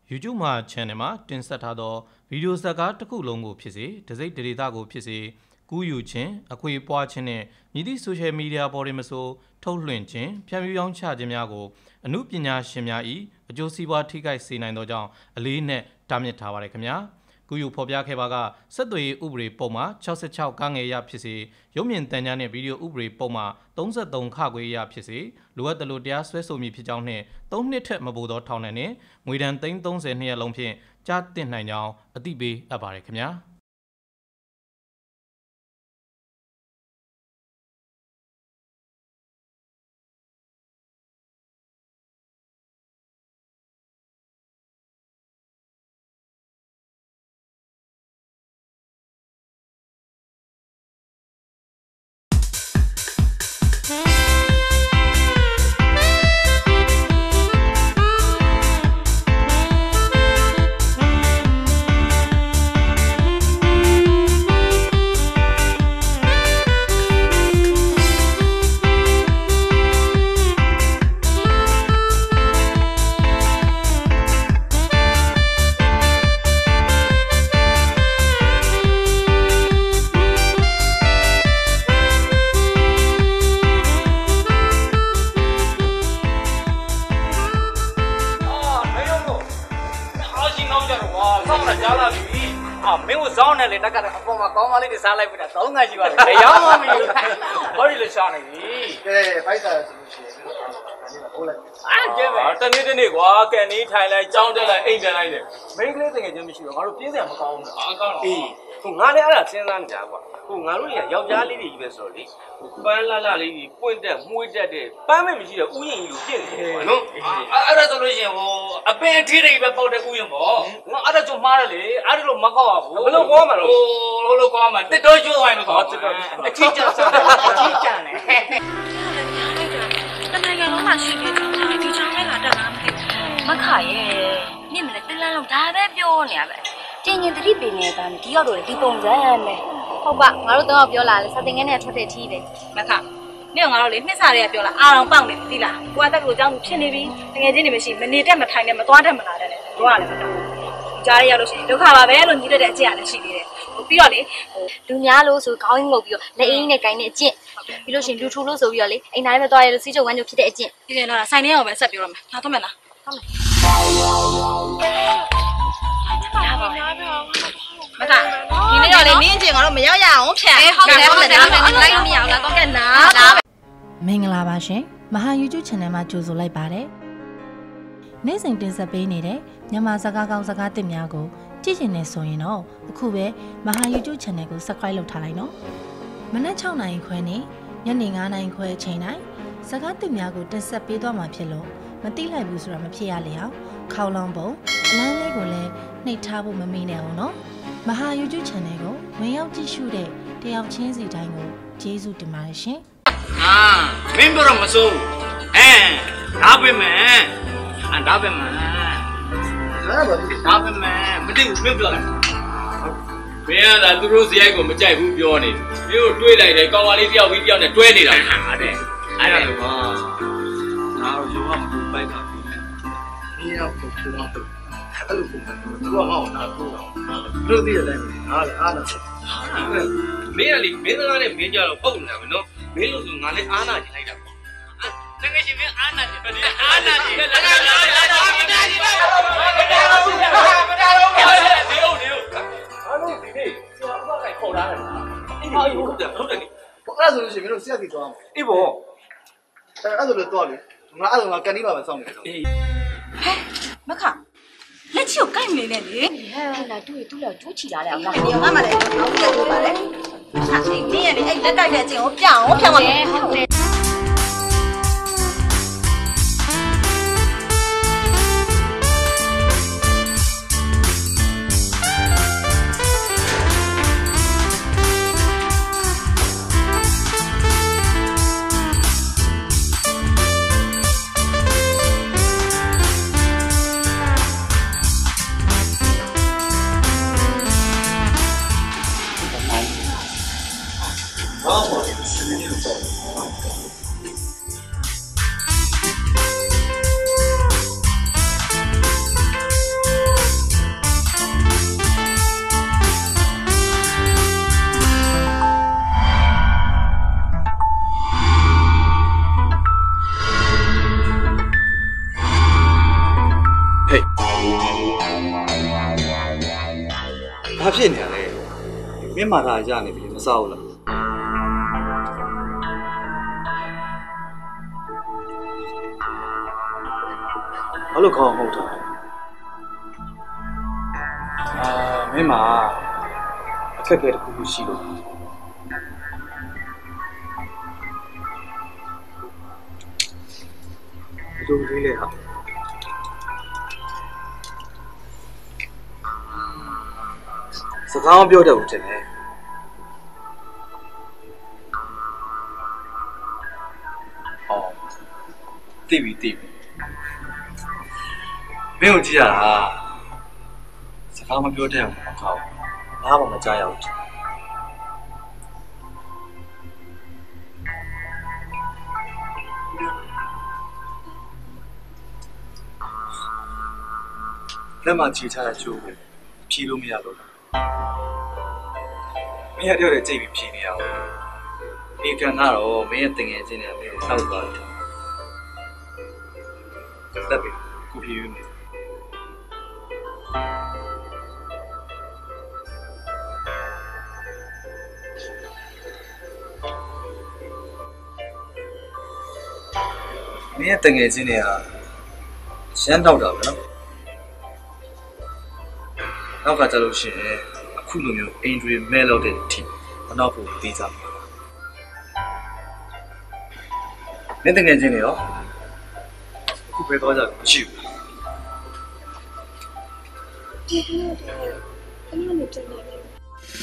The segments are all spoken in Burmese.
YouTube မှာ channel မှာတင်ဆက်ထားသောဗီဒီယိုဇာတ်ကားတစ်ခုလုံးကိုဖြစ်စေတစိမ့်ဒေတာကိုဖြစ်စေကူးယူခြင်းအခွေပွားခြင်းနဲ့မြည်သည့် social media ပေါ်တွင်မဆိုထုတ်လွှင့်ခြင်းဖြန့်ဖြူးရောင်းချခြင်းများကိုအမှုပညာရှင်များ၏အကျိုးစီးပွားထိခိုက်စေနိုင်သောကြောင့်အလေးနက်တားမြစ်ထားပါရခင်ဗျာကူးယူဖော်ပြခဲ့ပါကဆက်သွယ်ရေးဥပဒေပုံမှာ66ကငယ်ရဖြစ်စေရုပ်မြင်သံကြားနှင့်ဗီဒီယိုဥပဒေပုံမှာ33ခခွေရဖြစ်စေလိုအပ်သလိုတရားစွဲဆိုမည်ဖြစ်ကြောင်းနှင့်3နှစ်ထက်မပိုသောထောင်ဒဏ်နှင့်ငွေဒဏ်30နှစ်လုံးဖြင့်ကြားတင်နိုင်ကြောင်းအသိပေးအပ်ပါရခင်ဗျာမင်းကိုစောင်းနေလေတက်ကအပေါ်မှာကောင်းကောင်းလေးတွေစားလိုက်ပြီတာ3ခါရှိပါပြီ။ရောင်းမမီ။ဘာလို့လဲရှာနေပြီ။ကဲဖိုက်တာဆိုလို့ရှိရင်ဟုတ်လိုက်။အားကျဲပဲ။တနေ့ကွာကန်နီးထိုင်လိုက်ကြောင်းတက်လိုက်အိမ်ပြန်လိုက်တယ်။မိန်းကလေးတကယ်ချင်းမရှိတော့ငါတို့ပြင်းစရာမကောင်းဘူး။အားကောင်းတော့။အေးဟိုငါလည်းအဲ့ဒါစဉ်းစားနေကြကွာ။ဟိုငါတို့တွေကယောက်ျားလေးတွေကြီးပဲဆိုတော့လေ။ပန်းလှလှလေးကြီးပွင့်တက်မှုေးတက်တဲ့ပန်းမဲ့မရှိတဲ့ဥယျာဉ်ကြီးကိုပြင့်နေတယ်ကွာနော်။အဲ့ဒါဆိုလို့ရှိရင်ဟိုအပင်အထီးတွေပဲပေါက်တဲ့ဥယျာဉ်ပေါ့။ငါအဲ့ဒါကျမှားတယ်လေ။အဲ့ဒါလို့မကောက်ဘူး။ဘယ်လိုကောမှာလို့ဟိုလိုကောမှာတစ်တော်ကျွတ်သွားရင်တော့တစ်တော်အချီကျစားအချီကျနေ။တမန်ကလုံးမရှိသေးဘူး။ဒီချောင်းလေးလာတက်လာမသိဘူး။မခရဲ့။နင့်မလည်းတလန်းလုံးဒါပဲပြောနေရပဲ။တင်ရင်တတိပင်နေတာဒီရောက်တော့ဒီပုံစံပဲ။ဟုတ်ပါငါတို့တော့ပြောလာလေစတင်ငယ်နဲ့ထွက်တဲ့ထီးပဲ။မခ။နင့်ငါတို့လေနှစ်စားတွေကပြောလာအာအောင်ပေါက်နေပြီလား။ကိုကတက်ကိုကြောင်းဖြစ်နေပြီ။တကယ်ချင်းနေမရှိမနေတက်မထိုင်နဲ့မသွားတက်မလာတဲ့လေ။တို့ကလည်းမတော်ဘူး။ကြားရရလို့ရှိရင်ဒုက္ခပါပဲလို့ညီးတဲ့အကျင့်ရလည်းရှိသေးတယ်။ပြီးတော့လေလူများလို့ဆိုခေါင်းငုပ်ပြီးတော့လက်အင်းနဲ့ကိုင်းတဲ့အကျင့်ပြီးလို့ရှိရင်လူထူလို့ဆိုပြီးတော့လေအိမ်သားလေးပဲသွားရလို့စီးချုပ်ဝမ်းချုပ်ဖြစ်တဲ့အကျင့်ဒီကနေ့တော့ဆိုင်ထဲအောင်ပဲဆက်ပြောရမယ်။ထားတော့မယ်လား။ဟုတ်မယ်။မကဒီနေ့တော့လေနင်းကျင်ကတော့မရောက်ရအောင်ဖြတ်ဟုတ်တယ်ဟုတ်တယ်လိုက်မရအောင်လားတော့ကဲနားမင်္ဂလာပါရှင်မဟာ YouTube Channel မှာကြိုဆိုလိုက်ပါတယ်နေ့စဉ်တင်ဆက်ပေးနေတဲ့မြန်မာစကားကောင်းစကားသစ်များကိုကြည့်ချင်နေဆိုရင်တော့အခုပဲမဟာ YouTube Channel ကို Subscribe လုပ်ထားလိုက်နော်မနက်6:00 နာရီခွဲနဲ့ညနေ9:00 နာရီခွဲအချိန်တိုင်းစကားသစ်များကိုတင်ဆက်ပေးသွားမှာဖြစ်လို့မသိလိုက်ဘူးဆိုတာမဖြစ်ရလေအောင်ခေါင်းလုံးပုံအလန်းလေးကိုလည်းနှိပ်ထားဖို့မမေ့နဲ့အောင်နော်မဟာ YouTube Channel ကိုဝင်ရောက်ကြည့်ရှုတဲ့တယောက်ချင်းစီတိုင်းကိုကျေးဇူးတင်ပါတယ်ရှင်မင်းတို့တော့မစိုးဒါပဲမယ်ဒါပဲမယ်ဒါပဲမယ်မသိဘူးမင်းပြောလိုက်ဘယ်ကသူတို့ဇယိုက်ကိုမကြိုက်ဘူးပြောနေမင်းတို့တွေးလိုက်တယ်ကောင်မလေးတယောက်ပြီးတယောက်နဲ့တွဲနေတာဟာတဲ့အဲ့ဒါလို့ပါဒါတော့ရောမလို့ပိုက်တာမင်းရောက်ကိုပြောတော့အဲ့လိုပုံစံသူကငါ့ကိုနားထိုးတော့တို့သိရတယ်အားလေအားနာမင်းကလေမင်းသားနဲ့မင်းကြတော့ပုတ်နေတာပဲနော်မင်းလို့ဆိုငါလည်းအားနာချင်လိုက်တာပေါ့တကယ်ရှင်မင်းအားနာချင်တယ်အားနာချင်တယ်မတားလို့အားလို့ဒီနေ့ဆရာဥပဒေခေါ်ထားတယ်ဟုတ်တယ်အဲ့ဒါဆိုလို့ရှိရင်မင်းတို့ဆရာကြီးသွားအောင်အေးပေါ့အဲ့ဒါလို့တော့လေငါအဲ့ဒါငါကန်ဒီပါပဲစောင့်နေတယ်အေးဟဲ့မခလက်ချီကိုကိုက်မနေနဲ့လေဟဲ့လာတူတူလာကျိုးချီလာတယ်အောင်ငါမှလည်းအောက်ရက်ကိုပါလေဟာဒီနေ့ရလေအဲ့လက်တိုက်တဲ့အချင်းကိုပြအောင်ဖြောင်းပါမယ်ဟုတ်တယ်嘿，他骗你嘞！没骂他一下，你别烧了。ဘာလို့ခေါင်းမဟုတ်တာမင်းမအခက်အခဲတစ်ခုခုရှိလို့ဒီလိုလေးလေဟာစကားမပြောတတ်ဘူးတင်တယ်ဟောသိပြီမင်းကိုကြည့်ရတာစကားမပြောတတ်ဘူးမကောင်းဘာမှမကြားရဘူးလက်မချီချတဲ့ကျိုးကိုဖြီးလို့မရတော့ဘူးမင်းရတဲ့ကြိတ်ပြီးဖြီးနေရအောင်ဒီကံကတော့မင်းရဲ့တင်ငယ်ချင်းနဲ့မင်းကိုတောက်သွားတယ်တက်ပြီကိုဖြီးယူနေမင်းရဲ့တင်ငယ်ချင်းတွေကရှမ်းတောက်တာပဲနော်နောက်ကကြလို့ရှိရင်အခုလိုမျိုးအင်ဒရီမဲလောက်တဲ့အထိမနောက်ဖို့သေးစားမှာမင်းတင်ငယ်ချင်းတွေရောအခုပဲတော့ကြလို့မရှိဘူးဒီလိုအမှန်နဲ့တင်နေတယ်ဟဲ့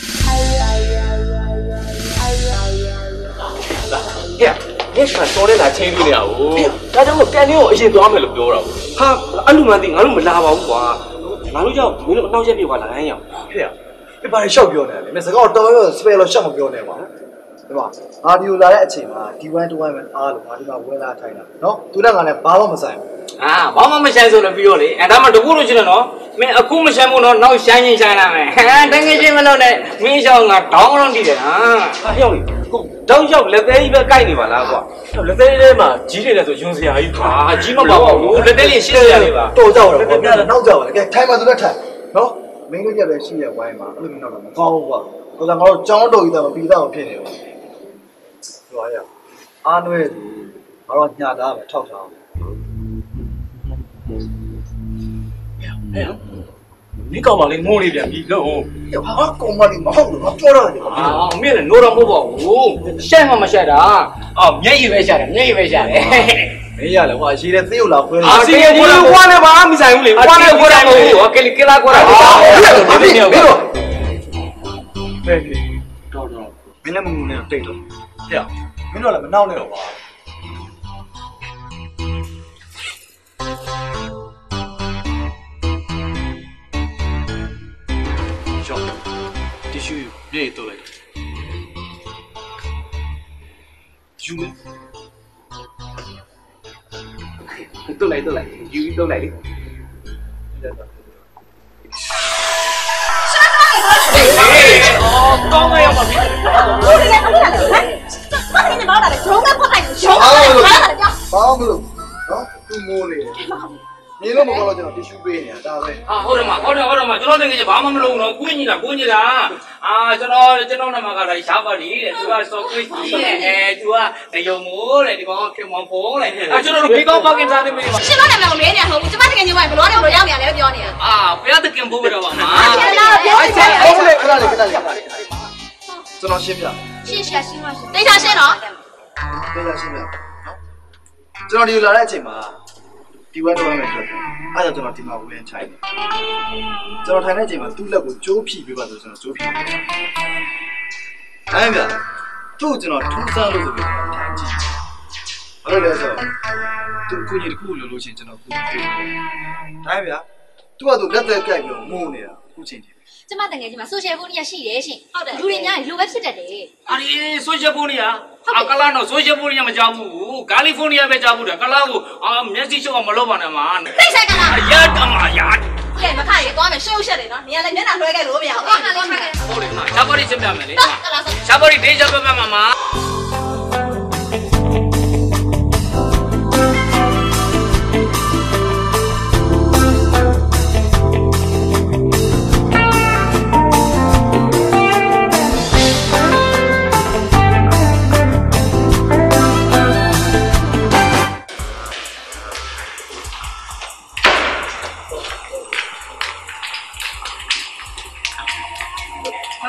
ညကတော်တဲ့လာချင်းလို့နေရဘူးဒါကြောင့်ကန်လေးကိုအရင်သွားမယ်လို့ပြောတာဘူးဟာအဲ့လူမှန်းသိငါတို့မလာပါဘူးကွာငါတို့ကြောင့်မင်းတို့အနောက်ရက်ပြေသွားလာရင်ရောဟဲ့ဒီဘာရှောက်ပြောနေလဲမင်းစကားတော်ရောစပယ်လို့ရှောက်မပြောနဲ့ပါဒီမှာငါဒီလိုလာတဲ့အချိန်မှာဒီ1 2 1ပဲအားလို့ငါဒီမှာဝဲလာထိုင်တာနော်သူနဲ့ငါလည်းဘာမှမဆိုင်ဘူးဘာမှမဆိုင်ဆိုလည်းပြီးတော့လေဒါမှတကူလို့ရှိတယ်နော်မင်းအခုမဆိုင်ဘူးနော်နောက်ဆိုင်ရင်ဆိုင်လာမယ်တကယ်ချင်းမလို့နဲ့မင်းရှောင်းငါတောင်းတော့တည်တယ်ဟာဟဲ့ရောက်လေကိုတောင်းရောက်လက်သေးကြီးပဲကြိုက်နေပါလားကွာလက်သေးလေးမှာကြီးနေတယ်ဆိုယွန်စရာကြီးကြီးမပါဘူးလက်သေးလေးရှင်းစရာလေးပါတော်ကြတော့ဗျာနောက်ကြပါလေကဲထိုင်မှသူနဲ့ထိုင်နော်မင်းတို့ရက်ပဲရှိရဝိုင်းမှာအဲ့လိုမျိုးတော့မကောင်းဘူးကွာဟိုကငါတို့ကြောင်းတော်ကြီးတော့မပြီးတော့ဖြစ်နေဘူးဟိုရအားနွဲသူငါတို့ညတာပဲထောက်ထား你搞嘛哩我哩边比喽？ 要怕搞嘛哩，我好多做了的。 没人弄到我不，晒嘛没晒的免一百下的，免一百下的。 没呀了，我现在只有老回来。 现在你我那把没晒屋里，我那过来我给你给他过来。 没有。到，明天没有对头，对啊，明天来没闹了吧？ 去别都来，有没？都来，有都来的。刚刚要把别人。我这个哪来？我给你买来的，穷的不带穷的，买来的叫。 包不了，都没嘞。你那么高了，就必须背呢，大概。 好的嘛，ကျွန်တော်တကယ်ဘာမှမလုပ်တော့ကိုင်းကြီးလားကျွန်တော်နမကလည်းရှားပါလေတဲ့သူကစော်ကိုင်းကြီးတဲ့သူကတယုံမိုးတဲ့ဒီကောင်ခင်မောင်ဖုံးတဲ့ကျွန်တော်တို့ဘေးကောင်းပါကင်စားနေပြီပါရှင်မနာမလို့နေနေဟုတ်ဘူးကျမတကယ်ညဝိုင်းဘလို့တော့ရောက်နေရလဲပြောနေတာဘယ်တကင်ဘိုးပဲတော့ပါမှာဟုတ်လေခဏလေးကျွန်တော်ရှင်းပြရှင်းပါတိတ်ချရှင်းတော့တိတ်ချရှင်းပြနော်ကျွန်တော်ဒီလာတဲ့အချိန်မှာဒီဝက်တော့မယ်ဆိုတော့အဲ့ဒါကျွန်တော်ဒီမှာဝင်ချိုင်တယ်ကျွန်တော်ထိုင်တဲ့အချိန်မှာသူ့လက်ကိုကျိုးဖြီးပေးပါဆိုကျွန်တော်ကျိုးဖြီးပေးတယ်အဲ့ဗျာသူ့ကျွန်တော်ထူးဆန်းလို့ဆိုပြီးထိုင်ကြည့်အဲ့လိုလဲဆိုသူ့ကိုကြီးတစ်ခုလို့ချင်းကျွန်တော်ခုပေးတယ်အဲ့ဗျာသူ့ကသူလက်သက်ကြိုက်ပြီးငိုးနေတာခုချိန်ထိကျမတကယ်ကြီးမှာ social media ရှိတယ်ရှင်ဟုတ်တယ်လူတွေများလိုပဲဖြစ်တတ်တယ်အဲ့ဒီ social media ကလာတော့ social media မကြောက်ဘူးကာလီဖိုးနီးယားပဲကြောက်ဘူးတယ်ကလာကိုမျက်စိရှုပ်အောင်မလုပ်ပါနဲ့မှာသိဆိုင်ကလားရတမရကဲမခရီသွားမယ်ရှုပ်ရှက်တယ်နော်နေရာလည်းမျက်နှာလွှဲခဲ့လို့မရဘူးဟုတ်တယ်ဟုတ်တယ်မှာရှားပါရီရှင်းပြမယ်လေရှားပါရီဒေးချပြပြမှာ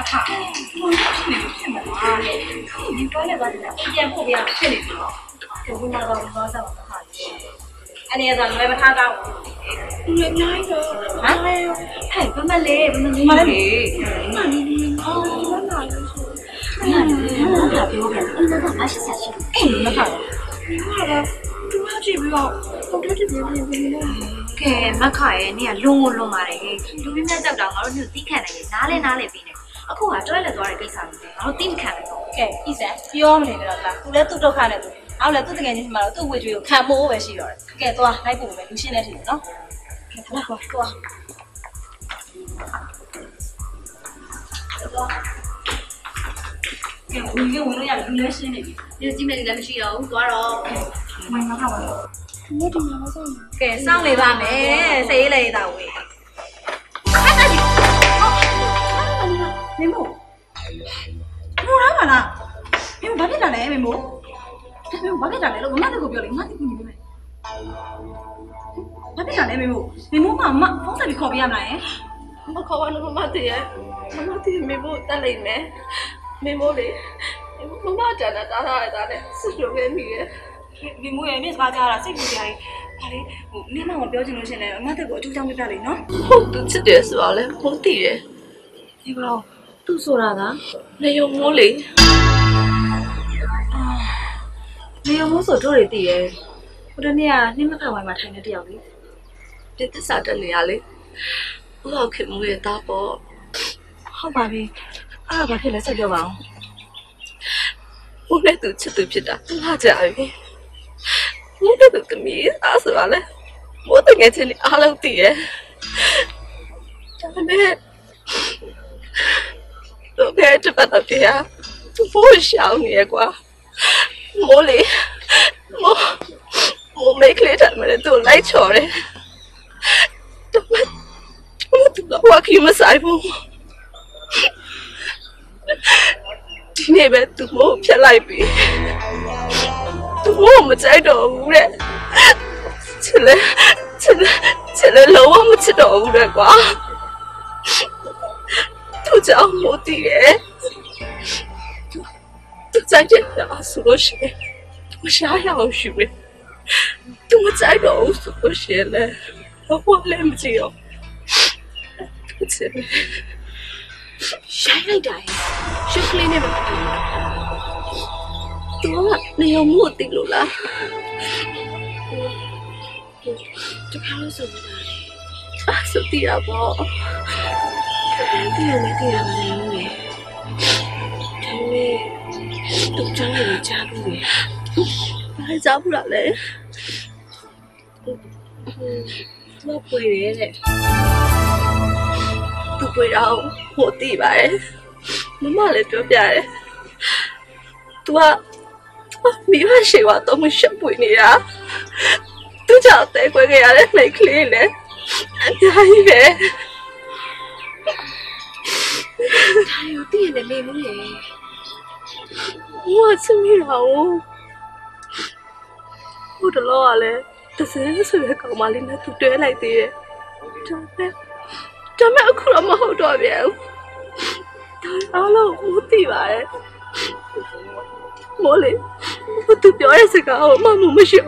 ဟာဘာလို့ဖြစ်နေမှာလဲဒီပွဲနဲ့သွားတယ်ပြန်ဖို့ပြရဖြစ်နေပြီတော့ဘုရားကတော့သွားစားပါဟာအနေနဲ့တော့လွယ်မထားကောင်းဘူးလွယ်အများကြီးတော့ဟာဟဲ့ဘမလေးမလေးမလေးအော်မလာလို့ဆိုငါပြောပြန်အင်းတော့မရှိစားရှိအေးမထားဘူးဟာတူမကြည့်ပြီးတော့ဟုတ်တယ်ပြန်လို့ကဲမခရဲ့နေကလွန်ပါတယ်လူပြင်းနဲ့ကြောက်တာငါတို့ညသိခံနိုင်တယ်နားလဲပြီးနေအခုကတွဲလက်သွားတဲ့ကိစ္စမျိုးငါတို့သိမခံနိုင်တော့ကဲဤစံပြောမနေတော့လားသူလည်းသူ့ဒုက္ခနဲ့သူအောက်လည်းသူ့တကယ်ချင်းမှာတော့သူ့ဝေကျွေးကိုခံမိုးပဲရှိတော့တယ်ကဲသွားလိုက်ဖို့ပဲလူရှင်းနေတယ်နော်ကဲသွားကဲဝင်လို့ရလူလည်းရှင်းနေပြီဒီကြည့်မယ်လည်းမရှိတော့ဘူးသွားတော့ဝင်မှာပါဘူးဒီမှာမဆောင်ကဲစောင့်နေပါမယ်စေးလေးတာဝေးမင်းမို့မူရပါလားမင်းဘာဖြစ်တာလဲမင်းမို့ဘာဖြစ်တာလဲလို့မမတကူပြောလေမမတကူနေမယ်ဘာဖြစ်တာလဲမင်းမို့မဖုန်းဆက်ပြီးခေါ်ပြရမလားယင်မခေါ်ပါနဲ့မမတည်းရဲ့မင်းမို့တက်လိုက်မယ်မင်းမို့လေမမတန်တာတားရတာနဲ့ဆွလို့ပဲမိရဲ့မင်းမို့ရဲ့မင်းစကားကြားတာစိတ်ပူကြရင်ဘာလဲနင်းမပြောချင်လို့ရှင်လေမမတကူအထူးကြောင့်ပြပြလေနော်ဟုတ်သူချစ်တယ်ဆိုတော့လေဟုတ်တည်ရဲ့ဒီကောင်သူဆိုတာကနေယုံမိုးလေနေယုံမိုးဆိုတို့တွေသိရဲ့ဟိုတနေ့ကနှင်းမခဝိုင်းမှာထိုင်နေတယောက်လေပြစ်သစ္စာတက်နေရလေဘလောက်ခင်မိုးရဲ့သားပေါ့ဟုတ်ပါပြီအဲ့ဒါဘာဖြစ်လဲဆက်ပြောပါအောင်ဘုန်းနဲ့သူချစ်သူဖြစ်တာလာကြပြီဘုန်းနဲ့သူတမီးအားဆိုပါလေဘိုးတငယ်ချင်းအားလုံးသိရဲ့ဒါနဲ့တော့ဘယ်တပတ်တော့ပြသူဖို့ရှောင်းနေရကွာမိုးလေမိုးမေးကလေးတယ်မလို့သူလိုက်ချော်တယ်သူတော့ခီမဆိုင်ဘူးဒီနေ့ပဲသူမိုးဖြတ်လိုက်ပြီသူမိုးမကြိုက်တော့ဘူးတဲ့ချစ်လေလုံးဝမချစ်တော့ဘူးတဲ့ကွာသူကြောင့်မိုးတည်တယ်သူကြိုက်တယ်ဆိုလို့ရှိရင်မရှားရအောင်ရှူတယ်သူမကြိုက်တော့ဘူးဆိုလို့ရှိရင်လည်းဘာလဲမကြည့်တော့သူချစ်တယ်ရှိုင်းလိုက်တာရှုပ်ကလေးနဲ့မတူဘူးသူကနေရောမို့တည်လို့လားတခါလို့ဆိုနေတာဆိုတည်ရပါတည်ရမလို့လေဒါနဲ့သူကြောင့်လည်းကြားဘူးလေဘာကြားဘူးလားလဲသူပွေတယ်တဲ့သူပွေတော့ဟိုတည်ပါရဲ့မမလည်းပြောပြတယ်သူကမိမရှိတော့မရှက်ပွေနေတာသူကြောင့်တဲခွဲခဲ့ရတဲ့မိတ်ကလေးနဲ့အများကြီးပဲဒါရောတည်ရတယ်မေမိုးလေ我吃米了哦，我的老阿嘞，这是搞嘛哩那都对来的，咱们哭了么好多遍，他阿老我对吧？我嘞，我都表演是个好嘛，没想，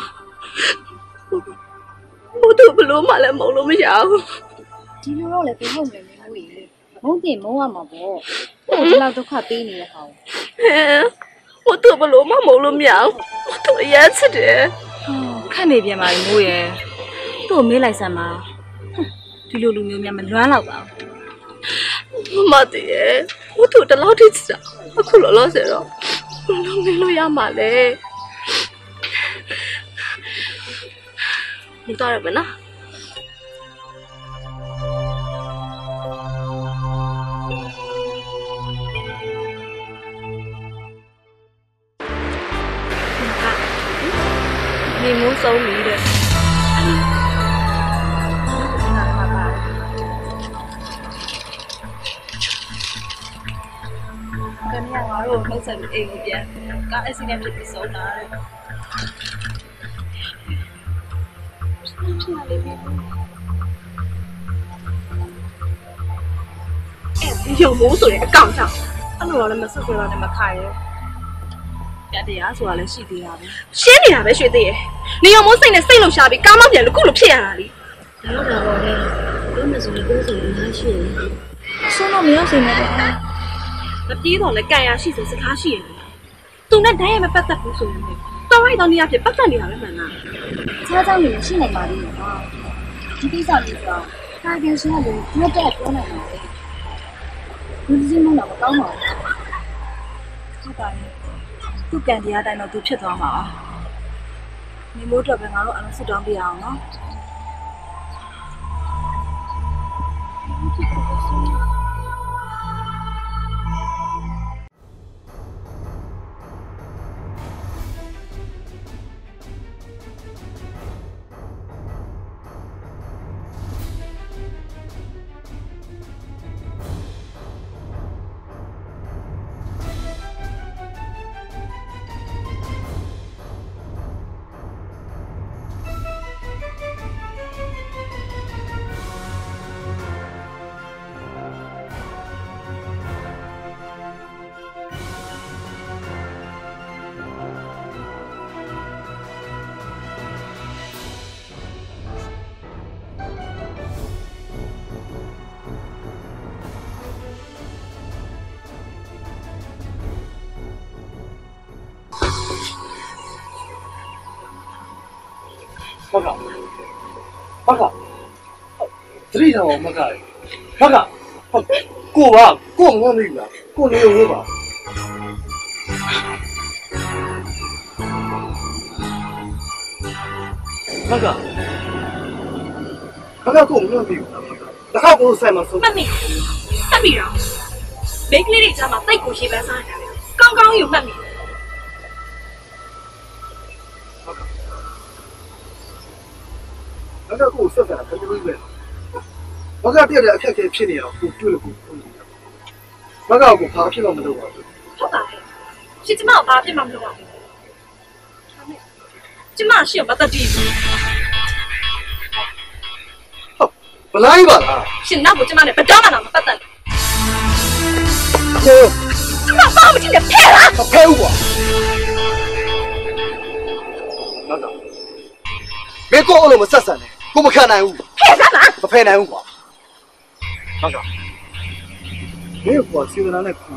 我都不落嘛嘞，没落没想。 ဒီလိုတော့လည်းဘယ်ဟုတ်မယ်မဟုတ်ရေမုန်းတင်မုန်းရမှာပေါ့ဟိုဒီလောက်ဒုက္ခပေးနေတဲ့ဟာ我都不落嘛，没落苗，我都也吃的。 看那边嘛，မိုးရဲ့တို့မေးလိုက်စမ်းပါဒီလိုလူမျိုးများမလွမ်းတော့ပါဘူးမမတည်းရဲ့我都တလောက်ထိချစ်တာအခုလောလောဆယ်တော့လုံးမေးလို့ရမှာလေမတော်ရမလားနေမိုးဆုံးပြီတဲ့ကနေ့ငါတို့နှုတ်ဆက်ပြီးအိမ်ကိုပြန်ကားအက်ဆီဒန့်ဖြစ်ပြီးဆုံးတာတဲ့အဲ有冇所謂講上，အဲ့လိုလည်းမဆက်ဆွဲပါနဲ့မခိုင်ရဲ့။တရားဆိုတာလည်းရှိသေးတာပဲ။ရှင်းနေတာပဲရွှေသေးရဲ့။နေရောမိုးစိတ်နဲ့စိတ်လုံရှာပြီးကားမောင်းပြန်လို့ခုလိုဖြစ်ရတာလေ။ဟုတ်တာပေါ့လေ။ဘယ်မှာဆိုလဲကိုယ်ဆိုအများရှိတယ်။ဆုံးတော့မရောက်စေနဲ့။မပြေးတော့လည်းကန်ရရှိဆိုစကားရှိရတယ်။သူနဲ့တန်းရမပတ်သက်ဘူးဆိုရင်တော်ရိုက်တော့နေရဖြစ်ပတ်သက်နေတာပဲမှန်လား။ခြားเจ้าနေရှိနေပါသေးတယ်ကွာ။ဒီကိစ္စလေးဆိုကားကင်းရှင်းလို့မတ်တက်ပြောနိုင်ပါလေ။ဒီစင်းမတော့မကောင်းပါဘူး။ဟုတ်ပါရဲ့။သူ့ကန်တရားတိုင်းတော့သူဖြစ်သွားမှာ။နေမိုးတော့ပဲငါတို့အလုံးစစ်တောင်းပြရအောင်နော်။ဘာကသတိထားအောင်မကလေဘာကကိုပါကိုမမမိဘူးလားကိုနေရောပါဘာကကိုမမမိဘူးတခါကိုဆိုင်မှာဆုံးမှတ်မိတော့မိကလေးတွေကြားမှာတိတ်ကိုရှေ့ပန်းစားနေတာလေကောင်းကောင်းယူမှတ်မိဘာကကိုဆက်တာဘယ်လိုလဲဘာကတည်းကအခက်အခဲဖြစ်နေအောင်ကိုတွေ့လို့ကိုဘာကကိုဘာဖြစ်လို့မလုပ်ပါဘူးဟုတ်ပါရဲ့ရှင်းကျမဘာဖြစ်မှမလုပ်ပါဘူးကျမရှင်းမတတ်ဘူးဘလိုက်ပါလားရှင်နောက်ကိုကျမနဲ့ဘတော်မှတော့မပတ်သက်ဘူးကျမဘာမှမကြည့်နဲ့ဖဲလားမဖဲဘူးကွာနောက်တော့ဘယ်ကိုအလုံးမဆက်ဆံနဲ့ကိုမခံနိုင်ဘူးဖဲလားမဖဲနိုင်ဘူးကွာနောက်တော့ဘယ်ကွာစီဗနာနဲ့ခု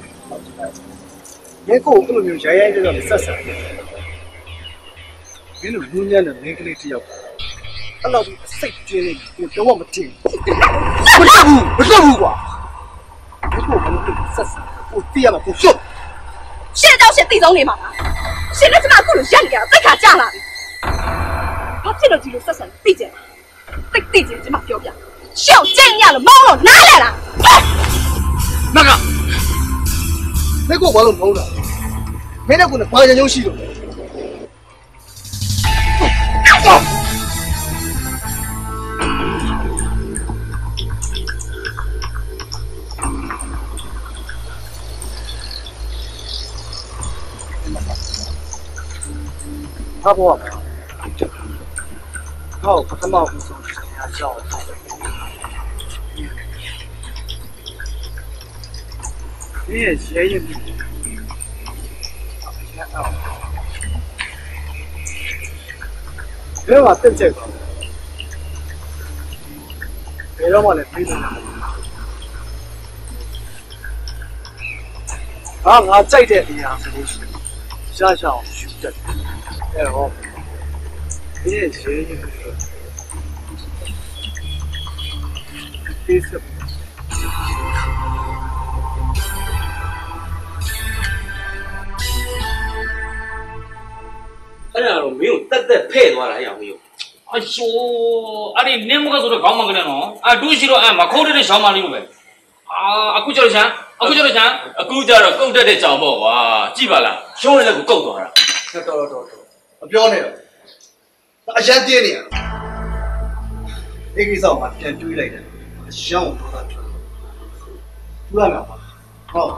ဘယ်ကိုအလုံးမျိုးရိုင်းရိုင်းကြတော့ဆက်ဆံတယ်ဘယ်လိုညဉ့်ညံ့တဲ့မိန်းကလေးတစ်ယောက်အဲ့လိုစိတ်ကျင်းနေတော့မတင်မလုပ်ဘူးကွာဘယ်ကိုဘယ်လိုဆက်ဆံကိုတီးရမှာကိုရှုပ်ရှင်းတော့ရှင်းသိဆုံးနေမှာလားရှင်းနဲ့ကျမအခုလိုရက်နေရတာတိတ်ခါကြလာပြီဘာဖြစ်လို့ဒီလိုဆက်ဆံသိကြတိတ်ကျကျမပြောပြရှေ့ကျင်းရလို့မောင်းလို့နားလဲလားမကဘယ်ကိုဘာလို့မောင်းတာမင်းနဲ့ကိုဘာကြုံရှိလို့他不，好，他冒不送，他笑了。你也学一点。别话等这个，别让我来陪你。我再点你啊，想想学着。哎呦，你也学一点。第一次。 哎呀，没有，但配多了也没有。 哎呦，啊你年末个时候搞嘛个呢喏？啊，都是了，啊嘛，考虑的小马里头呗。啊，aku叫啥？aku叫啥？aku叫了够得找不哇？记吧啦，小人那个够多了。 တော်အပြောနေတော့အရန်တင်းနေရအဲ့ဒီစောက်မှာပြန်တွေးလိုက်တယ်အရှောင်းတော့တာပြောသူရမှာပါဟုတ်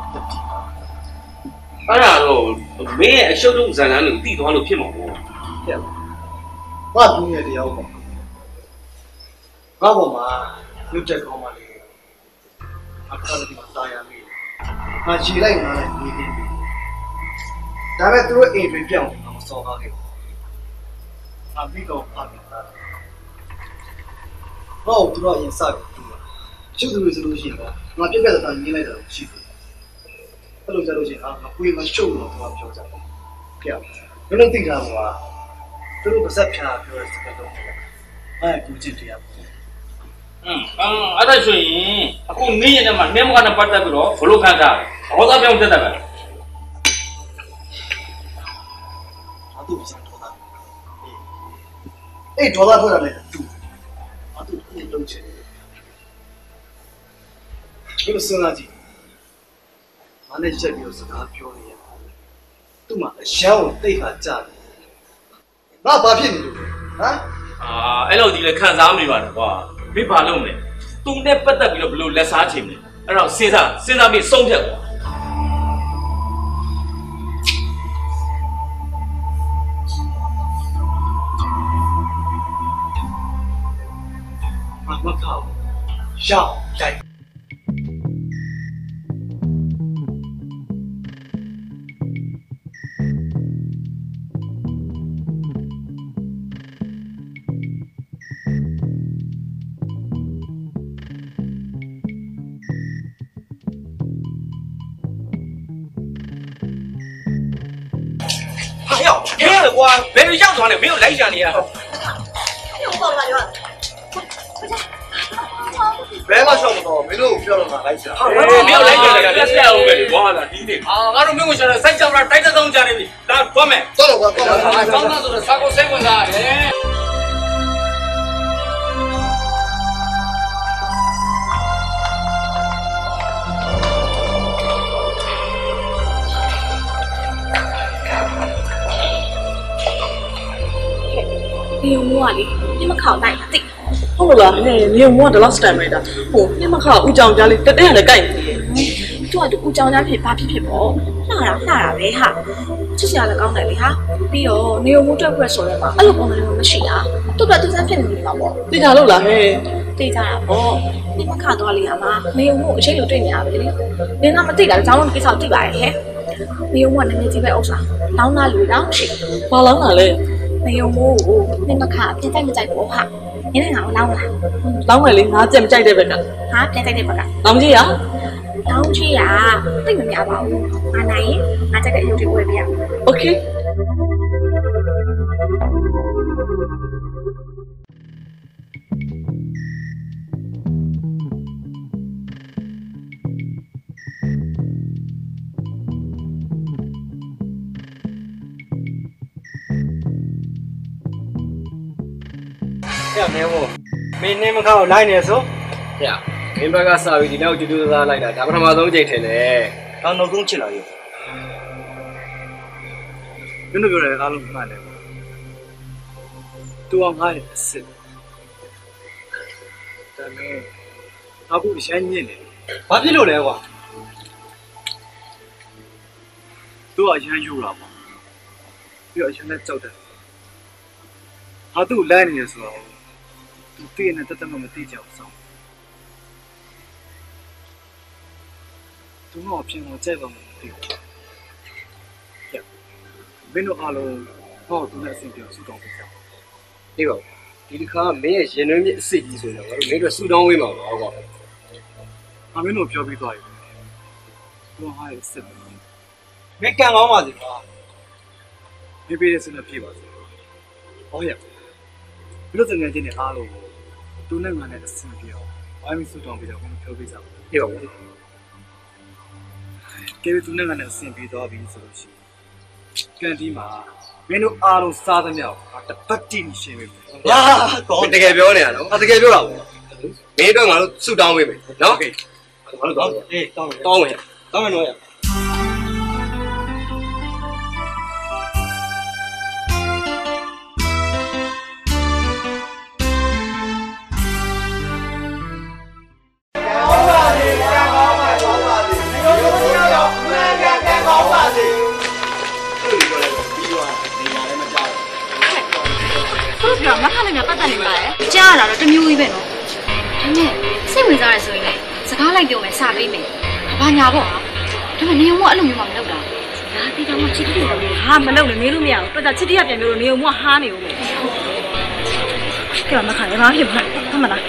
အဲ့ဒါတော့မင်းရဲ့အရှုပ်ဆုံးဇာတ်လမ်းကိုတည်သွားလို့ဖြစ်မှာပေါ့ဖြစ်ပါဘာသူရဲ့တရားပေါ့ငါ့ဘောမှာရုပ်ချက်ကောင်းပါလေအခါလေးမှာစာရမိငါခြေလိုက်နားလိုက်နေနေဒါပေမဲ့သူတို့အိမ်တွေပြောင်းငါမစော်ကားခဲ့ဘူးငါပြီးတော့ပါပြီလားဟောသူတို့ရင်စတယ်သူကရှုပ်သူတွေဆိုလို့ရှိရင်ငါပြက်ပြက်သားညင်းလိုက်တာရှိဘူးအဲ့လိုကြလို့ရှိရင်ငါကိုယ်မရှုပ်တော့သူကပြောကြတယ်ပြောင်းမင်းတို့သိတာကသူတို့ပါစက်ဖြာပြောတဲ့စကားတော့အဲ့ကိုကြည့်တရားအဲ့ဒါဆိုရင်အခုနင်းရတဲ့မှာနင်းမကနေပတ်သက်ပြီးတော့ဘလို့ခံစားဘောသားပြောင်းတက်တယ်ပဲအတူပြန်တော့တာအေးဒေါ်လာထွက်လာတယ်သူအတူလုံးချင်တယ်ဘယ်လိုစဉ်းစားကြည့်မနဲ့ချက်ပြီးတော့စကားပြောနေရသူ့မှာအရှမ်းကိုတိတ်ခါကြတယ်ငါဘာဖြစ်နေလို့ဟမ်အဲ့လိုဒီလေခံစားမိပါတယ်ကွာမင်းဘာလုပ်မလဲသူနဲ့ပတ်သက်ပြီးတော့ဘလို့လက်စားချင်မလဲအဲ့တော့စဉ်းစားပြီးဆုံးဖြတ်ကွာမကောက်ရောက်တိုက်ကွာဘယ်လိုရောက်သွားလဲမင်းတို့လိုက်ရှာနေရတာဘယ်မှာရှော့မတော့မင်းတို့ပြောတော့ငါလိုက်ရှာမင်းတို့လိုက်ရှာနေတာလက်ဆက်အောင်ပဲကွာလာဒီနေ့ငါတို့မင်းကိုရှာတော့စိုက်ကြောင်တာတိုက်တဲ့သုံးကြနေပြီဒါသွားမယ်သွားတော့ကွာကောင်းတာဆိုတော့စာကိုစိတ်ဝင်စားရတယ်你有木啊哩？你们考哪个？ဟုတ်လားဟဲ့နေမောကတော့ last time လိုက်တာဟိုနှစ်မခါဦးကြောင်ကြားလေးတက်တက်ရလည်းကြိုက်နေတယ်သူကဦးကြောင်ကြားဖြစ်ဘာဖြစ်ပေါ့လှတာပဲဟာချစ်စရာလည်းကောင်းတယ်လေဟာပြီးတော့နေမိုးတက်ခွက်ဆိုရဲမှာအဲ့လိုပုံစံမျိုးမရှိတာသူ့ဘက်သူစမ်းဖြစ်နေမှာပေါ့သိကြလို့လားဟဲ့သိကြတာပေါ့နှစ်မခါတော့လေဟာမှာနေမိုးအချိန်လိုတွေ့နေရပဲလေနင်ကမသိတာကြောင်းလုံးကိစ္စသိပါတယ်ဟဲ့နေမိုးကနည်းနည်းကြီးပဲဥစ္စာလောင်းတာလူတော့ရှိဘာလောင်းတာလဲနေမိုးကိုနှစ်မခါပြန်ကြိုက်မကြိုက်ပေါ့ဟာ你那个老了，老了哩，我真唔在这边噶。啊，在这边噶。老子呀？老子呀，对唔呀吧？阿奶，阿这个有点微妙。OK。 မင်းနေမကောက်လိုက်နေဆိုဟဲ့မင်းဘက်ကစာပြီးဒီနောက်ကျူးကျူးသားလိုက်တာဒါပထမဆုံးကြိတ်ထင်တယ်နောက်ဆုံးချစ်လာရောမင်းတို့ပြောတယ်အားလုံးမှန်တယ်သူကငါ့ရဲ့အစ်စ်ဒါနဲ့အခုရမ်းညစ်နေဘာဖြစ်လို့လဲကွာသူကအရမ်းယူတာပေါ့ပြီးတော့အရမ်းနဲ့ကြောက်တယ်ဟာသူ့လမ်းနေရဆိုတော့သူတည့်နဲ့တတ်မှမသိကြအောင်ဆောင်သူတော့ပြင်ကိုကြိုက်ပါမလို့ပြောမင်းတို့အားလုံးဟောသူနဲ့အဆင်ပြေဆူတောင်းပေးကြအေးပါဒီတစ်ခါမင်းရဲ့ရင်နှွေးမြစ်အစ်စ်ကြီးဆိုတော့ငါတို့မင်းတို့ဆူတောင်းဝေးမှာပါကွာမင်းတို့ပြောပြီးသွားပြီသူဟာရဲ့စစ်မင်းကန်ကောင်းပါစေကွာပြေးပြေးတဲ့စနေပြေးပါစေဟောရဘလို့တငယ်ချင်းတွေအားလုံးသူနဲ့ငါနဲ့အဆင်ပြေအောင်ဝိုင်းပြီးဆူတောင်းပြီးတော့ဘယ်လိုပြောပေးကြမလဲအေးပါကဲသူနဲ့ငါနဲ့အဆင်ပြေသွားပြီဆိုလို့ရှိရင်ကန်ဒီမှာမင်းတို့အားလုံးစားသမျှကိုတပတ်တိရှင်းပေးမယ်ဟာကောင်းတကယ်ပြောနေတာနော်ဟာတကယ်ပြောတာပေါ့မင်းတို့ငါတို့ဆူတောင်းဝေးမယ်နော်โอเคငါတို့တော့အေးတောင်းမယ်တော့ရတော့ရကြားရတာတော့တမျိုးကြီးပဲနော်ဒါနဲ့စိတ်ဝင်စားရဆိုရင်လည်းစကားလိုက်ပြောမယ်စပေးမယ်ဘာညာပေါ့ဟာဒါပေမဲ့နေုံမအဲ့လိုမျိုးမှမလုပ်တာဒါတိတောင်မှချစ်တိတော့ဟာမလုပ်နဲ့နေလို့မရဘူးတော်တော်ချစ်တိရပြန်ပြောလို့နေုံမဟားနေဦးမယ်ကြောက်မခါရဘာဖြစ်မှာဟုတ်မလား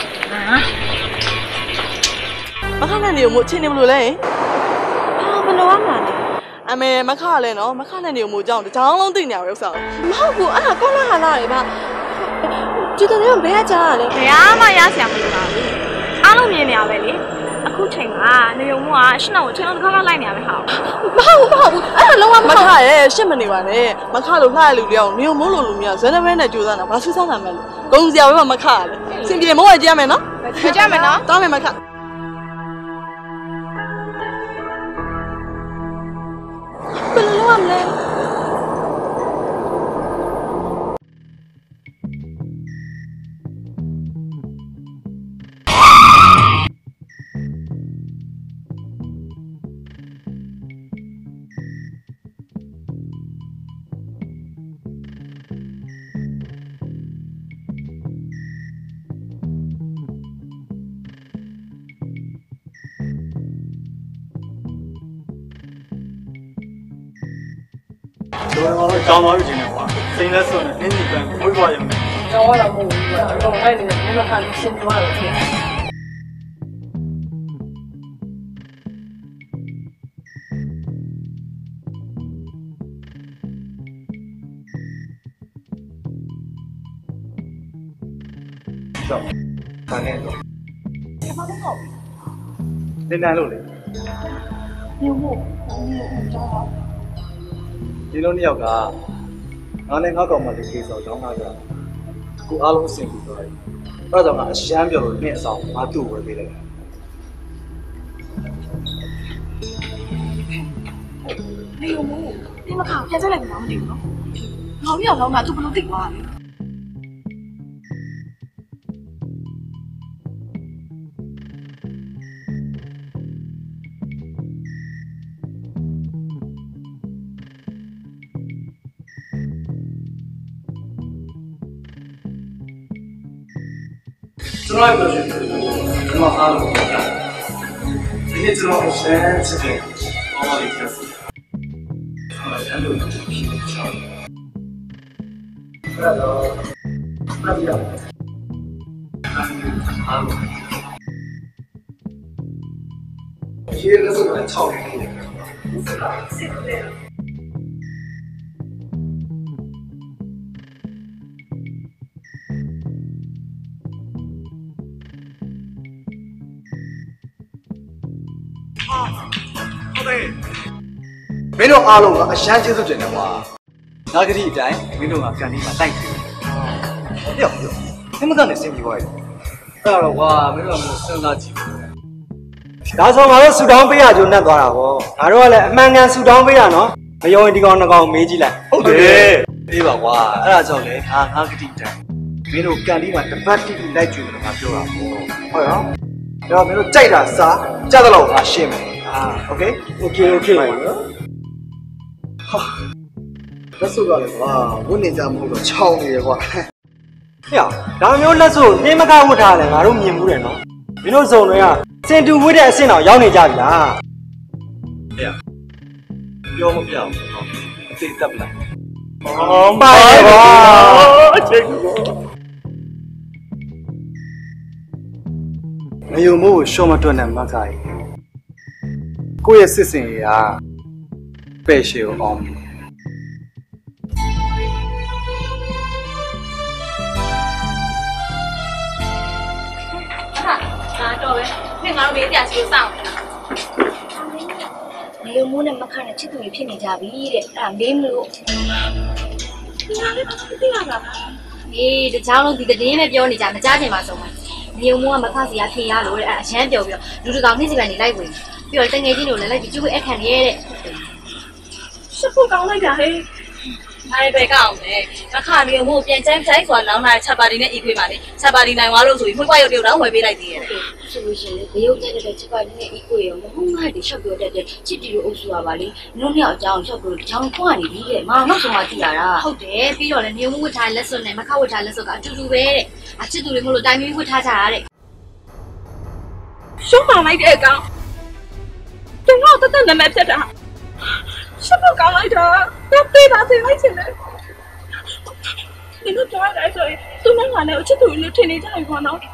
ဟာမခနဲ့နေမို့ချင်းနေမလို့လဲဟာဘယ်လိုရမှာလဲအမေမခလဲနော်မခနဲ့နေမို့ကြောင်းတကြောင်လုံးသိနေရဥစ္စာမဟုတ်ဘူးအဲ့ဒါကောလာဟာလာတွေပါကျတဲ့ဘယ်ကကြားရလဲဘယ်မှရဆရာမလို့ပါဘူးအားလုံးမြင်နေရပဲလေအခုချိန်မှာနေုံမို့ကရှင်းတော့ချင်းအောင်တစ်ခါလိုက်နေရပဲဟာမဟုတ်ဘူးအဲ့ဒါလုံးဝမခရဲ့ရှင်းမနေပါနဲ့မခလို့လှရလူတယောက်နေုံမို့လို့လူမျိုးဇန်နဝဲနဲ့ကြိုးစားတာဘာဆူဆောင်းတာမဲ့လို့ဂုံစရာပဲမခရလေစင်ပြေမို့ဝကြရမယ်နော်ကြရမယ်နော်တောင်းမယ်မခဘယ်လိုလုပ်ရမလဲ我讲到有钱的话，现在是呢，年纪大，会多用。讲我那么无聊，我爱你，你们看你心里话有听。走，看那个。你哪路的？ 牛木，你找我。 ဒီလိုနှစ်ယောက်ကငါနဲ့ငါကောင်မလေးကိစ္စကိုတောင်းတာကြကိုအားလုံးအဆင်ပြေသွားတယ်။အဲ့ဒါကြောင့်ငါအရှမ်းပြောလို့နေ့အဆောင်ငါသူ့ကိုဝယ်ပေးလိုက်တယ်။နေုံမို့ဒီမခါပြန်ဆက်လိုက်မှမသိဘူးနော်။ငေါ့ပြောင်းတော့မှသူဘယ်လိုသိသွားလဲ။ကျွန်တော်ပြောချင်တယ်ကျွန်တော်အားလုံးဒီနေ့ကျွန်တော်ဆန်းစစ်တယ်အားလုံးလေးဖြစ်တယ်အဲ့လိုဖြစ်ဖြစ်ချောင်းအဲ့တော့မပြောအားလုံးရေလည်းဆိုတော့ချောင်းနေတယ်စစ်တယ်မင်းတို့အားလုံးကအရှမ်းကျေးဇူးတင်တယ်ကွာ။ဒါကြည့်အတိုင်းမင်းတို့ကကန်ဒီမှာတိုက်တယ်။ပြောနမကနေစင်ပြီးသွားတယ်။အဲ့တော့ကွာမင်းတို့ကစဉ်းစားကြည့်ပါ။ဒါဆိုငါတို့ဆူတောင်းပေးရကြုံနဲ့သွားတာဟော။ငါတို့ကလည်းအမှန်ကန်ဆူတောင်းပေးတာနော်။မယုံရင်ဒီကောင်နှစ်ကောင်မေးကြည့်လိုက်။ဟုတ်တယ်။အေးပါကွာ။အဲ့ဒါကြောင့်လေငါကတိတိုင်းမင်းတို့ကန်ဒီမှာတပတ်တိတိလိုက်ကြည့်လို့ငါပြောတာပေါ့။ဟုတ်ရော။အဲ့တော့မင်းတို့ကြိုက်တာစားကြတဲ့လောက်ငါရှင်းမယ်။ Okay ဟာလက်စုပ်ရတယ်ကွာဝတ်နေကြမဟုတ်တော့ချောင်းနေတယ်ကွာဟဲ့ဒါမျိုးလက်စုပ်နှင်းမကဝတ်ထားတယ်ငါတို့မြင်မှုတယ်နော်မင်းတို့စုံတွေကစင်တူဝတ်တဲ့အဆင့်တော့ရောက်နေကြပြီလားဟဲ့ပြောမပြအောင်အသိတက်ပလိုက်ပါရဲ့ကွာအချိန်ကောမယုံမို့ရှော့မတွက်နဲ့မခါရီကိုယ့်ရဲ့စစ်စင်ကြီးကပဲ့ရှေအောင်အောင်ဟာတော့ပဲနေ့ငါတို့မေးပြစီကိုစောင့်နေုံမိုးနဲ့မခနဲ့ချစ်သူတွေဖြစ်နေကြပြီတဲ့အဲ့ဒါမေးမလို့ဒီမှာလည်းသိရတာအေးတခြားလုံးဒီတည်င်းနဲ့ပြောနေကြမကြားချင်ပါဆုံးပါနေုံမိုးကမခစီရခင်ရလို့တဲ့အဲ့အရန်ပြောပြီးတော့လူတကောင်နေ့စီပိုင်းနေလိုက်ဝင်ပြီးတော့တငယ်ချင်းတို့လည်းလိုက်ပြီးကျူးအခန့်ရဲတဲ့ရှစ်ဖို့ကောင်းလိုက်တာဟဲ့အဲ့ဘယ်ကောင်းလဲအခါနေမို့ပြန်ချမ်းဆိုင်ဆိုတာလောင်းလာချက်ပါတီနဲ့ဤခွေးပါလေချက်ပါတီနိုင်သွားလို့ဆိုပြီးဖွေးပွားရုပ်ပြုတ်တော့ဝယ်ပေးလိုက်သေးရဲ့ဆိုလို့ရှိရင်ဘေးရုပ်တက်တဲ့ချက်ပါတီနဲ့ဤခွေးရောမဟုတ်ငါ့တွေချက်ပြောတတ်တဲ့ချစ်တီတို့အုပ်စုပါပါလေနုံးမြောက်အကြောင်းချက်ပြောတချောင်းခွာနေပြီတဲ့မအောင်တော့ဆုံးမသိရတာဟုတ်တယ်ပြီးတော့လည်းနေုံဝတ်ထားလက်စွပ်နဲ့မခဝတ်ထားလက်စွပ်ကအတူတူပဲတဲ့အချစ်သူတွေမို့လို့တိုင်မီဝတ်ထားကြတာတဲ့ရှုံးမှလိုက်တဲ့အကောင်ကျန်တော့တက်နာမည်ဖြစ်တာရှင်းဖို့ကောင်းလိုက်တော့တော့ပြေးပါစေလိုက်ချင်တယ်ဒီလိုကြားလိုက်ဆိုရင်သူနဲ့ငါနဲ့အချစ်သူလေးထင်နေကြတယ်ခေါ်နော်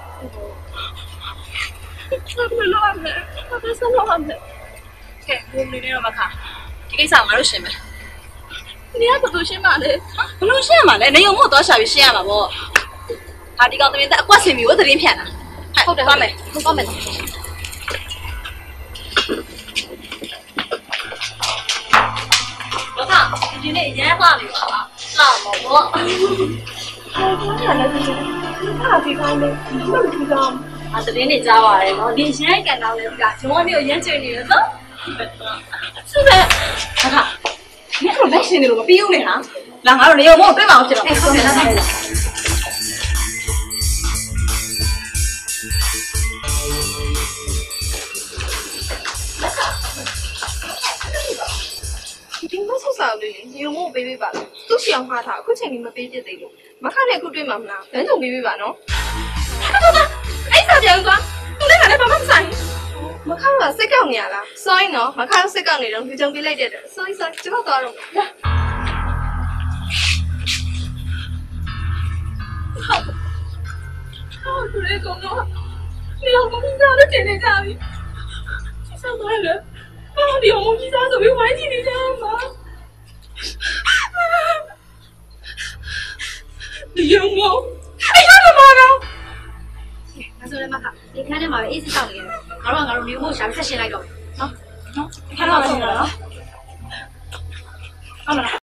ဘာလို့လဲဘာလို့ဆက်လို့ဟမ်းလဲကဲဘုံနေတော့မခါဒီကိစ္စငါတို့ရှင်းမယ်နေရတော့ရှင်းပါလေဘလို့ရှင်းရမှာလဲနေုံမို့တော့ရှာပြီးရှင်းရမှာပေါ့ဟာဒီကောင်သမီးတဲ့အကွက်ဆင်ပြီးတော့သတင်းဖြန့်တာဟုတ်တယ်ဟုတ်မယ်ဟုတ်မယ်ဘာသာဒီနေ့ရမ်းသွားပြီပါလားလာပါဘောဟာလည်းဒီဟာဒီကောင်းလေးဘယ်လိုကြအောင်အသတင်းနေကြားပါတယ်နော်ဒီရမ်းကန်တော့လေကဂျုံမျိုးရမ်းချင်နေရတော့ဆိုတော့ဟာဒီကတော့လက်ရှင်နေလို့မပြီးဘူးလေဟာလာငါတို့နေရောမို့တွေ့ပါအောင်ဖြစ်တော့ဟုတ်တယ်လားဒီမဆောက်စားလေးညုံမို့ပေးပေးပါလားသူ့ရှောင်ခါထားအခုချိန်ကြီးမပေးပြသေးလို့မခနဲ့အခုတွေ့မှာမလားဘယ်လိုပေးပေးပါနော်အဲ့စားပြောင်းသွားသူလည်းကလည်းဘာမှမဆိုင်မခကစိတ်ကောက်နေရလား sorry နော်မခကစိတ်ကောက်နေတော့ဒီကြုံပေးလိုက်တဲ့ sorry ကျွန်တော်သွားတော့ဟုတ်သူလည်းကောင်းတော့ဒီအောင်မင်းသားလည်းတင်နေကြပြီဆက်သွားလေဒီအောင်မင်းသားဆိုပြီးဝိုင်းကြည့်နေကြမှာဒီအောင်မအဲ့ရတော့မတော့ဒါဆိုလည်းမခဒီခန်းထဲမှာပဲအေးစစ်ဆောင်နေရတယ်ငါတို့နေမို့ရှာဆက်ရှင်းလိုက်တော့နော်ခန်းတော့ရှင်းတော့နော်ဟုတ်လား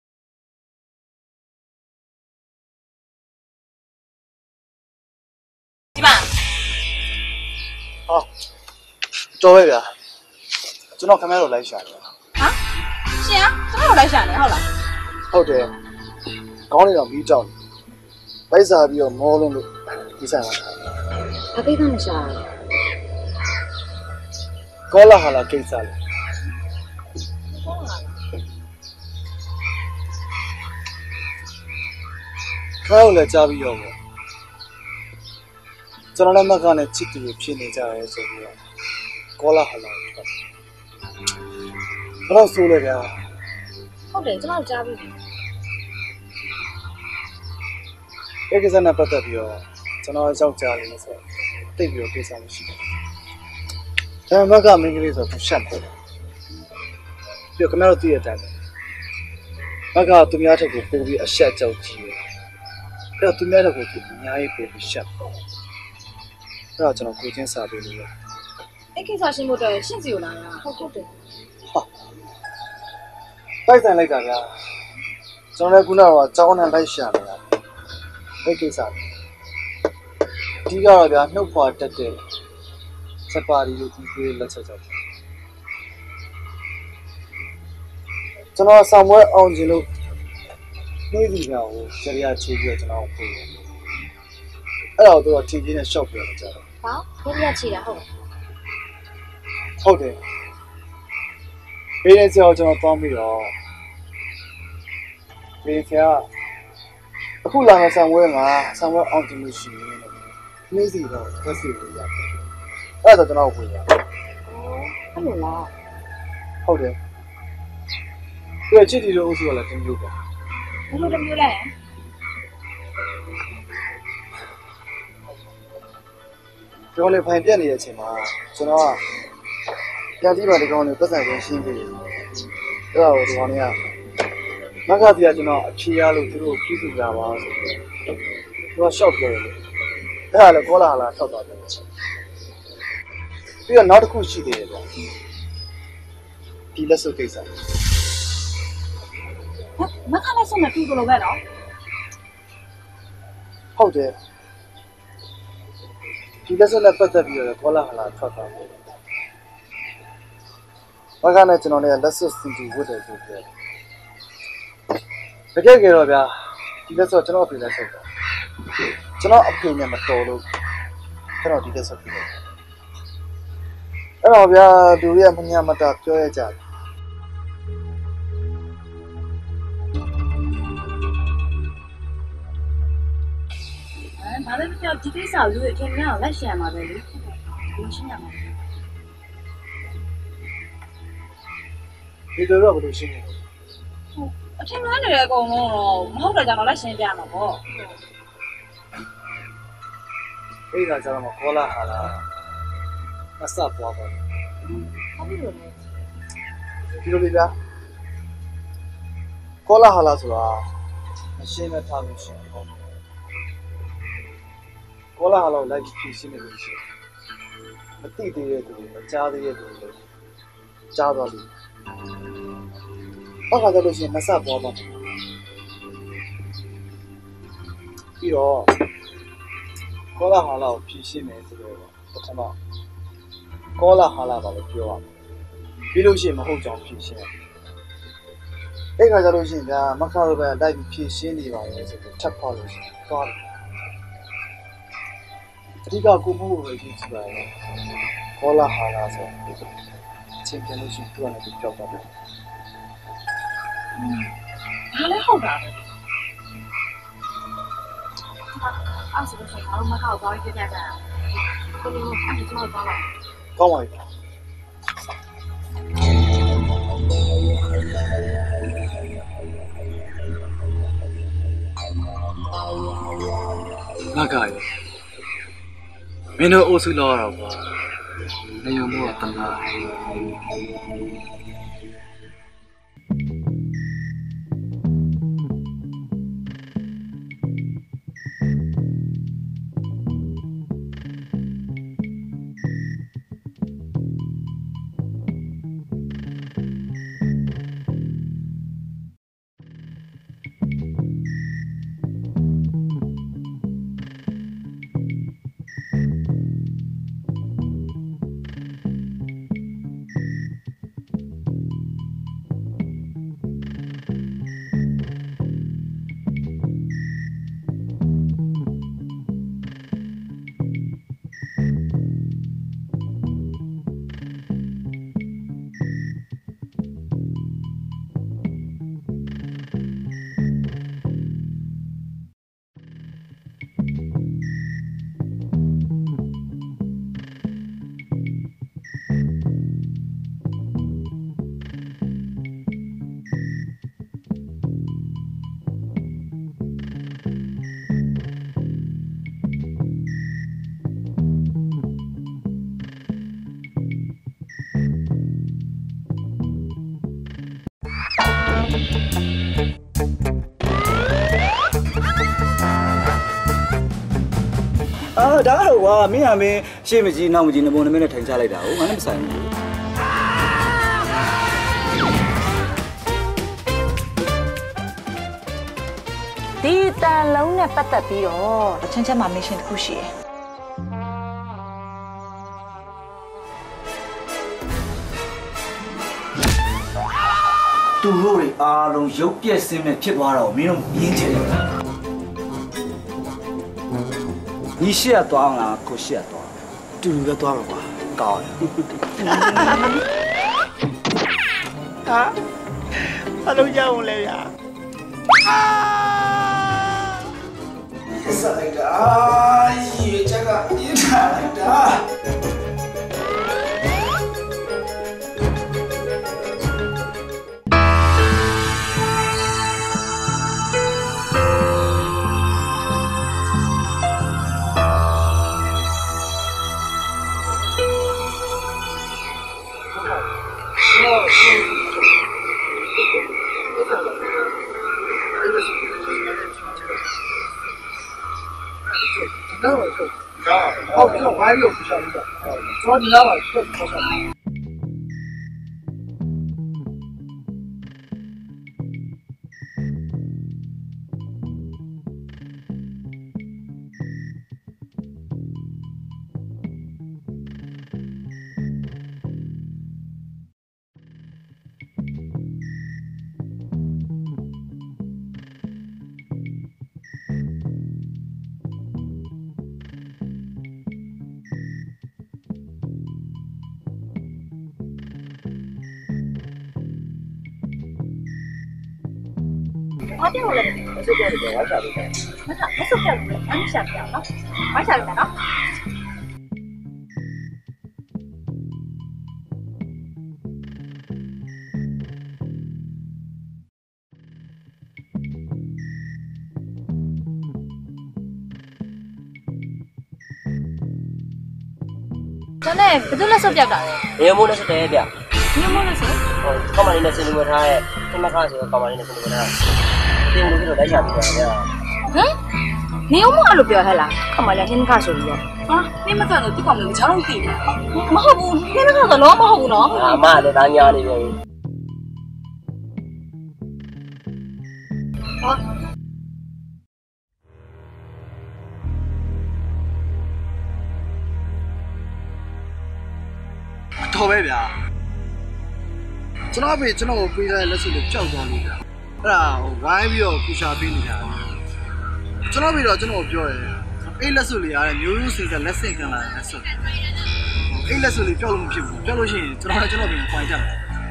ဒီမှာတော်ပဲဗျာကျွန်တော်ခင်ဗျားတို့လိုက်ရှာတယ်ဟာရှင်ကျွန်တော်လိုက်ရှာနေဟုတ်လားဟုတ်တယ်ကောင်းနေတော့မီးကြောက်ပိုက်စားပြီးတော့မောလုံးလို့ဒီဆိုင်မှာအပိတ်ကမရှာကောလာဟာလာကိစ္စလေခေါင်းလည်းကြားပြီးတော့ကျွန်တော်လည်းမကနဲ့ချစ်တူဖြစ်နေကြရဲဆိုပြီးတော့ကောလာဟာလာထွက်ဘယ်တော့ဆိုလဲဗျာဟုတ်တယ်ကျွန်တော်ကြားပြီအဲ့ကိစ္စနဲ့ပတ်သက်ပြီးတော့ကျွန်တော်ရောက်ကြတယ်ဆိုတော့တိတ်ပြီးတော့ကိစ္စမရှိဘူး။ဒါမှမကမင်းကလေးဆိုတော့ရှက်တယ်။ပြီးတော့ခင်ဗျားတို့သိရတဲ့အတိုင်းမကသူများထက်ကိုပိုပြီးအရှက်ကြောက်ကြီးတယ်။အဲ့တော့သူများထက်ကိုအများကြီးပိုပြီးရှက်တယ်။အဲ့တော့ကျွန်တော်ကိုချင်းစာပေးလို့ရတယ်။အဲ့ကိစ္စရှင်းဖို့တော့ရှင်းစီကိုလာတာဟုတ်တယ်။ဟာတိုက်ဆိုင်လိုက်တာဗျာ။ကျွန်တော်လည်းခုနကတော့ကြောင်းနဲ့လိုက်ရှာနေတာ။အဲ့ကိစ္စဒီကတော့ဗျာနှုတ်ဖွာတက်တဲ့စပါရီလို့ပြီးပြီးလက်ချက်ကြောက်ကျွန်တော်ဆောင်ပွဲအောင်ခြင်းလို့နှိမ့်စီကကိုကြရချေးပြီးတော့ကျွန်တော်ပို့တယ်အဲ့တော့သူကထီကြီးနဲ့ရှော့ပြတယ်ကြတော့ဟာကြရချေးတာဟုတ်တယ်ဘေးရင်ဆရာကျွန်တော်တောင်းပြီးတော့ဘေးဆရာအခုလာတဲ့ဆောင်ပွဲမှာဆောင်ပွဲအောင်ခြင်းလို့ရှိရင်နှိမ့်စီတော့သက်စီလို့ရတယ်အဲ့ဒါကျွန်တော်ဝင်ရအဲ့လိုလားဟုတ်တယ်သူချစ်တီတို့အုပ်စုကလည်းတင်လို့ပါဘယ်လိုတမျိုးလဲကျွန်တော်လည်းဖိုင်ပြတ်နေတဲ့အချိန်မှာကျွန်တော်ကပြန်ကြည့်ပါဒီကောင်လေးပတ်စံကိုရှင်းပြီးအဲ့ဒါကိုဒီကောင်လေးကမက္ခပြကျွန်တော်အဖြေရလို့သူတို့ပြုစုကြပါဆိုတော့သူကရှော့ပြောတယ်အဲ့ဒါလည်းကောလာလာထောက်သွားတယ်ပြီးတော့နောက်တစ်ခုရှိသေးတယ်ဗျဒီလက်စုပ်ကိစ္စမခနဲ့ဆုံးမတူလို့ပဲနော်ဟုတ်တယ်ဒီလက်စုပ်နဲ့ပတ်သက်ပြီးတော့ကောလာဟလာထွက်သွားတယ်ဘာကနဲ့ကျွန်တော်လည်းလက်စုပ်စီတီဝတ်တယ်ဆိုပြီးတကယ်တော့ဗျာဒီလက်စုပ်ကျွန်တော်အဖေလက်စုပ်ပါကျွန်တော်အဖေနဲ့မတော်လို့ကျွန်တော်ဒီလက်စုပ်ပြီးတယ်အဲ့တော့ဗျာလူတွေကမညာမတာပြောရကြတယ်ဘာလဲပြောဒီကိစ္စကိုလူတွေထင်များအောင်လက်ရှံမှာပဲလေ我心想嘛。 你对我不都心里？ 我听哪里来讲咯？唔好在讲我来身边了不？ 那个叫什么？过了哈了，那啥不好吧？ 他没有呢。 比如这边，过了哈了是吧？那现在他们是。过了哈了，来去新的东西，那地的也多，那家的也多，家多的。我看到都是那啥包吧，比如过了哈了，脾气没这个不同了，过了哈了把它丢了，比如些没好讲脾气，那个都是人没看到呗，来脾气的吧，也是吃跑了些，多了。这个古木会去出来了，过了哈了是，今天都是突然就掉到了。 哪来好干的？20个岁，我没搞到一个家长，可能20多搞了。 搞完一个。那个呀。没那欧洲老了吧？那有么等啊？ ဒါကတော့ကွာမင်းကမင်းရှေ့မကြီးနောက်မကြီးနဘုံနမင်းနဲ့ထိုင်ချလိုက်တာဟုတ်ငါလည်းမဆိုင်ဘူးဒီတန်လုံးနဲ့ပတ်သက်ပြီးတော့အချင်းချင်းမှာမစ်ရှင်တစ်ခုရှိတယ်သူတို့တွေအားလုံးရုပ်ပြက်စင်းမဲ့ဖြစ်သွားတော့မင်းတို့မြင်ချင်တယ်你写多啦，可写多， တူတူပဲသွားမှာကွာကောင်းဟာဘာလို့ရအောင်လဲဗျာဆက်လိုက်တာရေချက်ကပြင်းထန်လိုက်တာ好，这种玩意儿不晓得，主要你知道吧？这好少。 我掉了，我是掉了，我下不来。没事，没事掉了，俺们下不了了，我下不来了。 真的，不都那手表的？ 你有冇那手表的？ 你有冇那手？ 哦，干嘛你那手表他哎？他妈看谁？干嘛你那手表他？你有没有在下面呀？ 你有冇阿路表还啦？干嘛呀？你们看手表？啊，你们看到这个没有强龙地？没好不？你们看到老没好不喏？ 啊妈的，咱家里边。 啊。 တော်ပဲဗျာကျွန်တော်ဖေကျွန်တော်ကိုပေးတဲ့လက်စုလေးကြောက်သွားလို့ဗျာအဲ့ဒါဝိုင်းပြီးတော့ပူရှာပေးနေကြတယ်ကျွန်တော်ဖေတော့ကျွန်တော်ပြောတယ်အဲ့လက်စုလေးရတယ်မျိုးရိုးစင်ကလက်ဆင့်ခံလာတဲ့လက်စုအဲ့လက်စုလေးပြောက်လို့မဖြစ်ဘူးပြောက်လို့ရှိရင်ကျွန်တော်ဖေကိုပွိုင်းကြတယ်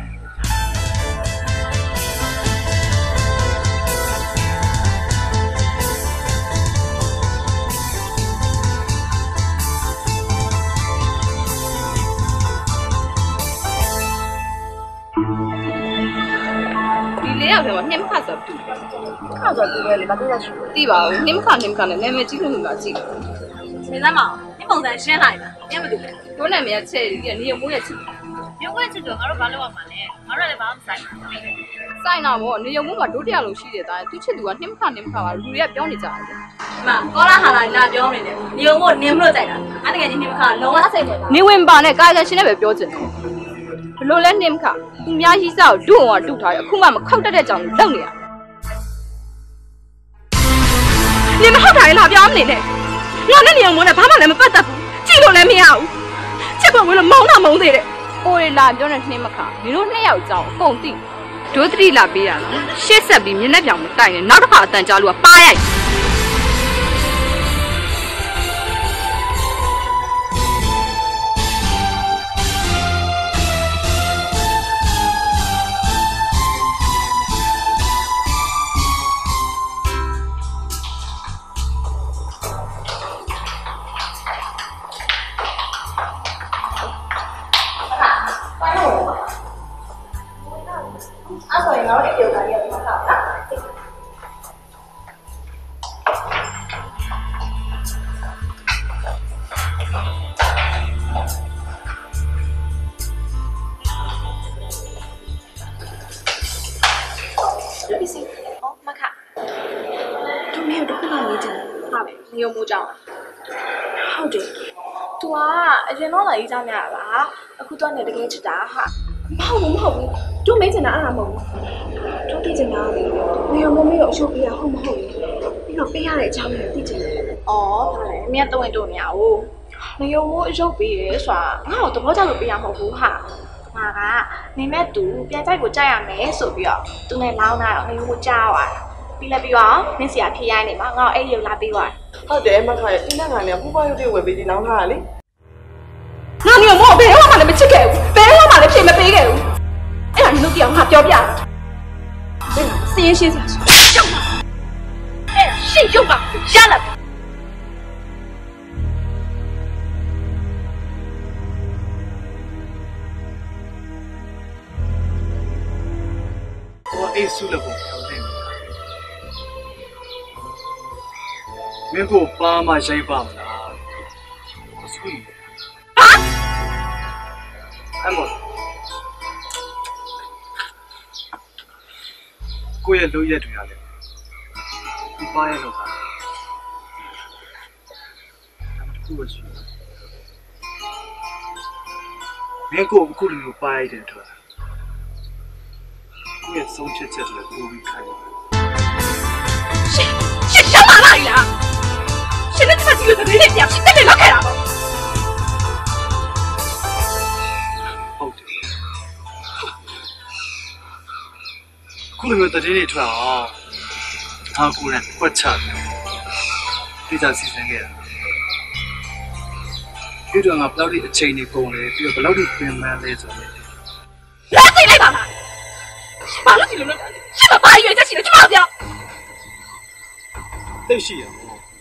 要不要你们看着读？看着读呗，你把这个书。对吧？你们看，你们记录你们记录。 现在嘛，你蒙在先来的，你们读。 我那边吃的，你有没有吃？ 有我吃的，我都把你忘了嘞，我这里把我们晒。 晒那么，你有没有多点东西的？但对吃的话，你们看吧，路也表你咋的？ 妈，我那下来那表你的，你有我你们在的，俺那个你们看，老我晒的。 你问吧，那刚才现在被标准了。老人你们看，你们家洗澡doen啊doen他，恐怕们靠得来讲冷的。你们好大的那表你呢？我那年我那爸妈那么不得不，记录来没有？结果为了忙那忙的嘞。我的那表呢，你们看，你说你要找工地，多的那边啊，现在比你那边么大呢？哪个怕单家路八呀？ 你有冇ကြောင်ဟုတ်တယ် तू ကအရင်တော့လာရေးကြများလားအခုတော့လည်းတကယ်ချစ်တာဟာမဟုတ်ဘူး तू မေးချင်တာအဲ့ဒါမဟုတ်ဘူး तू သိချင်တာလေနေရောမမေကိုအရှုပ်ပေးရဟုတ်မဟုတ်လေပြီးတော့ပေးရတဲ့အကြောင်းကိုသိချင်တယ်ဩဘာလဲအမေကတုံးရင်တုံးနေရဘူးနေရောမိုးအရှုပ်ပေးရဲဆိုတာငါ့ကိုသဘောကျလို့ပေးရမဟုတ်ဘူးဟာငါကနေမဲ့ तू ပြန်ကြိုက်ကိုကြိုက်ရမယ်ဆိုပြီးတော့ तू နဲ့လောင်းတာတော့နေရောမိုးကြားသွားတာပြီးလည်းပြီးတော့မင်းစီကဖြေရိုင်းနေမှာငါ့ကိုအဲ့ရုပ်လာပေးသွားဟုတ်တယ်မခါရဲ့အင်းနဲ့ငါနဲ့ပူပွားရုပ်တွေဝယ်ပေးဒီနောင်းထားတာလေငါမျိုးမို့ဘယ်တော့မှလည်းမချစ်ခဲ့ဘူးဘယ်တော့မှလည်းဖြေမပေးခဲ့ဘူးအဲ့ဒါနင်တို့ပြောင်းငါပြောပြတာဘယ်စင်းရှင်းစရာရှုပ်ပါအဲ့ဒါရှင်းရှုပ်ပါရလာ我爱输了不挑战。မင်းကိုပါမရိုက်ပါမလားမဆွေးဟာအမေကိုရဲ့လုပ်ရက်တွေရတယ်ဒီပါရဲ့လောက်တာအခုပဲရှိမင်းကိုအခုလိုမျိုးပါရိုက်တဲ့အတွက်ကိုရဲ့ဆုံးဖြတ်ချက်တွေပိုပြီးခိုင်တယ်ရှင်းပါလားရှင်နဲ့ဒီမှာကြည့်လို့တကယ်ပြဖြစ်တယ်လောက်ခဲ့တာပေါ့ဟုတ်တယ်ခုလိုမျိုးတတိယထွက်အောင်ဟာကိုရကွက်ချတယ်ဒီသာစီစဉ်ခဲ့တာဒီတော့ငါဘယ်လောက်ဒီအချိန်ကြီးကုန်လဲပြီးတော့ဘယ်လောက်ဒီပြင်မှန်းလဲဆိုတော့လက်သိလိုက်ပါလားဘာလို့ဒီလိုလုပ်တာလဲရှင်မပါရွေးချက်ရှိလို့ကျမပြောသိရှိရ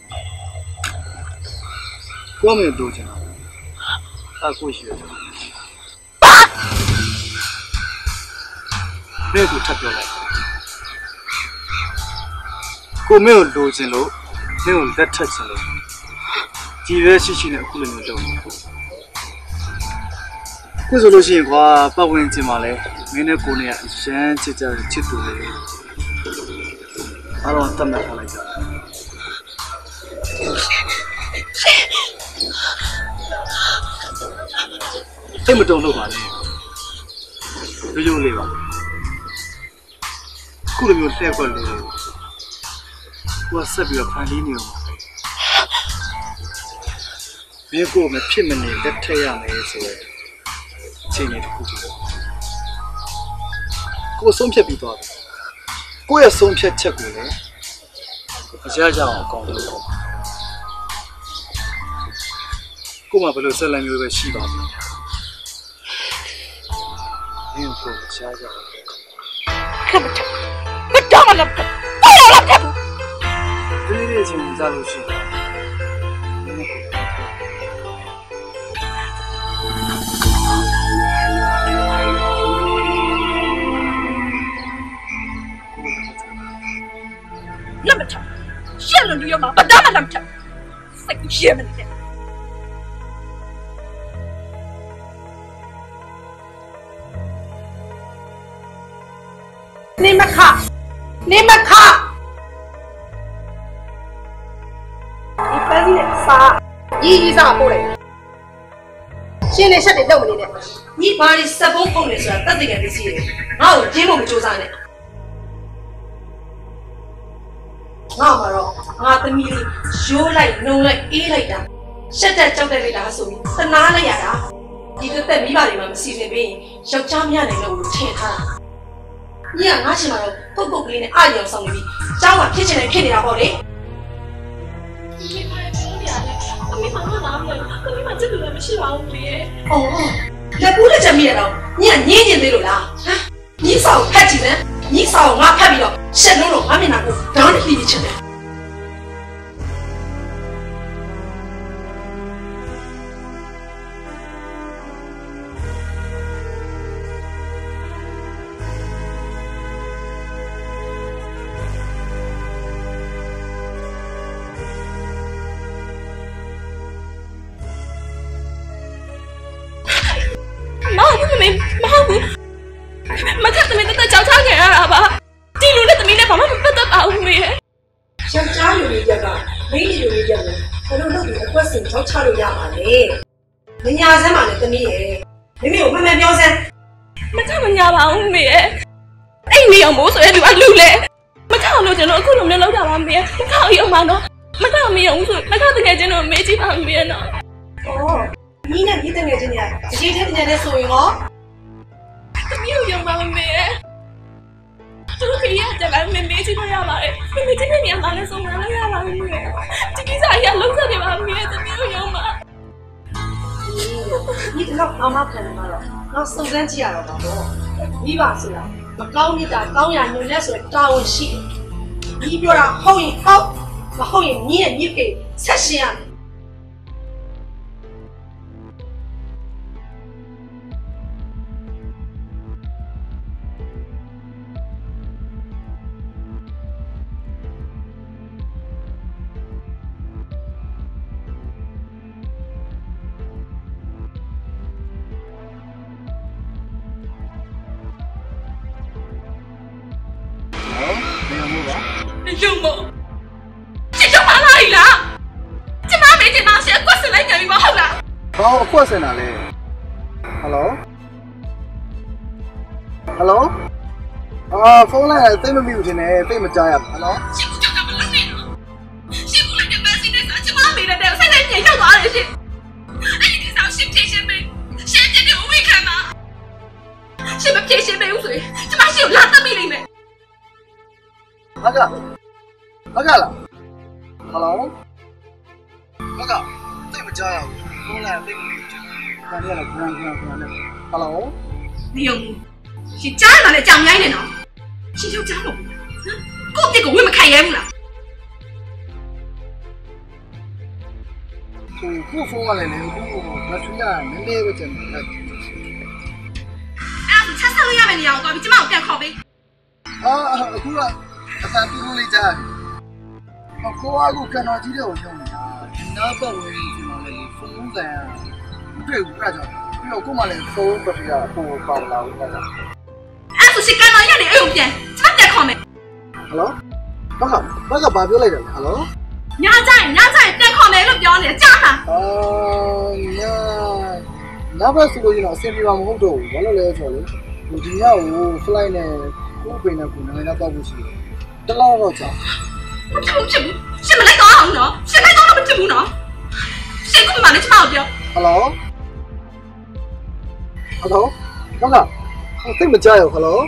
ကိုမေတို့ချင်တာကိုရှိရချင်ပါဘယ်ကိုထပ်ပြောလိုက်ကိုမေကိုလိုချင်လို့မင်းကိုလက်ထပ်ချင်လို့ဒီရဲရှိရှိနဲ့အခုလိုမျိုးလုပ်နေခုဆိုလို့ရှိရင်ကွာပတ်ဝန်းကျင်မှာလဲမင်းနဲ့ကိုနေရအရန်ချစ်ကြတယ်ချစ်သူလေအားလုံးတတ်မှတ်ထားလိုက်ကြအိမ်မတုံလို့ပါလေရိုးလေးပါခုလိုမျိုးလှည့်ကွက်လို့ကိုကဆက်ပြီးတော့ဖန်တီးနေအောင်မင်းကိုမဖြစ်မနေလက်ထက်ရမယ်ဆိုတော့အချိန်လေးတစ်ခုတည်းကိုဆုံးဖြတ်ပြီးသွားတယ်ကိုရဲ့ဆုံးဖြတ်ချက်ကိုလည်းအရရအောင်အကောင်းဆုံးပေါ့ကိုမှဘယ်လိုဆက်လက်မျိုးပဲရှိပါ့မလဲမင်းကိုရှားကြအောင်မတော်မလားဘာလို့လဲဒီနေ့ချင်းကြားလို့ရှိတယ်那么长，线路旅游嘛，不打嘛那么长，谁给写么的？你们看，你们看，你赶紧的啥？一啥过来？现在啥的都没得，你把你十公分的说，到这个的是，然后节目就啥的。ငါမှာတော့ငါသမီးလေးရိုးလိုက်နှုံလိုက်အေးလိုက်တာရှက်တက်ကြောက်တက်လိုက်တာဆိုပြီးသနာလိုက်ရတာဒီသက်မိဘတွေမှမစီစဉ်ပေးရင်ယောက်ျားမရနိုင်လို့ထင်ထားတာညီကငါရှင်မှာတော့ပုတ်ပုတ်ကလေးနဲ့အာရုံဆောင်နေပြီးကျောင်းမှာဖြစ်ချင်တယ်ဖြစ်နေတာပေါ့လေဒီမှာပြောရတယ်အမေမမလာဘူးအမေမချက်လို့မရှိပါဘူးလေအော်လက်ကူးလက်ချက်မိရတော့ညီကငင်းနေသေးလို့လားဟမ်ညီဆောင်ဖက်ကြည့်စမ်းညီဆောင်ငါဖက်ပြီးတော့ရှက်လို့ငါမျက်နှာကိုဒေါင်းနဲ့ပြီးချင်တယ်မဟုတ်ဘူးမခက်သမီးတက်ကြောက်ချခဲ့ရတာပါဒီလူနဲ့သမီးနဲ့ဘာမှမပတ်သက်ပါဘူးမေယောက်ျားလူကြီးကမိန်းလူကြီးကလည်းဘယ်လိုလုပ်ပြီးအကွက်စင်ကြောက်ချလို့ရပါလဲမညာစမ်းပါနဲ့သမီးရဲ့မိမိကိုမှန်မှန်ပြောစမ်းမခက်မညာပါဘူးမေအဲ့နေအောင်မို့ဆိုရင်သူကလူလေမခက်အောင်လို့ကျွန်တော်အခုလိုမျိုးလုပ်တာပါမေမခက်အောင်ရုံပါနော်မခက်မရုံဆိုမခက်တကယ်ချင်းတော့မေးကြည့်ပါမေနော်အော်ညီနဲ့ညီတငယ်ချင်းတွေကတကြီးတဲ့ညနေဆိုရင်ရောသမီးကိုယုံပါမေသူတို့ခရီးကလည်းမေမေချင်းလို့ရပါတယ်မေချင်းနဲ့ညမှာလည်းဆုံးမလို့ရပါဘူးမေဒီကိစ္စအရလုံးစတယ်ပါမေသမီးကိုယုံပါဒီတော့မမခံမှာတော့ငါစုံစမ်းကြည့်ရတော့ပါတော့မိပါဆိုတာမကောင်းမြတ်တာကောင်းရညွန်လက်ဆိုတာဝန်ရှိတယ်ဒီပြောတာဟုတ်ရင်ဟုတ်မဟုတ်ရင်ညီရဲ့ညီဖေဆက်ရှင်ရယုံမို့ချစ်ချမလာရလားကျမမေးချင်တာရှက်ကွက်စလိုက်ကြပြီမဟုတ်လားဟောအကွက်စင်တာလေဟယ်လိုဖုန်းလိုက်သိမမိဘူးထင်တယ်သိမကြားရဘူးဟယ်လိုရှစ်ခုကြောက်တာမလုပ်နဲ့နော်ရှစ်ခုလိုက်တဲ့ပန်းစီနဲ့ဆိုကျမမေးတဲ့ဆက်လိုက်ပြန်ရောက်သွားတယ်ရှင်အဲ့ဒီဆောင်ရှစ်ဖြည့်ရှင်းပေးရှင်းတဲ့ဝိခံမှာရှင်းမဖြည့်ရှင်းပေးဘူးဆိုရင်ကျမရှိကိုလာတက်မိလိမ့်မယ်ဟုတ်ကလားဟယ်လိုသိမကြားရဘူးဖုန်းလိုက်သိမမိဘူးထင်တယ်ခါရရခဏနဲ့ဟယ်လို你有木，是家人来讲伢的呢，是就家龙，过这个我们看烟了。 不说话了，我出家能来我真的。 哎，是吃烧鸭没的呀？我今晚我干烤呗。 啊，goed啊，咱比如来着，我看到几条我想的啊，那把我今晚来风在啊，对，我干着。 ပြီးတော့ကို့မှလည်းဖုန်းပတ်ပြီးတာကိုပေါလာဘူးကွာအဲ့ဆိုရှိကန်တော့ရနေအဲ့ကိုပြန်ကျမတက်ခေါ်မယ်ဟယ်လိုဘာကဘာပြောလိုက်တယ်ဟယ်လိုညကြိုင်တက်ခေါ်မယ်လို့ပြောနေကြားဟာညဘက်ဆိုလို့ရင်တော့အဆင်ပြေမှာမဟုတ်တော့ဘူးဘာလို့လဲဆိုတော့လေဒီညကို flight နဲ့ကို့ပင်နဲ့ကိုနိုင်ငံသားတောက်ဖို့ရှိတယ်တလောက်တော့ကြာမဖြစ်ဘူးရှင်မလိုက်တော့အောင်နော်ရှင်လိုက်တော့မဖြစ်ဘူးနော်ရှင်ကမှလည်းကျမကိုပြောဟယ်လိုဘာကသိမကြောက်ဟယ်လို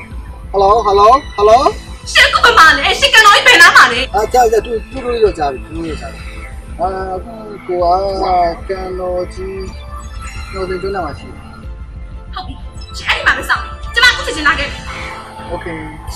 ရှင်ကမှလည်းရှင်ကတော့ပြန်လာပါလေကြာတူတော့ကြာပြီအခုကိုကန်တော်ကြီးတော့တင်လာမှာရှိဟုတ်ပြီရှင်အဲ့ဒီမှာမဆောင်ကျမအခုချက်ချင်းလာခဲ့โอเค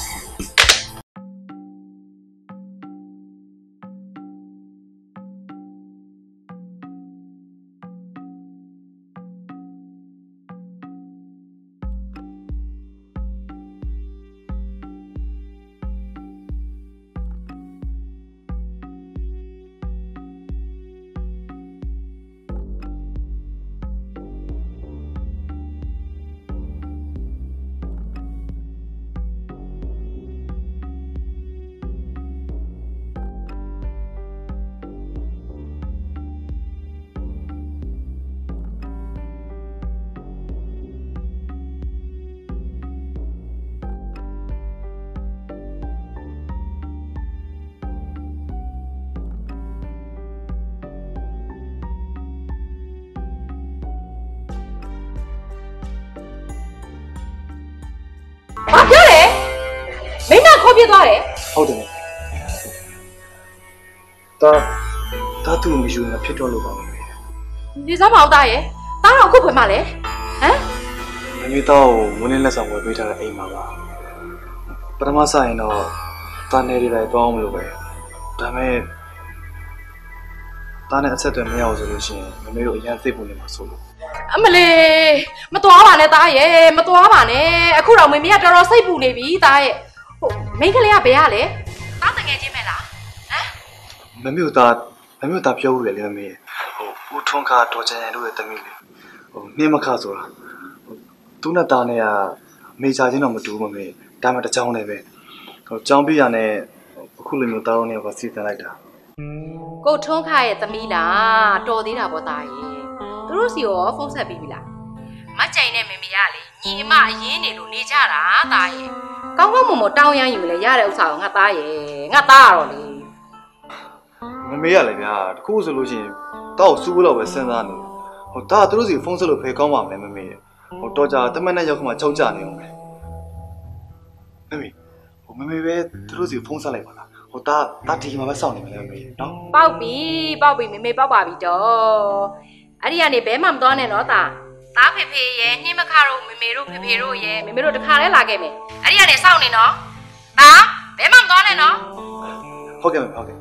ဘာပြောလဲမင်းကခေါ်ပြသွားတယ်ဟုတ်တယ်တာသူ့မယူနေဖြစ်တော့လို့ပါမယ်ဒီစားမအောင်သားရဲ့တားတော့အခုဖွင့်မလဲဟမ်မမေတော့ဝင်းနေလက်ဆောင်ဝယ်ပေးထားတဲ့အိမ်မှာပါပထမစရင်တော့တာနေတွေပဲတောင်းမလို့ပဲဒါပေမဲ့တာနဲ့အဆက်အသွယ်မရအောင်ဆိုလို့ရှိရင်မမေတို့အရင်သိဖို့နေမှာဆိုလို့အမလေးမတော်ပါနဲ့သားရဲ့မတော်ပါနဲ့အခုတော့မမေကတော်တော်စိတ်ပူနေပြီသားရဲ့ဟိုမိန်းကလေးကဘယ်ရလဲသားတငယ်ချင်းပဲလားဟမ်မမေတို့တာပြောဦးတယ်လေမမေဦးထွန်းခါတော်ချင်တို့ရဲ့တမီးလေနှင်းမခဆိုတာသူနဲ့တာနဲ့ကမေချာချင်းတော့မတူဘူးမမေဒါမှတစ်ချောင်းနဲ့ပဲကြောင်းပြရနဲ့အခုလိုမျိုးတာတော့နဲ့ကစီစဉ်လိုက်တာကိုထွန်းခါရဲ့သမီးလားတော်သေးတာပေါ့သားရဲ့သူတို့စီရောဖုန်းဆက်ပြီးပြီလားမကြိုင်နဲ့မမေကလေညီအမအရင်နေလို့နေကြတာသားရဲ့ကောင်းကောင်းမွန်မွန်တောင်းရမ်းယူလဲရတဲ့ဥစ္စာကိုငါသားရဲ့ငါသားရတော့လေမမေရလေဗျာတခုဆိုလို့ရှိရင်တောက်စူးဖို့တော့ပဲစဉ်းစားနေဒါသူတို့စီဖုန်းဆက်လို့ဖေကောင်းပါမလဲမမေတော်ကြတမန်နဲ့ရောက်ခမှကြောက်ကြနေအောင်ပဲမမေပဲသူတို့စီဖုန်းဆက်လိုက်ပါလားဒါဒီမှာပဲစောင့်နေမလဲမမေနော်ပေါက်ပြီမမေပေါက်ပါပြီတော့အဲ့ဒီကနေဘဲမှမသွားနဲ့နော်သားဖေဖေရဲ့နှင်းမခါတို့မမေတို့ဖေဖေတို့ရဲ့မမေတို့တခါလဲလာခဲ့မယ်အဲ့ဒီကနေစောင့်နေနော်သားဘဲမှမသွားနဲ့နော်ဟုတ်ကဲ့ဟုတ်ကဲ့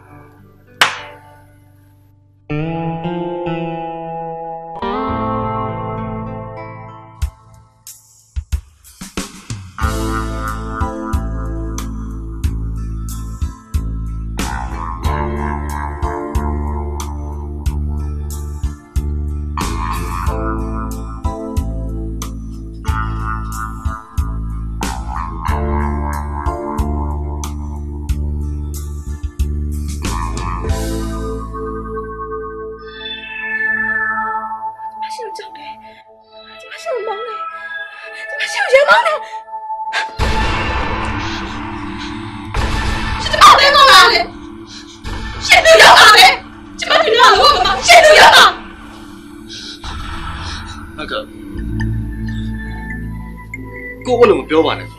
ကိုဘယ်လိုမပြောပါနဲ့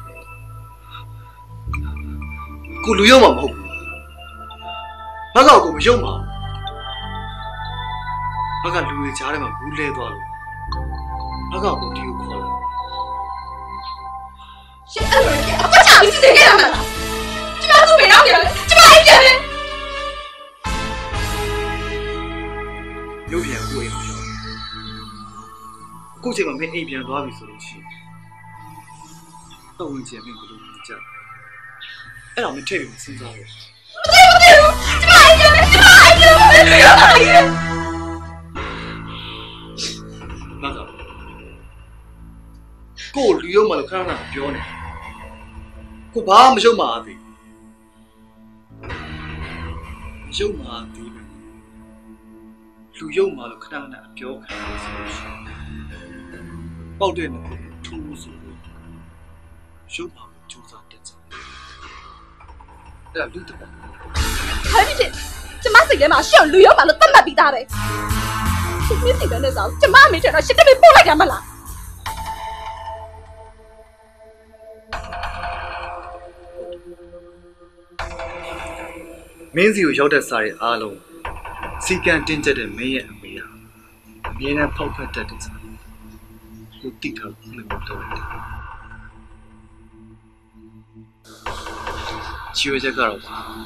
ကိုလူရုံမှာမဟုတ်ဘူးဘာကောကိုမယုံပါဘာကလူတွေကြားထဲမှာဘူးလဲသွားလို့ဘာကောကိုတီကိုခေါ်လာရှင်းအဲ့လိုကြီးအပတ်ချပြီးစစ်ခဲ့ရမှာလားကျမသူ့ဘယ်တော့ပြန်လဲကျမအိမ်ပြန်လဲရုပ်ပြန်ကိုအိမ်ပြောကိုချိန်မှာမင်းအိမ်ပြန်သွားပြီဆိုလို့ရှိရင်တော့ဝင်ချင်မင်းကိုလို့ကြည့်အဲ့တော့မထည့်ပြီးစဉ်းစားလို့မသိဘူးကျမအိမ်ပြန်လဲကျမအိမ်ပြန်လဲဘာသာကိုလူရုံမှလို့ခဏခဏပြောနေကိုဘာမရှုံးပါသေးမရှုံးပါသေးလူရုံမှလို့ခဏခဏပြောခံရဆိုလို့ရှိရင်ပေါက်တဲ့နှစ်ခုထူးဆိုလို့ရှုံးပါကြိုးစားတက်ကြအဲ့လူတပါဟဲ့ဖြစ်ကျမစိတ်ထဲမှာရှေ့လူရောပါလို့သတ်မှတ်ပြီးသားပဲသူမစိတ်ထဲနဲ့ဆိုကျမအမေထဲတော့ရှစ်တပိပို့လိုက်တာမလားမင်းစီကိုရောက်တဲ့စာတွေအားလုံးစီကံတင်းကျပ်တဲ့မင်းရဲ့အမေဟာအမြဲတမ်းဖောက်ဖက်တတ်တဲ့စာကိုတိထားလို့လုပ်တော့တယ်ချီဝဲချက်ကတော့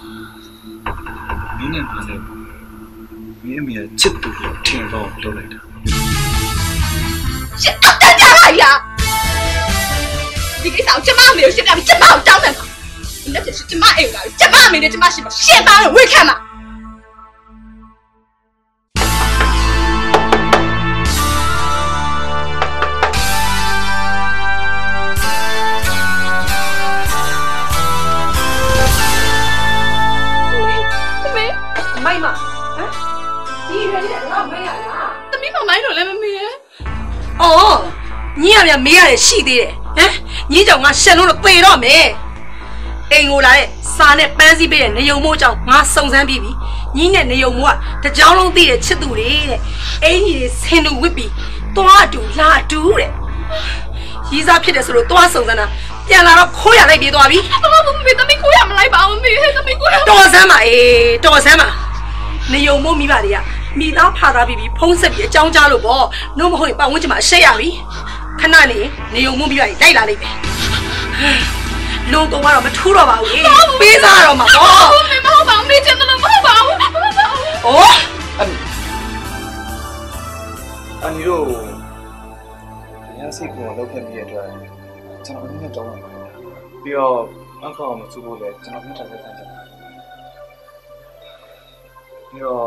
မင်းနဲ့ပါလေမင်းအမေကချစ်သူကိုထင်တော့လုပ်လိုက်တာရှစ်တက်ကြပါရဒီကိစ္စကိုကျမအမေကိုရှင်းပြပြီးကျမကိုတောင်းတယ်လက်ချက်ကျမအိမ်ကကျမအမေနဲ့ကျမရှိမရှင်းပါလို့ဝေခံပါမိုင်းမဟမ်ဒီရွယ်လေးကတော့မေးရလားသမီးမမိုင်းတော့လည်းမမေးရဲ့အော်ညီရမြမေးရတယ်ရှိသေးတယ်ဟမ်ညီကြောင့်ငါရှက်လို့သေတော့မယ်အိမ်ကိုလာတဲ့စာနဲ့ပန်းစည်းပေးတဲ့နေုံမိုးကြောင့်ငါစုံစမ်းပြီးပြီညီနဲ့နေုံမိုးကတကြောင်လုံးသိတဲ့ချစ်သူတွေတဲ့အင်ကြီးတွေဆင်တူဝစ်ပြီးသွားအတူလာအတူတဲ့ရီးစားဖြစ်တယ်ဆိုလို့သွားစုံစမ်းတာပြန်လာတော့ခိုးရလိုက်ပြေးသွားပြီမမေသမီးခိုးရမလိုက်ပါဘူးမေသမီးခိုးရတော်စမ်းပါတော်စမ်းပါနေုံမိုးမိပါတွေကမိသားဖာသားပြီးဖုံးဆက်ပြီးအကြောင်းကြားလို့ပေါ့နှုတ်မဟုတ်ရင်ပတ်ဝန်းကျင်မှာအရှက်ရပြီခဏနေုံမိုးမိပါတွေလိုက်လာလိုက်မယ်လုံကောင်ကတော့မထူးတော့ပါဘူးပေးစားတော့မှာပေါ့မေမဟုတ်ပါဘူးမေချင်တယ်မဟုတ်ပါဘူးဩအန်ဒီတို့ညစိတ်ကိုလောက်ခဲ့ပြီးတဲ့အတွက်ကျွန်တော်အနေနဲ့တောင်းပါပြီးတော့အခါအောင်မစူဖို့လဲကျွန်တော်မြင်ထားတဲ့တန်းချင်ပြီးတော့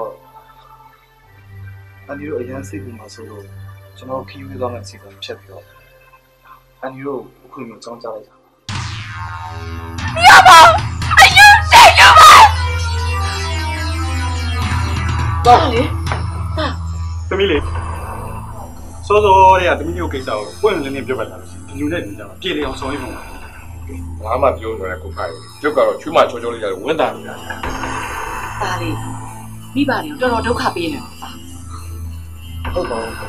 အန်ဒီတို့အရင်စိတ်ကိုမှဆိုလို့ကျွန်တော်ခီးဝေးသွားမှစိတ်ကိုဖြတ်ပြီးတော့အန်ဒီတို့အခုမျိုးကြောင်းကြလိုက်တာရပါအယူစိတ်ရပါတော့လေသမီးလေးစောစောတွေကသမီးမျိုးကိစ္စကိုပွင့်လင်းလင်းပြောပြလာလို့ဒီလူနဲ့ဒီကြမှာပြေလည်အောင်ဆောင်ရွက်မှာဘာမှပြောနေတယ်ကိုဖိုင်ရုပ်ကတော့ချွေးမချောချောလေးရတယ်ဝင်းတာနေတာဒါလေးမိဘတွေတော်တော်ဒုက္ခပေးနေပါဟုတ်ပါဘူး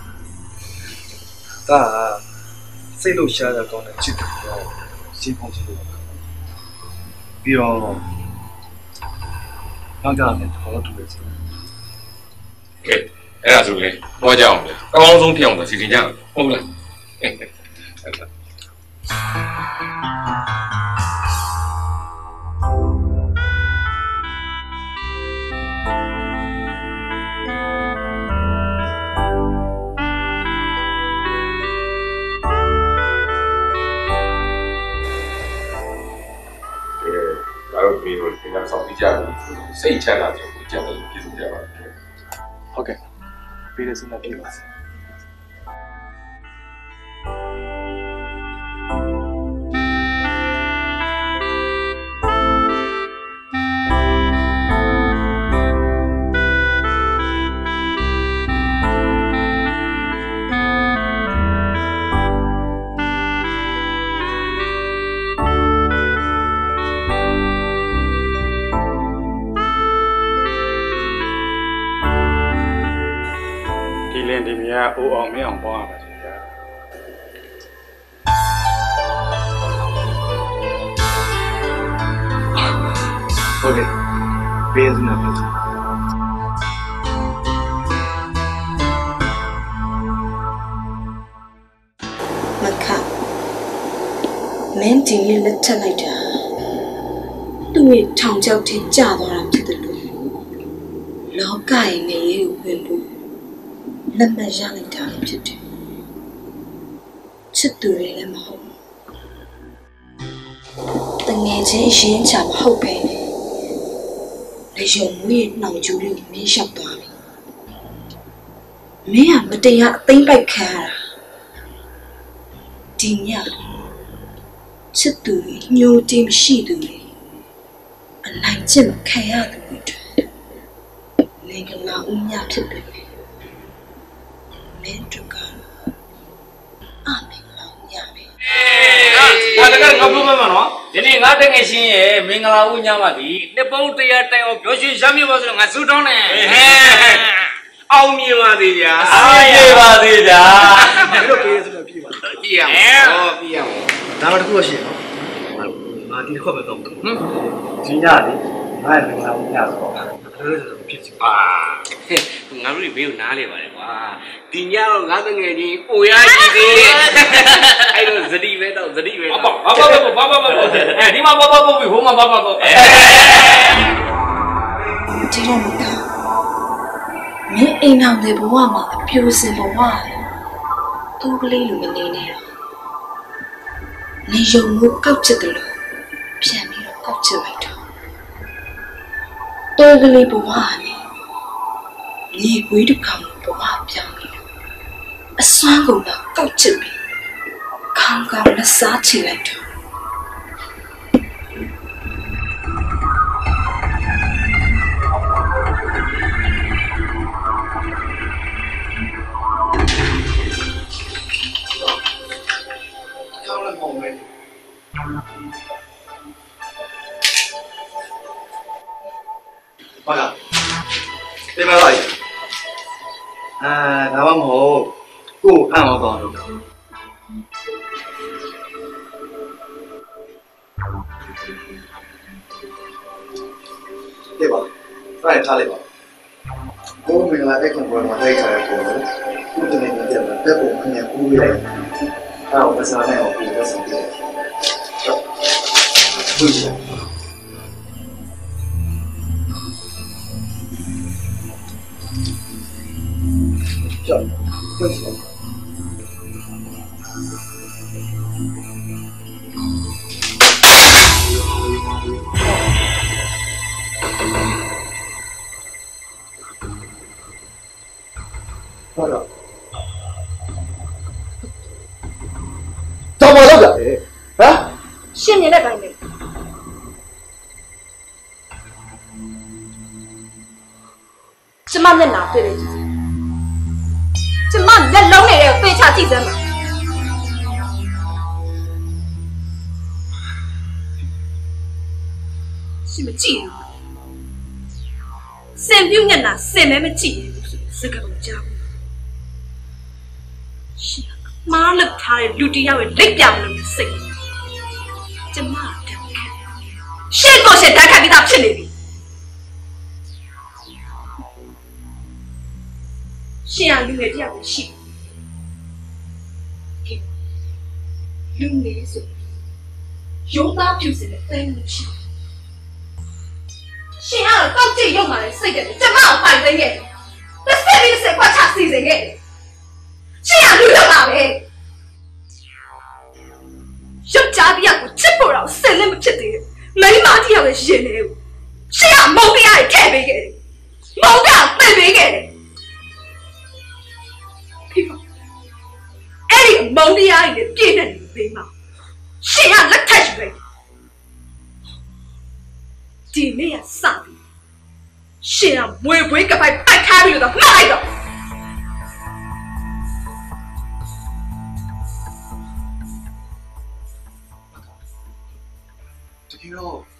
ဒါစိတ်လို့ရှားတဲ့ကောင်းတဲ့ချစ်တယ်တော့စီးပုံးချစ်လို့ပြီးတော့နောက်ကလည်းတော်တူပဲစီကဲအဲ့ဒါဆိုလေတော့ကြအောင်လေအကောင်းဆုံးဖြစ်အောင်စီစဉ်ကြအောင်ဟုတ်လားဆောင်ကြတယ်စိတ်ချမ်းသာခြင်းကိုကြက်တယ်ပြည်သူကြပါဟုတ်ကဲ့ပြည်သူနဲ့ပြည်ပါစေဒီမြတ်အိုးအောင်မင်းအောင်ပွားပါစေဗျာဟုတ်ကဲ့ပေးစနေပြီမခမင်းဒီလေးလက်ထက်လိုက်တာသူ့ရဲ့ထောင်ချောက်ထဲကျသွားတာဖြစ်တယ်လို့လောကရဲ့နေရေးကိုဝင်ဖို့လက်မရလိုက်တာဖြစ်တယ်ချစ်သူတွေလည်းမဟုတ်တငယ်ချင်းရင်းချမဟုတ်ပဲလေရုံမွေးနှောင်ကျူးလေးမင်းလျှောက်သွားပြီမင်းကမတရားအသိမ့်ပိုက်ခံရတာဒီညချစ်သူညိုတင်မရှိသူအနိုင်ကျင့်ခံရသူတွေမင်္ဂလာဦးညဖြစ်တယ်မင်းတို့ကအမင်္ဂလာဦးညပဲဒါတကယ်ငါပြောမှမနော်ဒီနေ့ငါတကယ်ရှင်းရဲ့မင်္ဂလာဦးညမှာဒီနှစ်ပေါင်း100တိုင်အောင်ပြောရှင်ရမ်းမြေပါဆိုတော့ငါစူတောင်းတယ်အောင်မြင်ပါသေးဗျာအောင်မြင်ပါသေးဗျာဘယ်လိုပြေးဆိုတော့ပြေးပါပြေးရအောင်ဟောပြေးရအောင်ဒါမှတခုတော့ရှိရနော်ငါဒီတစ်ခွက်ပဲတော့ဒီညလေငါ့ရဲ့မင်္ဂလာဦးညဆိုတော့ဖြစ်စီပါငါတို့ဘေးကိုနားလေပါတယ်ကွာဒီညတော့ငါတငယ်ချင်းအိုရကြီးသေးအဲ့လိုဇတိပဲတော့ဇတိပဲဘာဒီမှာဘာဟိုမှာဘာဒီတော့မကမင်းအိမ်အောင်တဲ့ဘဝမှာအပြိုစင်ဘဝသူ့ကလေးလိုမနေနဲ့နေရုံကိုကောက်ချစ်တယ်လို့ပြန်ပြီးတော့ကောက်ချစ်လိုက်တော့တော်ကလေးဘဝနဲ့ဒီကွေးတစ်ခါဘဝပြောင်းနေတယ်အစွမ်းကုန်တော့ကောက်ချစ်ပြီးခေါင်းကောင်းလက်စားချလိုက်တော့ဘာလဲတင်မလိုက်ဒါမှမဟုတ်ကို့အံ့ဩတော့လို့对吧？那也差了吧？我们来这中国嘛，这一块多了，不是那个点了，这我们也估了，那我们是那样估的什么的，不行。这，不行。ဟုတ်တော့တော့မလုပ်ကြလေဟမ်ရှင်မြင်တဲ့တိုင်းပဲကျမမျက်နှာတွေ့တယ်ကျမလက်လုံးနေတဲ့ကိုသေချာကြည့်စမ်းပါရှင်မကြည့်ဘူးစင်ပြုတ်မျက်နှာစင်မဲမကြည့်ဘူးစကားကိုကြားရှင်မားလောက်ထားတဲ့လူတယောက်ရဲ့လက်ပြောင်လို့စိတ်ကျမတက်ခဲ့ရှင်းကိုရှင်းတက်ခတ်ပြီးသားဖြစ်နေပြီရှင်ကလူငယ်တယောက်ကိုရှိလူငယ်ဆိုရုံးသားဖြူစင်တဲ့တဲလို့ရှိရှင်ကတော့တောက်ကြည့်ရုံမှလည်းစိတ်တယ်ကျမကိုပိုင်သိခဲ့တယ်တစ်ဆက်ပြီးတစ်ဆက်ကွာချစီစဉ်ခဲ့တယ်ရှင်ကလူတော့ပါပဲရုပ်ကြားတရားကိုချစ်ဖို့တော့ဆင်လည်းမဖြစ်သေးဘူးမိန်းမတရားပဲရှင်နေဘူးရှင်ကမုန်းတရားထည့်ပေးခဲ့တယ်မုန်းတရားသိပေးခဲ့တယ်အဲ့ဒီမုန်းတရားကြီးပြည့်တဲ့လူပေးမှာရှင်ကလက်ထက်ယူလိုက်ဒီနေ့ကစပြီရှင်ကမွေပွေးကပိုက်ပိုက်ခါပြီးတော့မှတ်လိုက်တော့တကယ်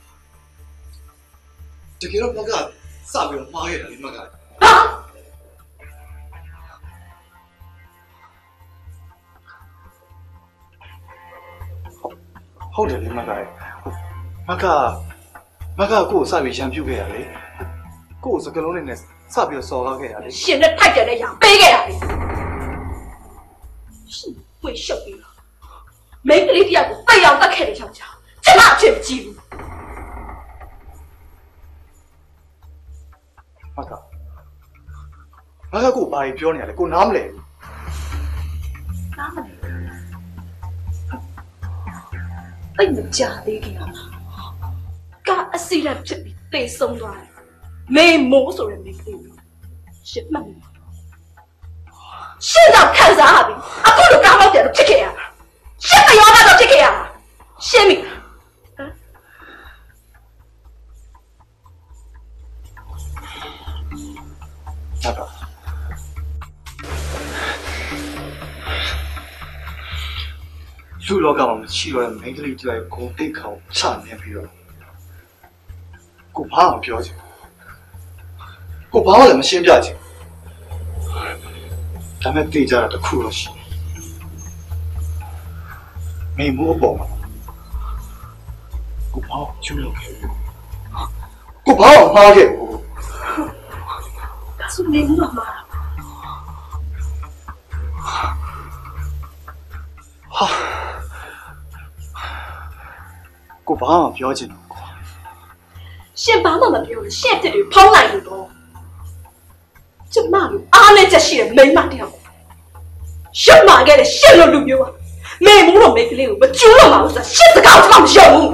တော့ဘကစပြီးတော့မှားခဲ့တယ်ဒီမကဟာဟုတ်တယ်လေမကကိုစပြီးရံပြူခဲ့ရလေကိုစကလုံးနဲ့စပြီးတော့စော်ကားခဲ့ရလေရှင်နဲ့ထိုက်တယ်လည်းရံပေးခဲ့ရလေရှင်ဝေရှုပ်ပြီးတော့မိန်းကလေးတယောက်ကိုပိတ်အောင်တတ်ခဲ့တဲ့ကြောင့်ကျမအဖြစ်မကြည့်ဘူးမကကိုဘာပြောနေရလဲကိုနားမလဲနားမလဲအိမ်မကြသေးခင်လားကအစီရဖြစ်ပြီးသေဆုံးသွားတယ်မေမိုးဆိုတဲ့မိန်းကလေးရှင်မှတ်နေဟ现在看啥比？啊，不如刚好点都撇开呀，什么要那都撇开呀，什么？ 那个，လူလောကမှာမရှိတော့တဲ့မိန်းကလေးတယောက်ကိုတိတ်ခေါချနေပြီးတော့ကိုဘာမှပြောချင်ကိုဘာမှလည်းမရှင်းပြချင်ဒါမဲ့သိကြတာတစ်ခုတော့ရှိမိမိုးပေါ်မှာကိုဘာမှကျူးလို့ခဲ့ဘူးကိုဘာမှမှားခဲ့ဘူးဒါဆိုနေဘူးတော့မှာဟာကိုဘာမှပြောချင်တော့ရှင်ဘာမှမပြောလို့ရှင့်တက်တွေဖောင်းလိုက်လို့တော့ကျမတို့အားနဲ့ချက်ရှိတဲ့မိန်းမတယောက်ရှင့်မာခဲ့တဲ့ရှင့်လိုလူမျိုးอ่ะမေမိုးတော့မိန်းကလေးကိုမကျူးတော့မှာလို့ဆိုတာရှင့်စကားကျမမယုံဘူး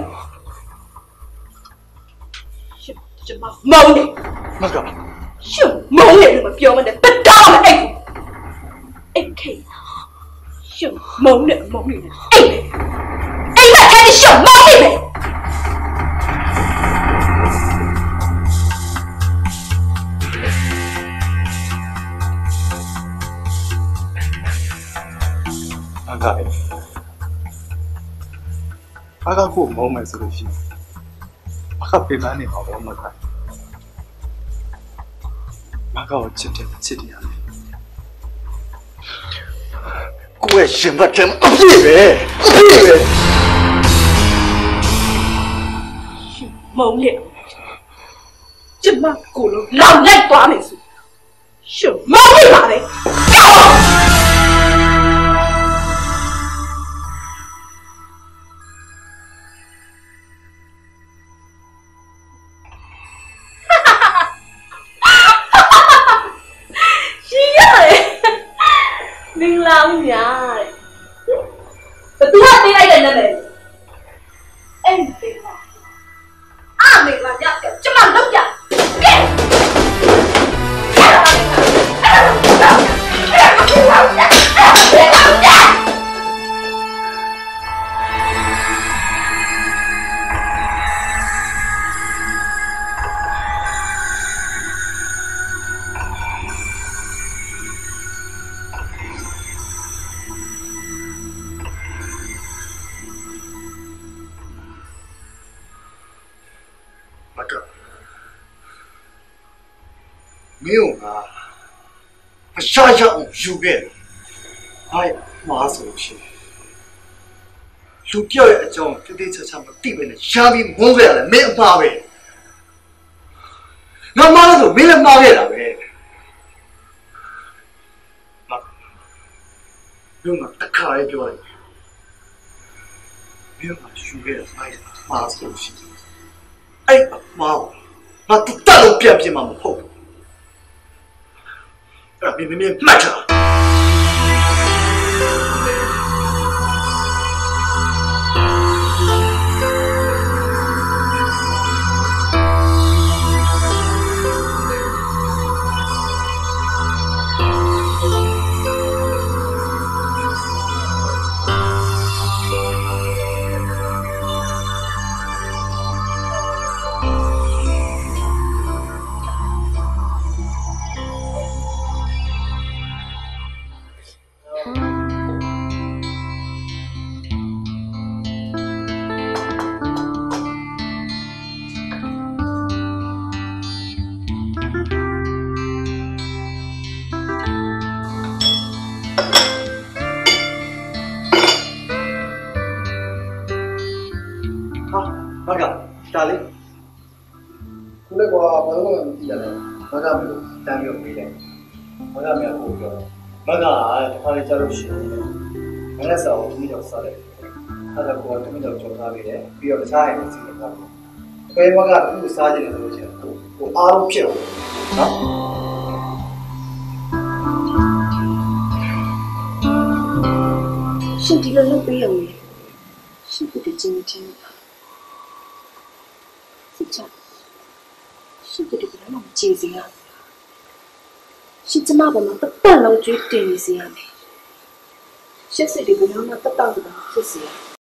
ရှင့်ကျမမုန်းတယ်မကရှင့်မုန်းတယ်လို့မပြောမနဲ့တတောင်းမအိတ်ဘူးအိတ်ခေရှင့်မုန်းတယ်မုန်းနေတယ်အိတ်အဲ့ဒီရှင့်မုန်းနေတယ် 아가 그 몸에 쓰듯이 아가 배만이 먹으면 아가 어쨌든 지리야 왜 신발 좀 없이래 멍해 정말 고로 남날 밤에서 쇼 멍해 말해 Lang nha. Tôi hát đi đây là này. Em tiền là. À mình là nhặt kiểu cho mình đúng nhỉ. 미용아 샤샤 유게 아이 마소시 루뼈의 좀 뜨뜻해서 참 띠베는 샤비 뭔가야 매 마베 나 말아도 매일 마베라 왜 막 미용아 딱하게ပြောတယ်미용아 유게 아이 마소시 아이 마오 나 뜻대로 뺨pier만 못 하고 미미미 맞아. Darling. Kule kwa baru kan tidak ada. Maka melu, kami boleh. Maka melu boleh. Maka hari caru sih. Mana sah kami jauh sah. Ada kuat kami jauh jauh boleh. Biar saya mesti kita. Kau maka tu sah jadi tu je. Tu aru kira. Sendiri lalu biar ni. Sendiri janji. 진짜 신들이 그러면 지지야. ရှင်ကျမပေါ်မှာတပတ်လုံးကြွေးတင်နေစေရမယ်ရှက်စစ်တွေဘယ်တော့မှတက်တောက်တာဖြစ်စေရ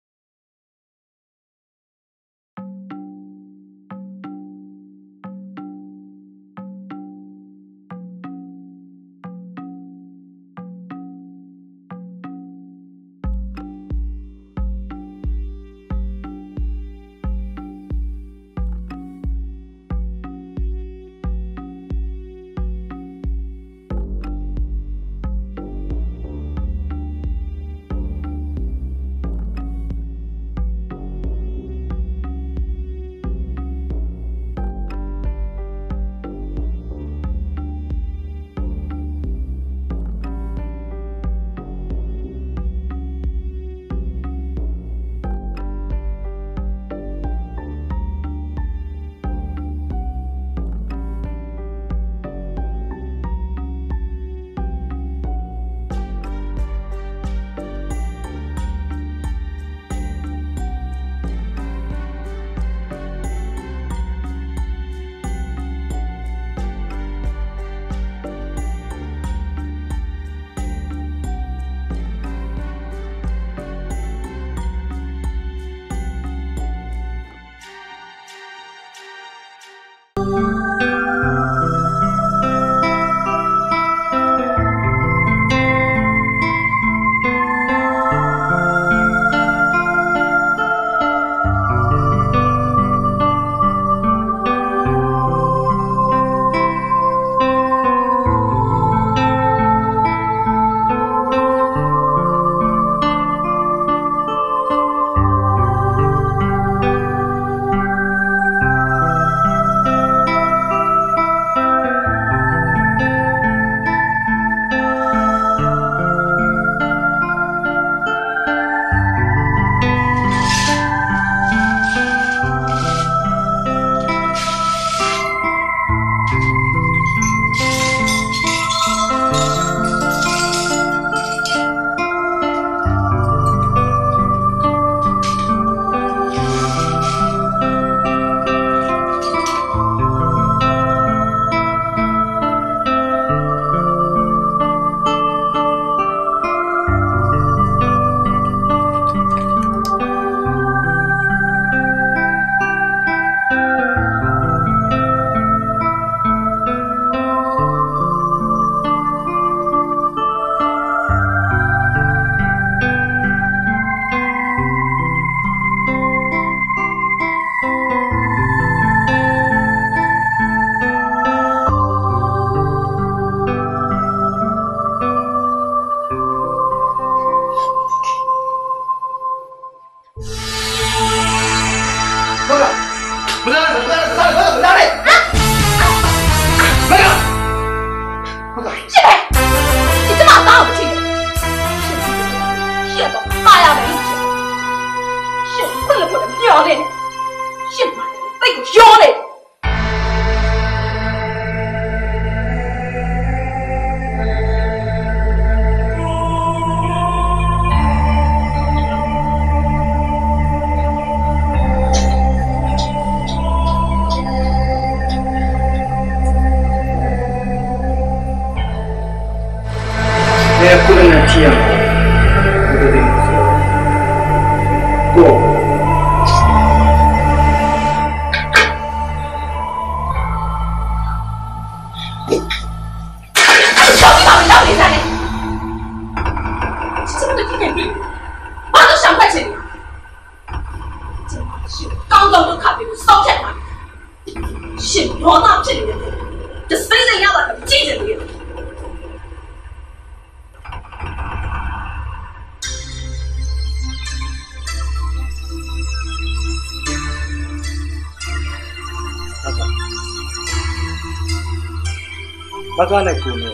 ဘာကနဲ့ကိုနေ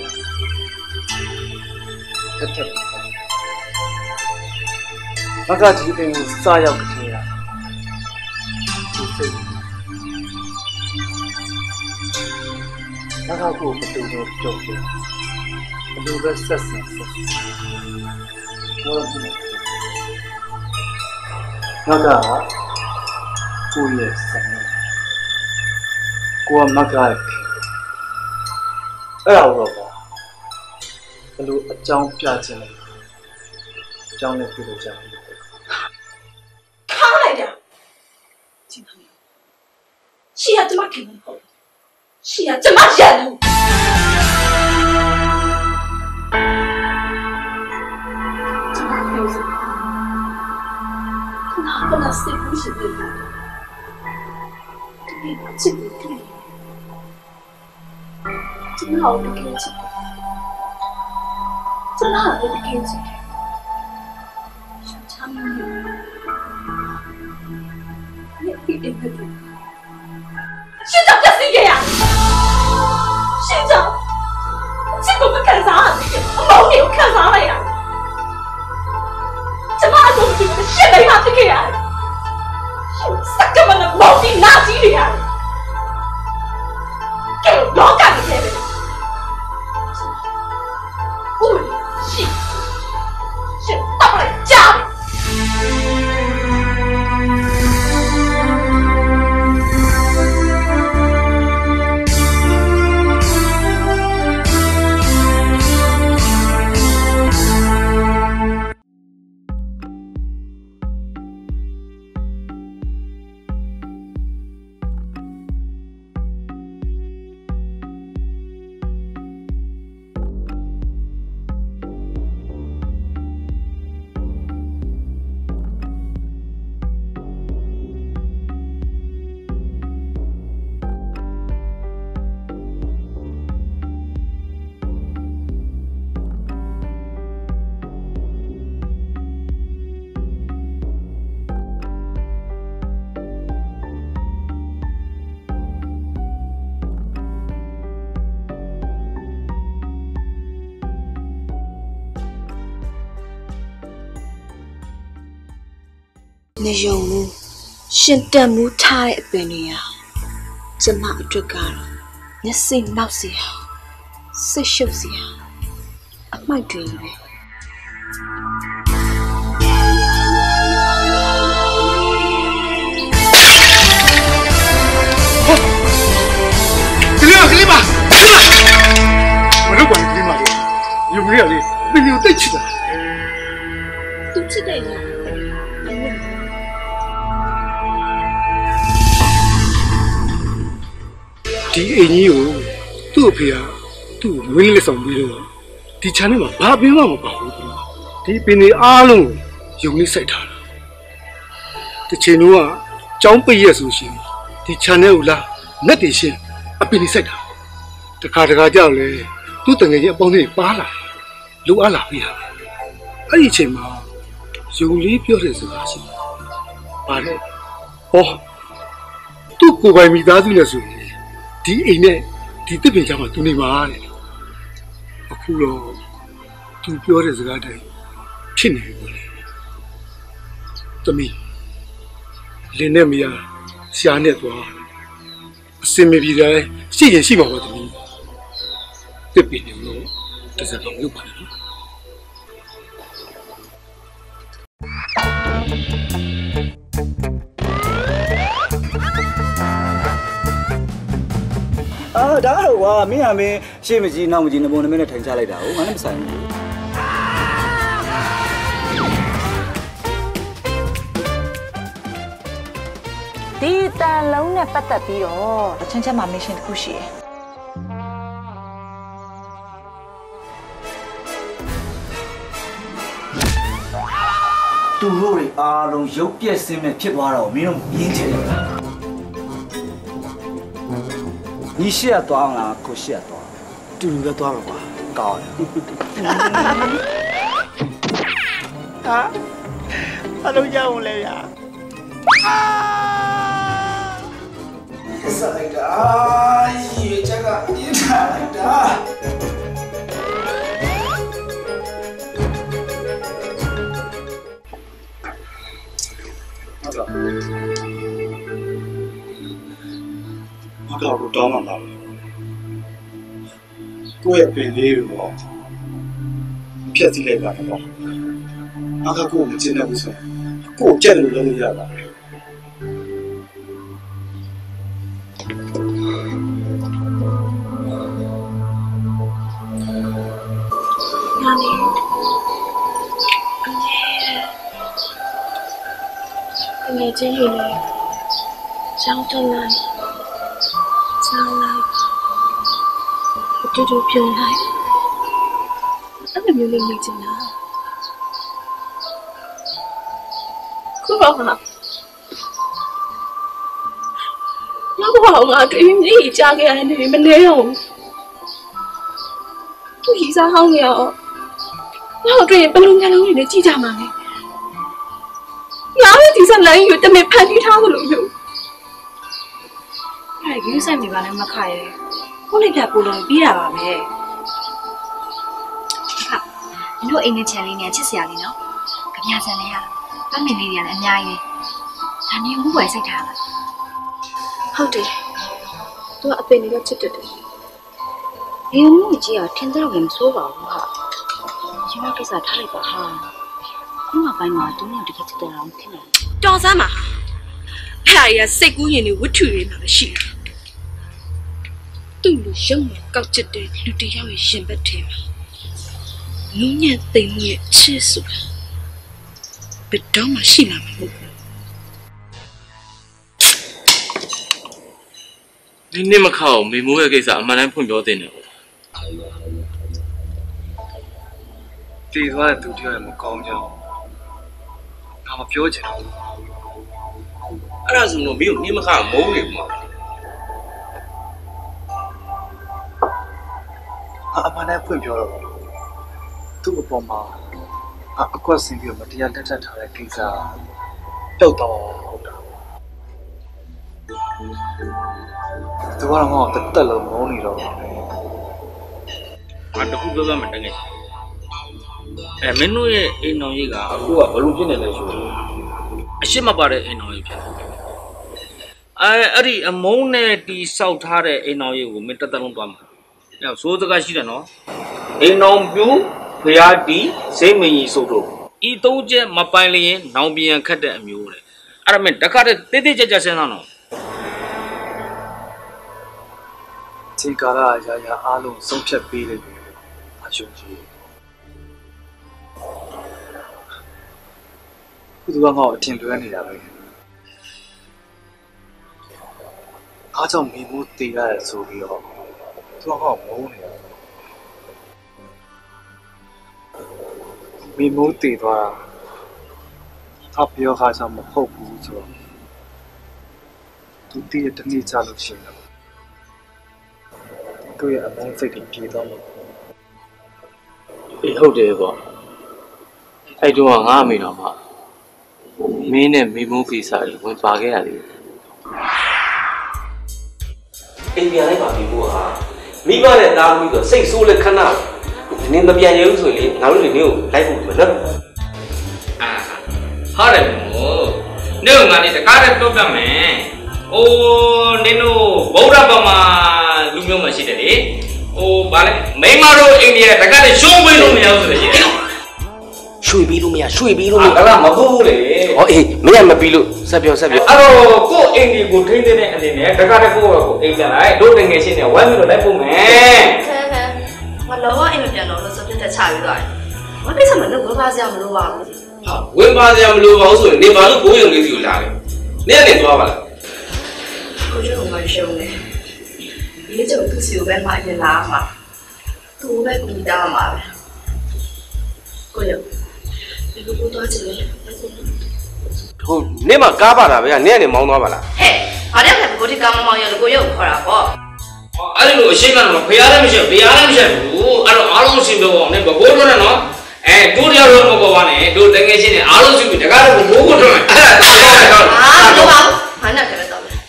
တက်တက်ဘာကဒီအိမ်ကိုစားရောက်ကြည့်ရဒီစိတ်ဘာကကိုဘယ်လိုလုပ်ကြလဲဘယ်လိုပဲဆက်ဆက်ဆက်ဘောလုံးနဲ့ဘာကကိုရဲ့ဆမ်းကိုမကအဲ့ဒါတော့လိုအကြောင်းပြခြင်းလဲအကြောင်းနဲ့ပြုလို့ကြတယ်ထားလိုက်တာကျင်းပါရှီကကျမခင်မဟုတ်ရှီကကျမရက်လို့ကျမပြောစနာဘနာစိတ်ကူးရှိတယ်ဒီချစ်တယ်ကျမအောင်တကယ်ချစ်တယ်ကျမအောင်တကယ်ချစ်တယ်ရှင်းချမ်းနေတယ်ဒီအိမ်မှာရှင်းကြောင့်ပြစီခဲ့ရရှင်းကြောင့်ချစ်ကိုမခံစားရတယ်အမောင်ကိုခံစားလိုက်ရကျမအကုန်လုံးရှင်းလိုက်မှဖြစ်ခဲ့ရတယ်စက်ကမနဲ့မောင်ဒီနာကြီးတွေရတယ်ကဲတော့ကနေတယ်ဦးရှင်းတော့လိုက်ကြတယ်နေရုံလို့ရှင်တန်မှုထားတဲ့အပင်တွေဟာကျမအတွက်ကတော့မျက်စိနောက်စရာစိတ်ရှုပ်စရာအမိုက်တွေပဲကလေးပါမလုပ်ပါနဲ့ကလေးမလေးယူမရလေဘယ်လိုတိတ်ချစ်တာသူချစ်တယ်လားဒီအိမ်ကြီးကိုသူ့အဖေကသူ့ကိုမင်းလေးဆောင်ပြီးတော့ဒီချမ်းထဲမှာဘာပင်မှမပါဘူးဒီပင်တွေအားလုံးယုံနေစိုက်ထားတာတစ်ချိန်လုံးကကြောင်းပိတ်ရက်ဆိုရှင်ဒီချမ်းထဲကိုလာငက်တွေရှင်းအပင်တွေစိုက်တာတခါကြောက်လေသူ့တငယ်ချင်းအပေါင်းတွေပါလာလူအားလာပြီဟာအဲ့ဒီအချိန်မှာယုံလေးပြောတဲ့စကားရှိပါလေဟောသူ့ကိုယ်ပိုင်မိသားစုနဲ့ဆိုရင်ဒီအိမ်နဲ့ဒီတစ်ပင်ချမှာသူနေမှာတဲ့အခုတော့သူပြောတဲ့စကားတိုင်းဖြစ်နေပြီလေသမီးလင်းနဲ့မရရှားနဲ့သွားအစင်မပြေတယ်ရှိရင်ရှိမှာပါသမီးတစ်ပင်နေလို့တစ်စက်တော့လုပ်ပါနဲ့ဒါတော့ကွာမင်းကမင်းရှေ့မကြီးနောက်မကြီးနဘုံနမင်းနဲ့ထိုင်ချလိုက်တာဟုတ်ငါလည်းမဆိုင်ဘူးဒီတန်လုံးနဲ့ပတ်သက်ပြီးတော့အချင်းချင်းမှာမစ်ရှင်တစ်ခုရှိတယ်သူတို့တွေအားလုံးရုပ်ပြက်စင်းမဲ့ဖြစ်သွားတော့မင်းတို့မြင်ချင်တယ်你写多少啊？可写多少？ တူလူပဲသွားမှာကွာကောင်းဟာဘာလို့ရအောင်လဲဗျာဆက်လိုက်တာရေချက်ကပြင်းထန်လိုက်တာဟုတ်တော့တောင်းမှာပါကိုယ့်ရဲ့ပင်လေးကိုဖြတ်စီလိုက်ပါတော့အခါကိုမချင်တဲ့ဘူးဆိုကိုယ်ကြက်လို့လုပ်ရတာငယ်ချင်းတွေနဲ့ကြောင်းတက်လိုက်ဆောင်းလိုက်တူတူပြုံးလိုက်အဲ့လိုမျိုးလေးနေချင်တာခုတော့ငါတွေ့မြည်ကြခဲ့ရတယ်မနေတော့သူကြီးစားဟောင်းနေရောငါတွေ့ရင်ဘလုံးမျိုးလုံးနဲ့ကြည့်ကြမှာလေငါဒီစလိုင်းယူတမေဖန်တီးထားလို့မျိုးအဲ့ဒီဆိုင်ပြပါနဲ့မခါရဲခုလေးပြပို့လို့ပြီးတာပါပဲဟာတို့အိမ်နဲ့ချန်လေးနဲ့ချစ်စရာလေးနော်ကြပြဆန်လေးရတာမင်းလေးတွေကလည်းအများကြီးဒါနေဘူးပဲစိတ်ထားပါဟုတ်တယ်သူကအပင်လေးကချစ်တယ်ဒီမှုကြီးကထင်တော့လည်းမဆိုးပါဘူးဟာဒီမှာကိစ္စထားလိုက်ပါဟာခုမှပိုင်းမှာသူနဲ့တကယ်ချစ်တယ်အောင်ထင်တယ်တော်စမ်းပါအဲ့ဒါကြီးကစိတ်ကူးရင်တွေဝတ္ထုတွေမှာပဲရှိတယ်သူ့လူရုံမှာကောက်ချစ်တဲ့လူတယောက်ရဲ့ရှင်ဘက်ထဲမှာနူးညံ့သိမ်မှုရဲ့ချစ်ဆိုတာဘယ်တော့မှရှိမှာမဟုတ်ဘူးဒီနေ့မခောက်မေမိုးရဲ့ကိစ္စအမှန်တမ်းဖွင့်ပြောတင်တယ်တည်သွားတဲ့သူတယောက်မကောင်းကြောင်းငါမပြောချင်ဘူးအဲ့ဒါဆိုတော့မင်းကိုနေ့မခောက်မုန်းနေမှာအမှန်တမ်းဖွင့်ပြောတော့သူ့အပေါ်မှာအကွက်ဆင်းပြီးမတရားတက်ထားတဲ့ကိစ္စတောက်တော့ဟုတ်တာသူကတော့တက်လုံးမုန်းနေတော့ငါတခုပြောပြမှတကယ်မင်းတို့ရဲ့အိမ်တော်ကြီးကအခုကဘလို့ဖြစ်နေလဲဆိုတော့အရှိမပါတဲ့အိမ်တော်ကြီးဖြစ်တယ်အဲ့ဒီအမုန်းနဲ့တီဆောက်ထားတဲ့အိမ်တော်ကြီးကိုမင်းတက်လုံးသွားမှာအဲ့ဆိုးစကားရှိတယ်နော်အိမ်တော်ပြူဖျားတီစိတ်မကြီးဆိုတော့ဤသုံးချက်မပိုင်လျင်နောင်ပြန်ခတ်တဲ့အမျိုးတဲ့အဲ့ဒါမင်းတခါတည်းတိတိကျကျစဉ်းစားတော့ဒီကာလအရာရာအားလုံးဆုံးဖြတ်ပေးတယ်အယုံကြည်သူကငါ့ကိုအထင်လွဲနေတာပဲအားကြောင့်မိမိုးတည်ရတယ်ဆိုပြီးတော့သူကငါ့ကိုမုန်းနေတာမိမိုးတည်သွားတာပြောခါကြောင့်မဟုတ်ဘူးဆိုတော့သူတည်တဲ့တနေ့ချလို့ရှိရင်သူ့ရဲ့အမုန်းစိတ်တွေပြေသွားမှာဟုတ်တယ်ပေါ့အဲ့တော့ငါအမေတော်မှမင်းနဲ့မိမိုးကိစ္စတွေဝင်ပါခဲ့ရတယ်အိမ်ပြန်လိုက်ပါပြီကိုဟာမိဘနဲ့တားပြီးတော့စိတ်ဆိုးလက်ခဏနင်းမပြန်ရဘူးဆိုရင်ငါတို့တွေနင်းကိုလိုက်ဖို့မနော်ဟုတ်တယ်မို့နင်းကငါလေးတကားနဲ့ပြောပြမယ်အိုးနင်းတို့ဗုဒ္ဓဘာသာလူမျိုးမှရှိတယ်လေဗာလဲမိမတို့အိန္ဒိယတကားနဲ့ရှုံးပေးလို့မရဘူးဆိုလို့ရှိရင်ရွှေပြီးလို့မရရွှေပြီးလို့မရအဲ့ဒါမဟုတ်ဘူးလေဟောအေးမရမပြီးလို့ဆက်ပြောအဲ့တော့ကို့အိန္ဒိယကိုထိန်းတဲ့အနေနဲ့တကားတဲ့ကိုအိမ်ပြန်လိုက်တို့တငယ်ချင်းတွေဝိုင်းပြီးတော့လိုက်ဖို့မယ်မလောအိမ်မပြန်တော့လို့စပြတ်တက်ချပြီးသွားတယ်မကိစ္စမလို့ဝင်ပါစရာမလိုပါဘူးဟာဝင်ပါစရာမလိုပါဘူးဆိုရင်နေပါလို့ကိုရုံလေးစီကိုလာတယ်နေကနေသွားပါလားကိုကျုံမရှိဘူးလေဒီကျုံသူစီကိုပဲမှရင်လာမှာသူ့ပဲကူတာမှာပဲကိုရုံဒီကိုတော့ချင်တယ်ဟုတ်နေမှာကားပါတာပဲကနေကနေမောင်းသွားပါလားဟဲ့အားတဲ့ကိုဒီကားမောင်းရလို့ကိုရုံခေါ်တာပေါ့အဲ့လိုအရှိန်ကတော့ဖျားလည်းမရှိဘူးတရားလည်းမရှိဘူးအဲ့တော့အားလုံးရှင်းပြောအောင်နဲ့ဘကိုးတော့နော်တို့တယောက်တော့မပေါ်ပါနဲ့တို့တကယ်ရှင်းနေအားလုံးရှင်းပြီတကားတော့ဘကိုးကိုတော့အဲ့ဒါတော့တော့ပါဟာနဲ့တယ်တော့ဟာ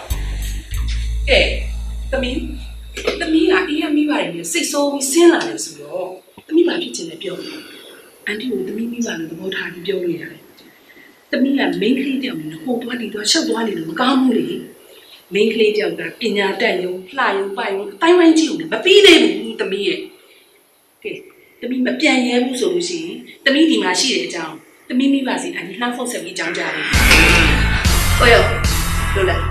သမီးကအေးရမိပါတယ်မျိုးစိတ်ဆိုးပြီးဆင်းလာတယ်ဆိုတော့သမီးဘာဖြစ်ချင်လဲပြောတယ်အန်တီကိုသမီးမိဘလို့သဘောထားပြီးပြောလို့ရတယ်သမီးကမိန်းကလေးတယောက်နဲ့ဟိုသွားနေတော့ရှောက်သွားနေလို့မကောင်းဘူးလေမိန်းကလေးတယောက်ကပညာတတ်ရုံလှရုံပိုင်ရုံအတိုင်းဝိုင်းကြည့်ုံနဲ့မပြီးသေးဘူးသမီးရဲ့ကဲသမီးမပြန်ရဲဘူးဆိုလို့ရှိရင်သမီးဒီမှာရှိတဲ့အကြောင်းသမီးမိဘစီအန်တီလှမ်းဖုတ်ဆက်ပြီးအကြောင်းကြားတယ်ကိုရောလို့လဲ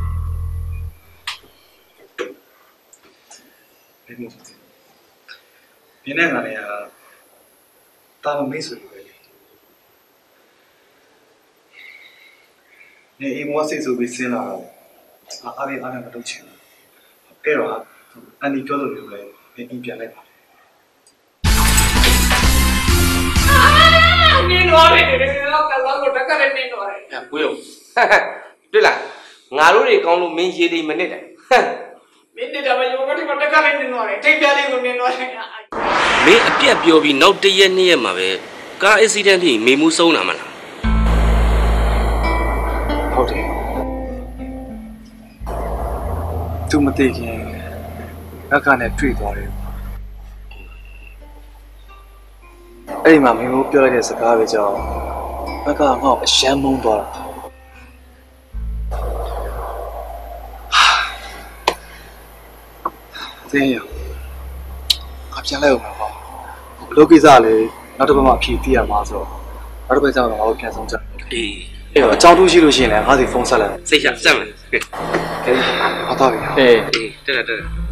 မင်းနဲ့ငါနဲ့တာမမေးဆိုလို့ပဲ你我岁数比深了，阿妹阿妹都钱了，哎咯，按你标准流来，你别来吧。 你哪里的？我刚刚我这个人你哪里？ 不用，对了，俺老的讲路没写的没得的， 没得的嘛，我这个这个人你哪里？这边的我你哪里？ 没别标比闹得严呢嘛呗，刚accident的没木收那么啦。 好的，都没得劲，我刚才追到了。哎妈，没有表来的是咖啡叫，那个我先懵到了。这样，我偏来我们吧，老给啥嘞？那都把马皮底下马走，那都把咱们我偏上这。哎呦，张都西路线嘞，还得封杀了。 谁想这么？ 可以，好到位。 对了。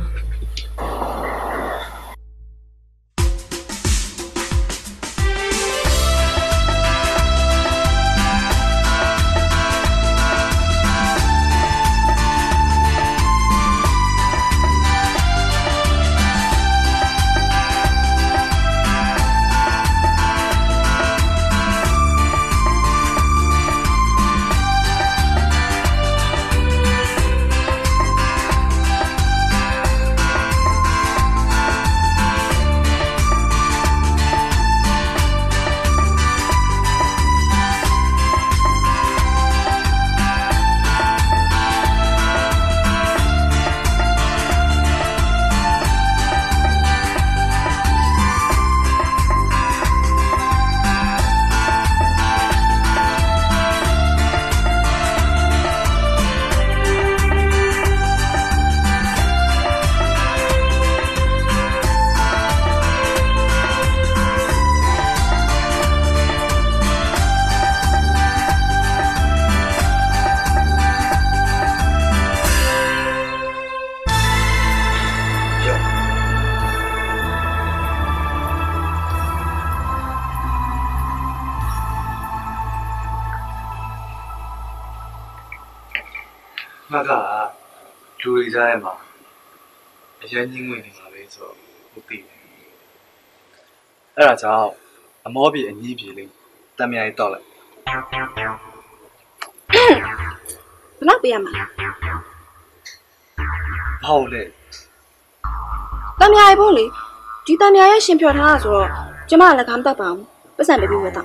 那个လူတွေကြားထဲမှာအရင်ညင်းဝင်နေမှာပဲဆိုတော့ဟုတ်ပြီအဲ့ဒါကြောင့်အမောပြေအညီးပြေလေးတမ်းမြိုင်တောက်လိုက်ဘလောက်ပေးရမှာဟုတ်လေတမ်းမြိုင်ဖို့လေဒီတမ်းမြိုင်ရဲ့ရှင်ဖြော်ထားတာဆိုတော့ကျမလည်းကားမတောက်ပါဘူးပတ်စံပေးပြီးဝယ်တော့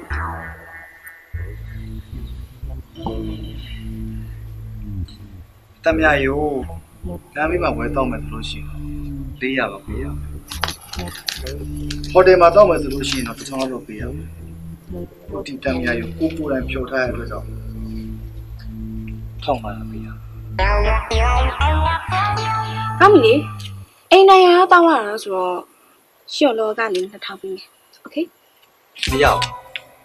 တမ်းမြိုင်ကိုလမ်းမေးမှာဝယ်တော့မယ်ဆိုလို့ရှိရင်400လောက်ပေးရမယ်ဟိုတယ်မှာတော့မယ်ဆိုလို့ရှိရင်တော့1000လောက်ပေးရမယ်ဟိုဒီတမ်းမြိုင်ကိုကိုယ်တိုင်ဖြော်ထားရတဲ့အတွက်ကြောင့်1500ပေးရမယ်ကောင်းပြီလေအိမ်နိုင်ရတောင်းလာတာဆိုတော့ရှေ့လောကနေ2000ပေးမယ်โอเคမရဘူး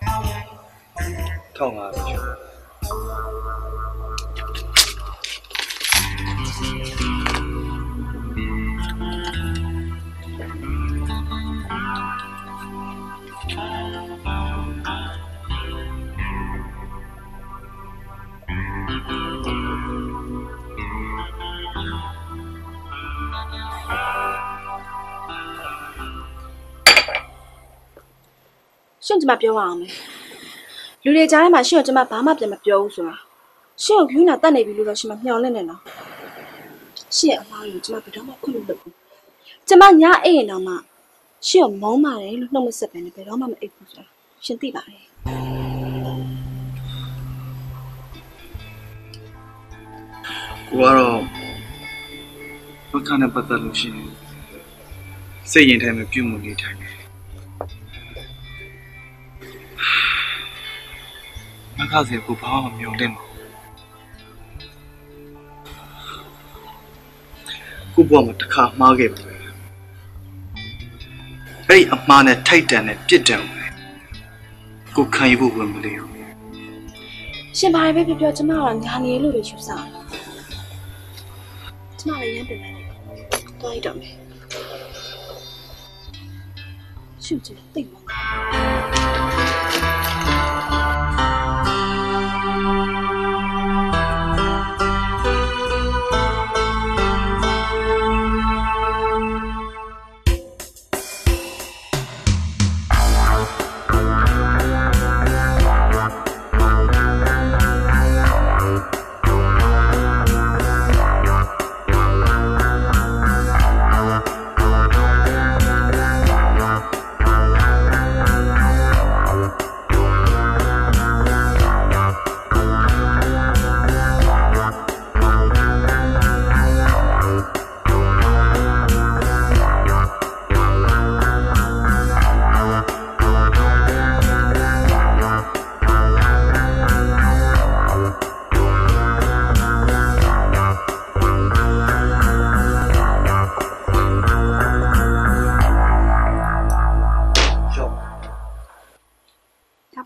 1500ပဲရှင်ကျမပြောအောင်မယ်လူတွေကြားထဲမှာရှင်ကိုကျမဘာမှပြန်မပြောဘူးဆိုတာရှင်ကိုယူနာတတ်နေပြီလို့တော့ရှင်မမျှော်လင့်နဲ့နော်ရှင်အမားကိုကျမဘယ်တော့မှခွင့်မလုပ်ဘူးကျမညအိပ်ရင်တော့မှရှင်ကိုမုန်းပါတယ်လို့နှုတ်မဆက်ပဲနဲ့ဘယ်တော့မှမအိပ်ဘူးဆိုတာရှင်သိပါတယ်ကိုကတော့ဘုရားနဲ့ပတ်သက်လို့ရှိရင်စိတ်ရင်ထဲမှာပြုမှုနေထိုင်တယ်မခါစေကိုဘာမှမမျောလင့်ဘူးကိုဘွားမတစ်ခါမှားခဲ့ပြီအဲ့ဒီအမှားနဲ့ထိုက်တန်တဲ့ပြစ်ဒဏ်ကိုခံယူဖို့ဝင်မလို့ရှင်ဘာပဲပြောကျမကညာနေလို့ပဲယူဆတယ်ကျမလည်းရမ်းပြန်တယ်တွားရတော့မယ်ရှုပ်ကြည့်သိမှာ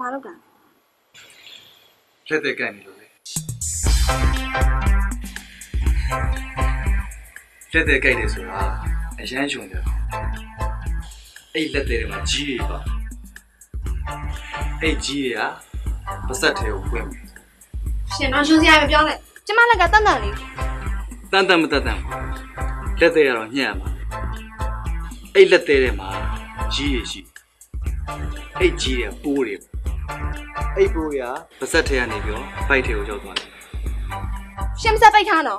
ဘာလုပ်တာလက်သက်ကန်နေလို့လေလက်သက်ကြိုက်တယ်ဆိုတာအရန်ရှုံတယ်အဲ့လက်သက်တွေမှာကြီးတွေပါအဲ့ကြီးတွေကပါစက်ထဲကိုဖွင့်မယ်ရှင်တော့ရှုံးစရာမပြောနဲ့ကျမလက်ကတန်တန်လေးတန်တန်မတန်တန်လက်သက်ရတော့ညံ့ပါအဲ့လက်သက်တွေမှာကြီးတွေရှိအဲ့ကြီးတွေပိုးတွေအဲ့ပိုးတွေကပါစက်ထဲကနေပြီးဖိုက်ထဲကိုရောက်သွားတယ်ရှင်မစပိတ်ထားနော်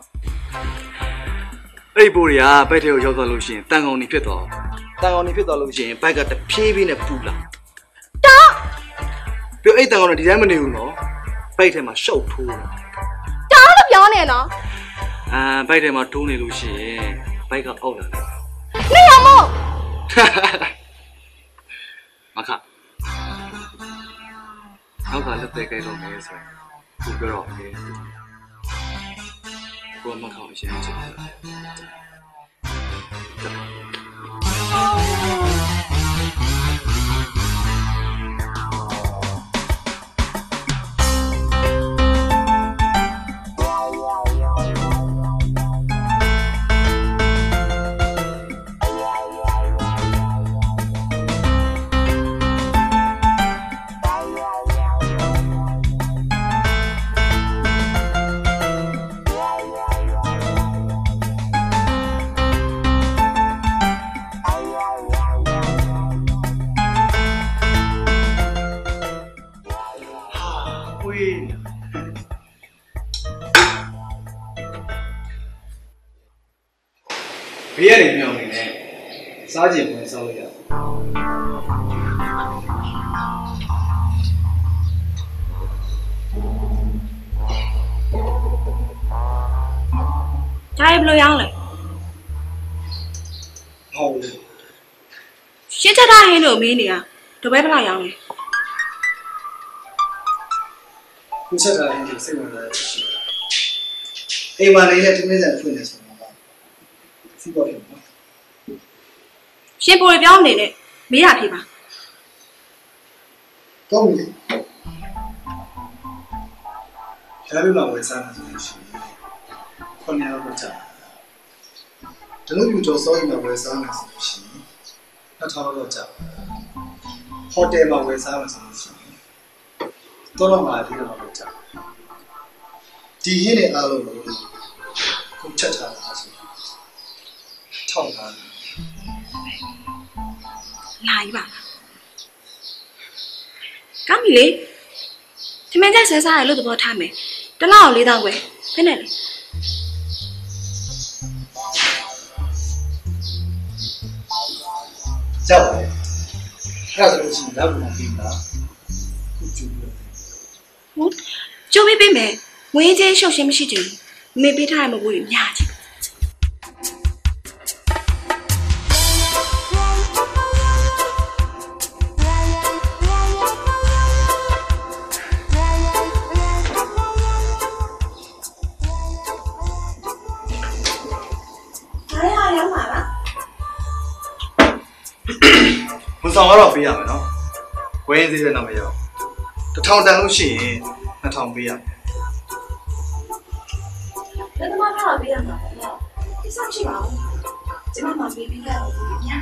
အဲ့ပိုးတွေကဘိုက်ထဲကိုရောက်သွားလို့ရှိရင်တန်ကောင်နေဖြစ်သွားတန်ကောင်နေဖြစ်သွားလို့ရှိရင်ဘိုက်ကတဖြည်းဖြည်းနဲ့ပူလာတော့ပြီးအဲ့တန်ကောင်ကဒီတိုင်းမနေဘူးနော်ဘိုက်ထဲမှာရှုပ်ထိုးတော့လို့ပြောနေနော်ဘိုက်ထဲမှာထိုးနေလို့ရှိရင်ဘိုက်ကအောက်လာတယ်နေရမို့မခနောက်ကလက်သေးကြိုက်လို့မယ်ဆိုရင်သူပြောတော့အေးကိုမခေါ်ရှင်းချင်တယ်ဘေးရနေမြောင်နေနဲ့စားကြင်ဝင်စားလို့ရတယ်ဒါဘယ်လိုရောင်းလဲဟုတ်လေရှင်းချက်ထားဟင်းလို့မင်းနေရတပည့်ဘလောက်ရောင်းလဲခုချက်ထားဟင်းကိုစိတ်ဝင်စားရရှိအိမ်မှာနေနဲ့တင်းတင်းကြပ်ဖွင့်နေဆိုတော့စီးပေါ်တယ်နော်ရှင်ပိုရပြောင်းနေနဲ့မေးတာဖြေပါကောင်းပြီဒါပေမဲ့ဝယ်စားနေဆိုလို့ရှိရင်ခုနကတော့ကြာတလူမျိုးကျော်စောရင်ဝယ်စားနေဆိုလို့ရှိရင်2000တော့ကြာဟိုတယ်မှာဝယ်စားနေဆိုလို့ရှိရင်တော့မှဒီတော့ကြာဒီဟင်းတွေအားလုံးကိုခုချက်ထားတာဆိုထောက်ထားလာပြီပါကောင်းပြီလေဒီမင်းကျဆဲစားရလို့သဘောထားမယ်တလောက်4000ခွဲဘယ်နဲ့လဲကြောက်တယ်အဲ့ဒါဆိုလို့ရှိရင်လောက်မှပြင်တာခုကျူလို့ဟုတ်ကျုံးပေးမယ်ဝင်းချင်းရှုပ်ရှင်းမရှိချင်ဘူးမေပေးထားရမဘူးညာချင်ဆောင်ကတော့ပေးရမယ်နော်ဝင်းသေးတဲ့နောက်မရောက်1000တန်လို့ရှိရင်2000ပေးရမယ်လက်သမားထားပေးရမှာပေါ့နော်ဒီစားရှိပါဦးကျမမပေးပြီးတော့ညာ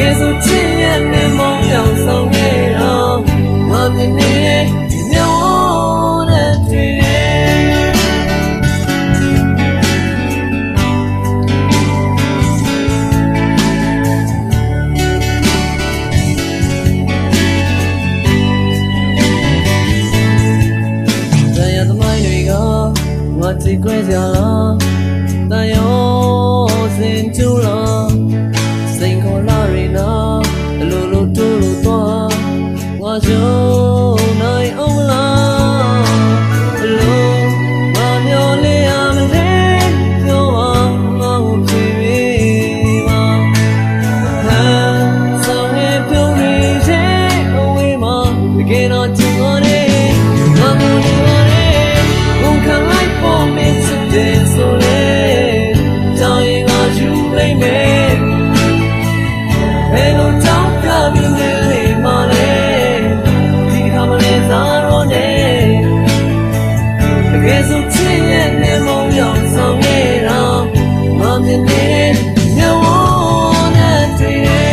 ဆိုချစ်ရဲ့နဲ့မောင်ရောက်ဆောင်ခဲ့တော့ငါမြင်နေတဲ့မျက်ဝန်းနဲ့တွေ့最贵家了，但有心就了，辛苦那人呐，路路都路多，我就那欧啦，路马苗里阿们嘞，有啊，我陪你嘛，看上夜飘雨谁为嘛，给那情我嘞，我不理我嘞，我看来。我每次的锁链，早已我就没没，陪我找个明天的马嘞，替他们来咋罗呢？给手牵眼的梦要上夜让，我面对让我难对。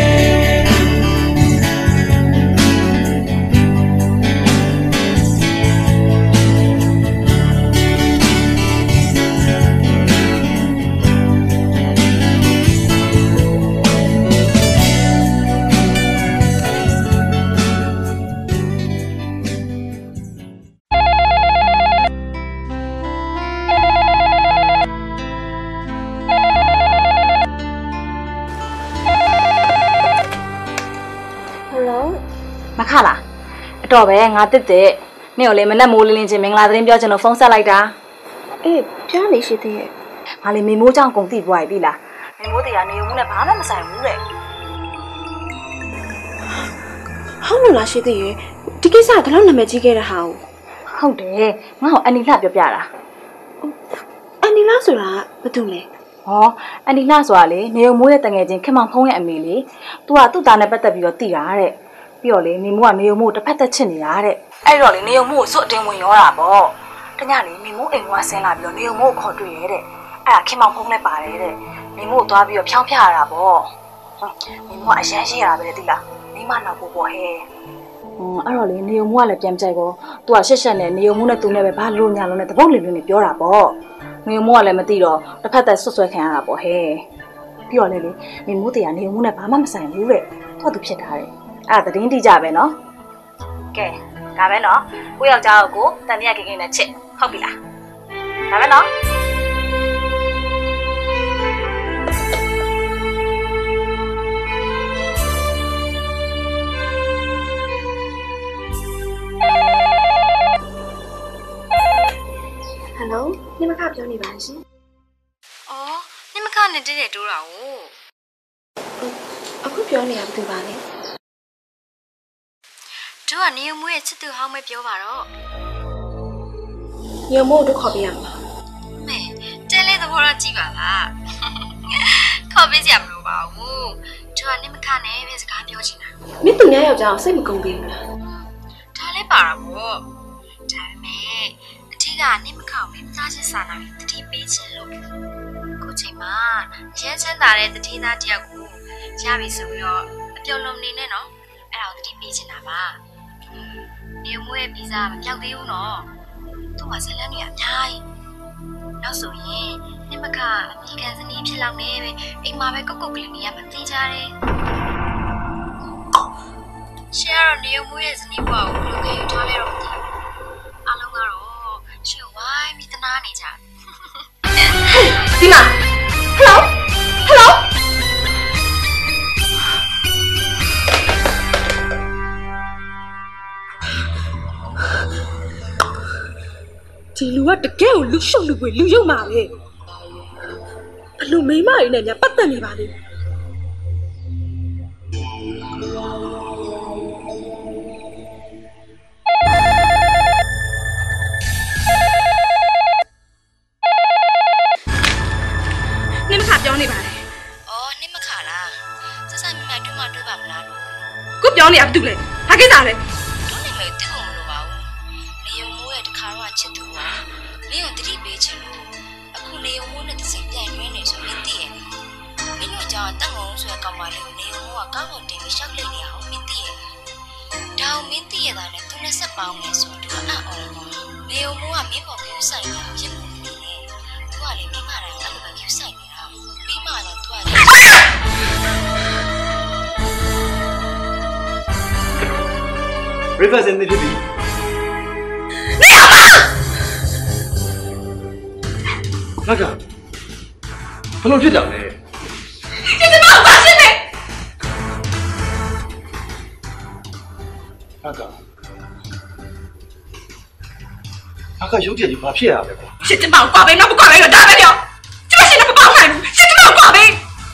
တော့ပဲငါတစ်တဲ့နင့်ကိုလေမနဲ့မိုးလင်းလင်းချင်းမင်္ဂလာသတင်းပြောချင်လို့ဖုန်းဆက်လိုက်တာအေးကြားနေရှိသေးရဲ့ငါလေမေမိုးကြောင့်ကုန်တိပွားပြီလားမေမိုးတရားနေုံနဲ့ဘာမှမဆိုင်ဘူးတဲ့ဟုတ်လို့လားရှိသေးရဲ့ဒီကိစ္စကလည်းနာမည်ကြီးခဲ့တဲ့ဟာဟုတ်တယ်ငါ့ကိုအန်နီလှပြောပြတာအန်နီလှဆိုတာဘာတူလဲဟောအန်နီလှဆိုတာလေနေုံမိုးရဲ့တငယ်ချင်းခင်မောင်ဖုံးရဲ့အမေလေသူကသူ့သားနဲ့ပတ်သက်ပြီးတော့တည်တာတဲ့ပြီးတော့လေမိမိုးကနေုံမိုးတစ်ဖက်သက်ချစ်နေတာတဲ့အဲ့တော့လေနေုံမိုးကိုစွတ်အတင်းဝင်ရောတာပေါ့တညလေမိမိုးအိမ်ကဆင်းလာပြီးတော့နေုံမိုးကိုခေါ်တွေ့ရဲတဲ့အဲ့ဒါခင်မောင်ဖုံးနဲ့ပါတယ်တဲ့မိမိုးကိုသွားပြီးတော့ဖြောင်းဖြရတာပေါ့မိမိုးကအရန်ရှိရတာပဲတိလားမိမနောက်ပို့ပေါ့ဟဲ့အဲ့တော့လေနေုံမိုးကလည်းပြန်ကြိုက်ကောသူကရှက်ရှက်နဲ့နေုံမိုးနဲ့သူနဲ့ပဲဘာလို့ညာလို့နဲ့တပုတ်လင်းလင်းနဲ့ပြောတာပေါ့နေုံမိုးကလည်းမသိတော့တစ်ဖက်သက်ဆွတ်ဆွဲခံရတာပေါ့ဟဲ့ပြီးတော့လေမိမိုးတရားနေုံမိုးနဲ့ဘာမှမဆိုင်ဘူးတဲ့တော့သူဖြစ်တာတဲ့အဲ့ဒါသတင်းတိကြပဲနော်ကဲဒါပဲနော်ကိုယောက်ျားကိုတန်မြတ်ကိကိနဲ့ချစ်ဟုတ်ပြီလားဒါပဲနော်ဟယ်လိုနိမခပြောနေပါရှင်အော်နိမခနဲ့တည့်တိုးတာ哦အခုပြောနေရဘူးပါလေတို့ကနေုံမိုးရဲ့ချစ်သူဟောင်းမပြောပါတော့ညမို့တို့ခေါ်ပြရမှာမဲတဲလေးသဘောတော့ကြည့်ပါလားခေါ်ပေးစရာမလိုပါဘူးတို့ကနေမခနဲ့ပဲစကားပြောချင်တာမင်းသူများယောက်ျားကိုစိတ်မကုန်ဘူးလားဒါလည်းပါတော့ဗောဒါပေမဲ့အထက်ကနေမခေါမင်းသားချင်းစာနာပြီးတတိပေးချင်လို့ကိုချိန်မှာရဲချမ်းသာတဲ့တတိသားတယောက်ကိုရပြီဆိုပြီးတော့အပြုံလုံးနေနဲ့နော်အဲ့ဒါကိုတတိပေးချင်တာပါနေမွေးဗီဇာမပြောက်သေးဘူးနော်သူ့မှာဇလန်းတွေအများကြီးနောက်ဆိုရင်နိမကအမေကန်စနီးဖြစ်လောက်နေပဲအိမ်မှာပဲကုတ်ကုတ်ကလေးနေရမှသိကြတယ်ရှယ်ရောနေမွေးရဲ့စနီးဘွားကိုဘယ်လိုခဲ့ထားလဲတော့မသိဘူးအားလုံးကတော့ရှယ်ဝိုင်းမိတနာနေကြဒီမှာဟယ်လိုဟယ်လိုဒီလူကတကယ်ကိုလူရှုပ်လူပွေလူယုံမှာပဲအလူမိမကြီးနဲ့ညာပတ်သက်နေပါလေနင်မခပြောနေပါလေအော်နင်မခလားစစမြမတွေ့ပါမလားလို့ကိုပြောနေရဘူးလေဘာကိစ္စလဲတို့နေမယ်တိတ်ဖို့မလိုပါဘူးနေုံမိုးရဲ့တခါတော့ချစ်သူပါနေုံတတိပေးချင်လို့အခုနေုံမိုးနဲ့တစ်စိမ်ပြန်ရင်းနေဆိုရင်သိရဲ့မင်းတို့ကြောင့်တက်ငုံဆိုတဲ့ကောင်မလေးကိုနေုံမိုးကကောက်ပေါ်တင်ပြီးရှောက်လိုက်နေအောင်မင်းသိရဒါအောင်မင်းသိရတာနဲ့သူနဲ့ဆက်ပေါင်းနေဆိုတော့အံ့ဩတယ်နေုံမိုးကမင်းပေါ်ကိုဆိုင်နေတာဖြစ်နေတယ်သူကလေမိမတိုင်းအဲ့လိုပဲယူဆိုင်နေတာပြီးမှတော့သူက Reverse နေပြီငါကဘလို့ဖြစ်တာလဲဒီကမောင်ပါရှင်နေငါကရုပ်ကြည်ကြီးဘာဖြစ်ရလဲကွာရှင်ကမောင်ကွာပဲတော့မကွာပဲတော့ဒါပဲပြောကျမရှင်တော့မပေါနိုင်ဘူးရှင်ကမောင်ကွာပဲ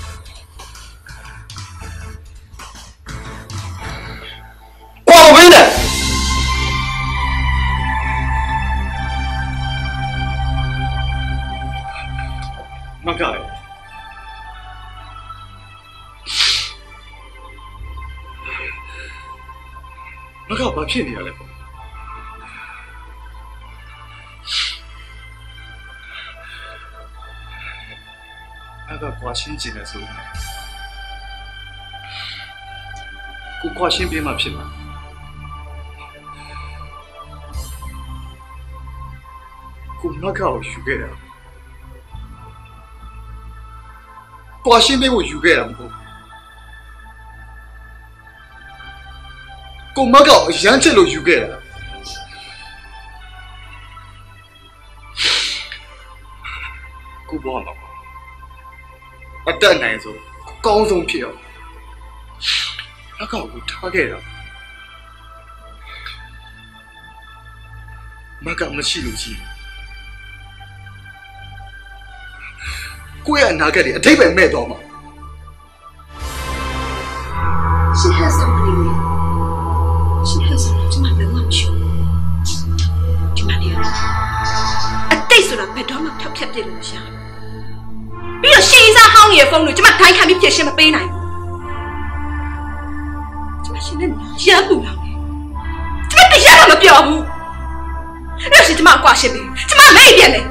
ကွာဝင်းတယ်မကလည်းမကဘာဖြစ်နေရလဲပေါ့အကကွာရှင်းကျင်နေဆိုကိုကွာရှင်းပေးမှဖြစ်မှာကိုမကကိုယူခဲ့တာကွာရှင်းပေးဖို့ယူခဲ့တာမဟုတ်ကိုမကောက်အရန်ချစ်လို့ယူခဲ့တာကိုဘောတော့အတက်နိုင်ဆိုအကောင်းဆုံးဖြစ်အောင်အကောက်ကိုထားခဲ့တာမကမရှိလို့ရှိကိုယ့်ရဲ့အနာဂတ်တွေအထိပ္ပယ်မဲ့တော့မှာ She has somebody with She has somebody ကျမဘယ်မှမရှိဘူးကျမနေရအတိတ်ဆိုတာဘယ်တော့မှဖျောက်ဖျက်ပြစ်လို့မရဘူးပြီးတော့ရှင်းစားဟောင်းရဲ့ဖုန်းကိုကျမခိုင်းခံပြီးပြည့်ရှင်းမပေးနိုင်ဘူးကျမရှင်းနေရပူလာကျမတရားမှမပြောဘူးအဲ့ဒါရှိကျမကွာရှင်းပြီကျမမိတ်ပြန်တယ်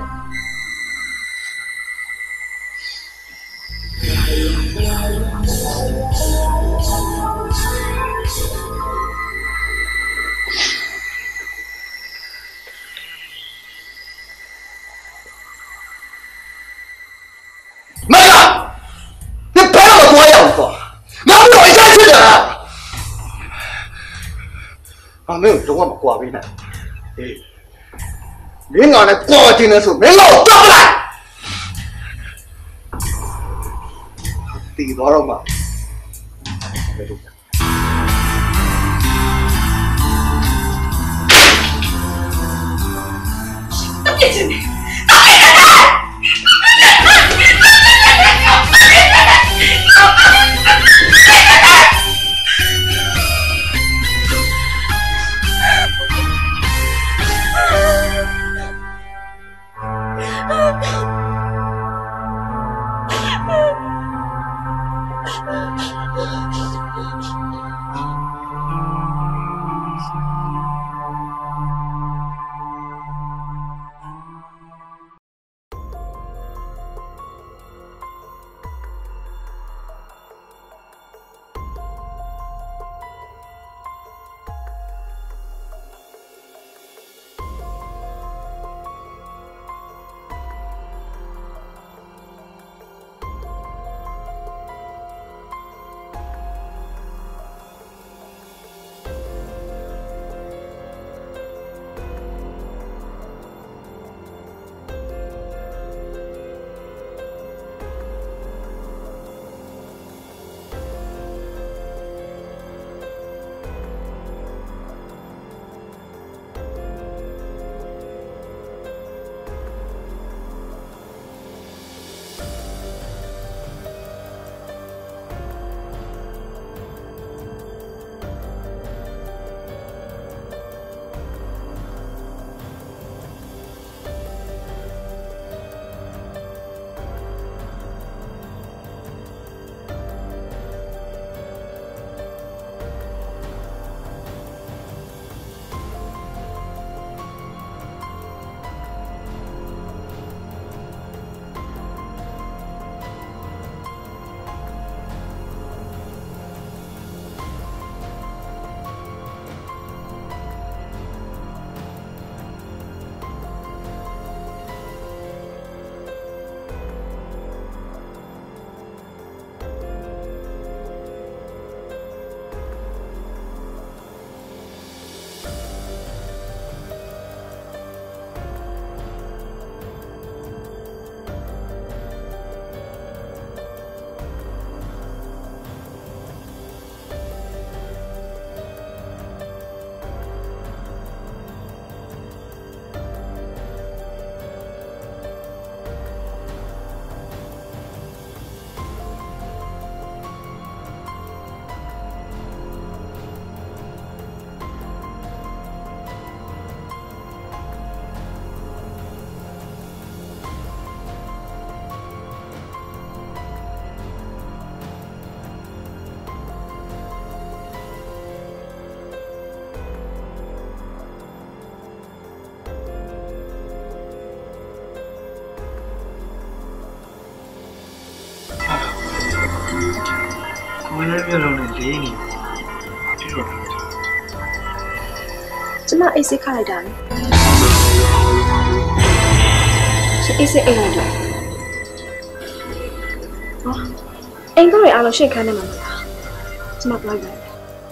မက你别让我多样化俺们老一家去的俺没有中我们挂位呢你俺那挂进的时候没老抓不来地多少嘛别进来လည်းမျိုးလုံးနဲ့လေးနေပြီးတော့ကျမအိတ်စိတ်ခလိုက်တာလေရှင်အိတ်စိတ်အိတ်လိုက်တော့အိမ်ကလေးအားလုံးရှေ့ခန်းထဲမှာမလားကျမလိုက်ပါ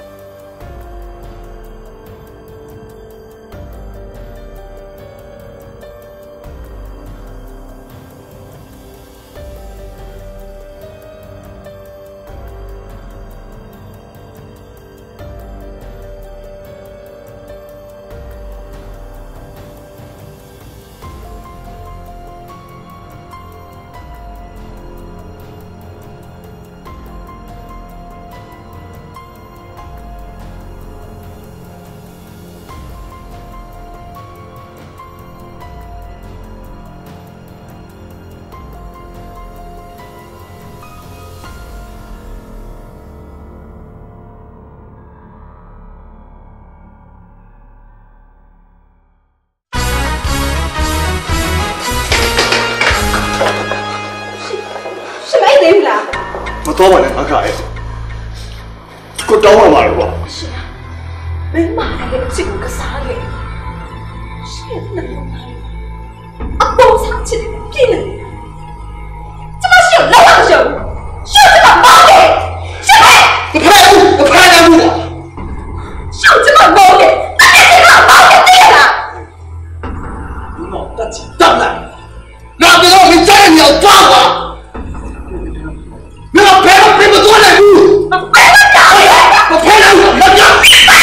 မတော်ပါနဲ့ငါခါရဲ့ကိုတောင်းပါပါလို့ကွာမင်းမလည်းအချစ်ကိုကစားခဲ့ရှင်းနေတယ်အပေါ်စားချစ်တယ်ပြင်းနေတယ်ကျမရှိလောက်အောင်ရှော့ရှေ့ကျမမောင်းတယ်ရှေ့မဖဲဘူးမဖဲနိုင်ဘူးရှေ့ကျမမောင်းတယ်အဲ့ဒီကမောင်းတယ်သိရလား你老大姐当然那别让我们家人鸟抓我你老陪我陪不多来不我陪不了我陪了我要讲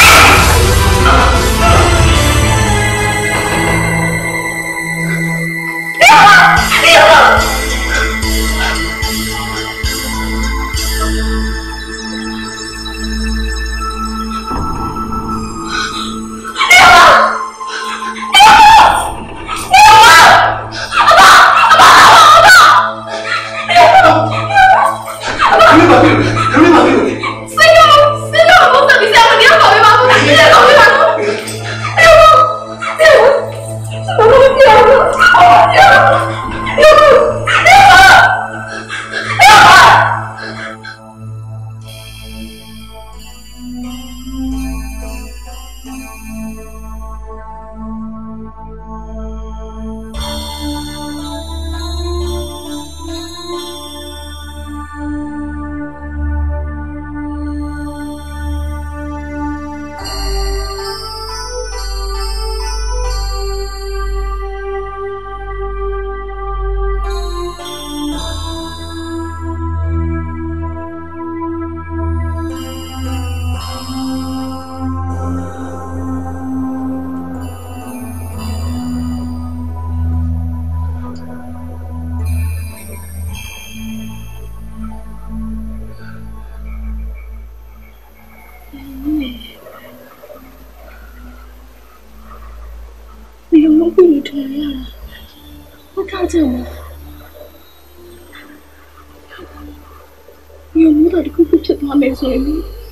မယ်ဆိုရင်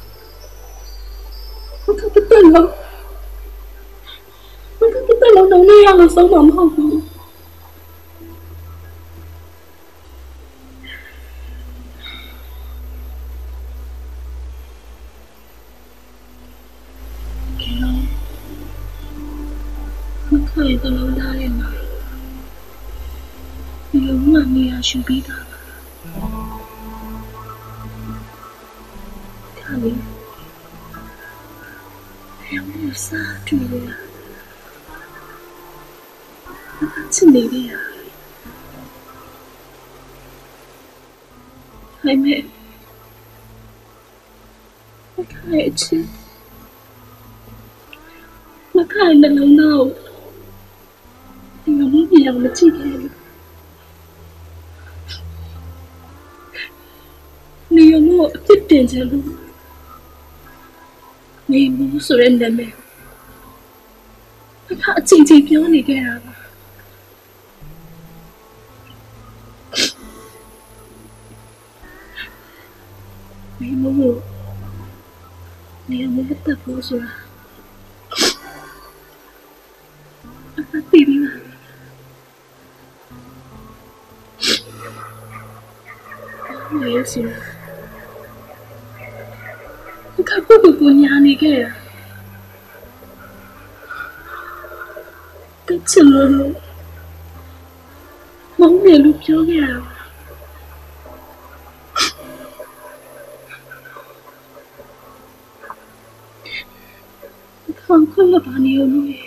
ဘာကတက်လို့တော့နေရလို့ဆုံးမမဟုတ်ဘူးကဲတော့မခိုင်တော့လာရမှာဒီလိုမှနေရရှိပြီးတာစားတွေ့ရချစ်နေရဟိုင်မဲမခိုင်ချစ်မခိုင်နှလုံးသားကိုဒီလိုမျိုးပြောင်းမကြည့်ခဲ့ဘူးနေရမို့အစ်တင်ချင်လို့နေမို့ဆိုရတဲ့မဲအခါအချင်းချင်းပြောနေကြတာပါနေမို့တက်ဖို့ဆိုတာအခါပြီးပြီလားနေဆိုတာ他不不过娘那个呀，他吃了，忙没路标个呀，看困了吧你有没？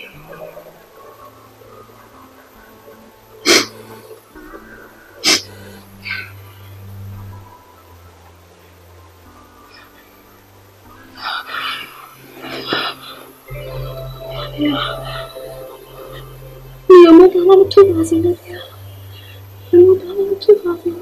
你有没有帮他们吐发型的呀？有没有帮他们吐发型的？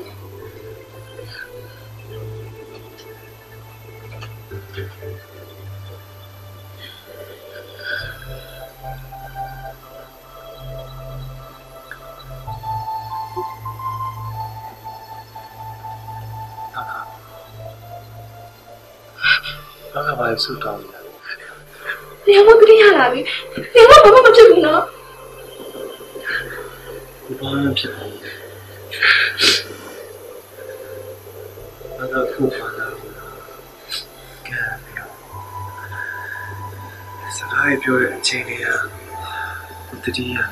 刚刚把手到了。 你有没有跟你下来的？你有没有帮他们屁股呢？ 我帮他们屁股。那个不烦的，干没有。စကားပြောတဲ့အချိန်လေးကတတိယ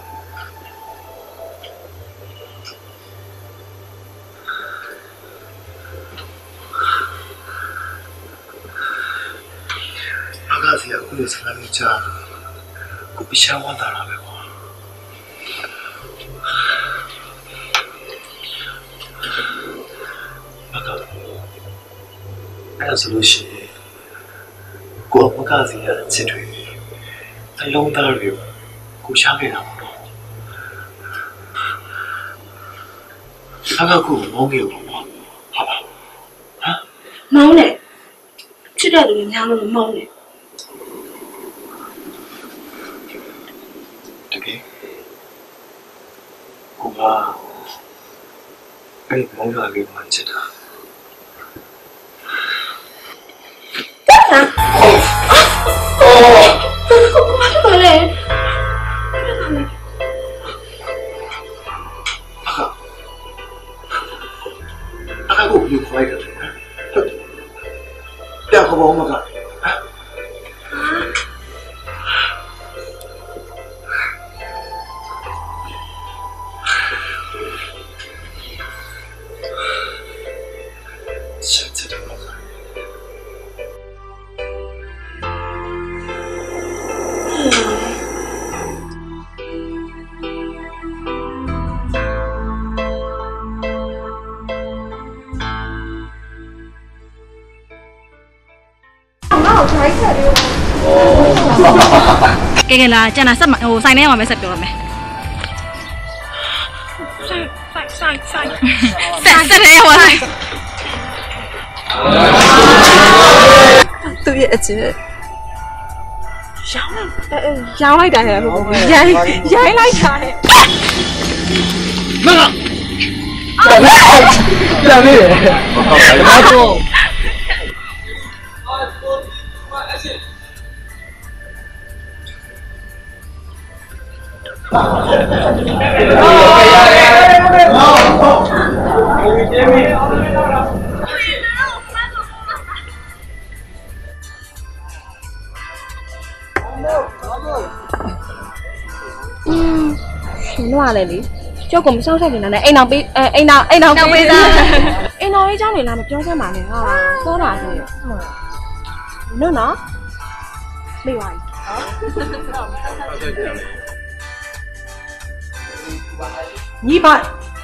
စီကအခုလိုစကားမျိုးကြားကိုပြရှာဝတ်တာလားပဲကွာဘာကအဲ့ဒါဆိုလို့ရှိရင်ကိုမကစီရတဲ့ချစ်တွေအလုံးသားတွေကိုရှားခဲ့တာပေါ့နော်အခုမောင်းခဲ့ဘူးကွာဟာပါဟမ်မောင်းတယ်ချစ်တဲ့လူများလို့မောင်းတယ်အဲ့မောင်လာလေးမှချစ်တာဘာလဲအခုဘယ်လိုခေါ်ရလဲပြန်ခေါ်ပါဦးမကကဲလာကျန်တာဆက်ဟိုဆိုင်ထဲမှာပဲဆက်ပြောရမယ်ဆိုင်ဆက်ရဲဟောလိုက်သူရဲ့အချစ်ရောင်းလိုက်တာရဲ့ရိုင်းလိုက်တာရဲ့မကပြန်နေတယ်ဘာတော့ရှင်လွားလေလေကျောက်ကမစောင့်ဆိုင်နေတာနဲ့အိမ်အောင်ပေးအိမ်အောင်ပေးသားအိမ်အောင်ရေးเจ้าနေလားမပြောစမ်းပါနဲ့ဟာစောတာဆိုနော်မေးပါညီပါ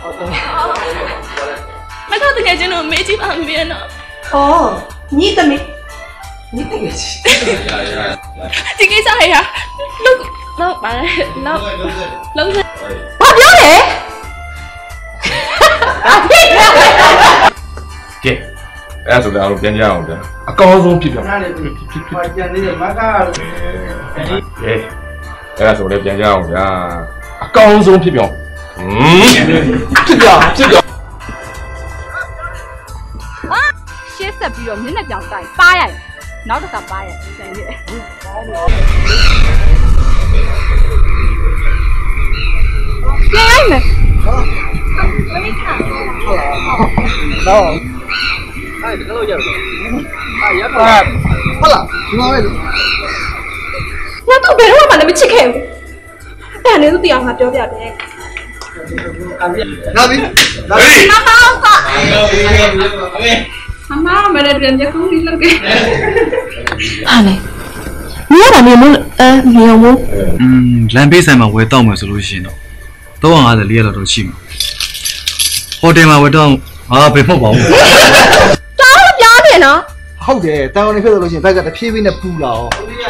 မတော်တကယ်ချင်းတို့မေးကြည့်ပါမင်းနော်ဩညီတမေညီတကယ်ချင်းဒီကိစ္စရလောက်ပါလောက်ဘာပြောလဲကဲအဲ့ဒါဆိုတော့အားလုံးပြန်ကြအောင်ဗျာအကောင်းဆုံးဖြစ်ပြန်ပြန်နေတယ်မကတော့ကဲအဲ့ဒါဆိုလည်းပြန်ကြအောင်ဗျာအကောင်းဆုံးဖြစ်ပြန်ဖြစ်ပြန်ရှေ့ဆက်ပြီးတော့မျက်နှာပြောင်တိုင်းပါရနောက်တစ်ခါပါရဆန်ရဲ့ပြန်လိုက်မယ်မင်းခါတော့哎，这老家的，哎呀，好了，你妈来了。 我都别人我把那边吃开，哎，你都这样还表表的。 那边， 妈妈好。妈妈没来人家公里了给。 ဟာလေမင်းကမြေမိုးမြေမိုးလမ်းပေးဆိုင်မှာဝယ်တောက်မယ်ဆိုလို့ရှိရင်တော့350 400လောက်တော့ရှိမှာဟိုတယ်မှာဝယ်တော့ဘယ်ဖို့ပါဘူးတောင်းပြားနေနော်ဟုတ်တယ်တောင်းနေဖြစ်လို့ရှိရင်ဘက်ကတဖြည်းဖြည်းနဲ့ပူလာအောင်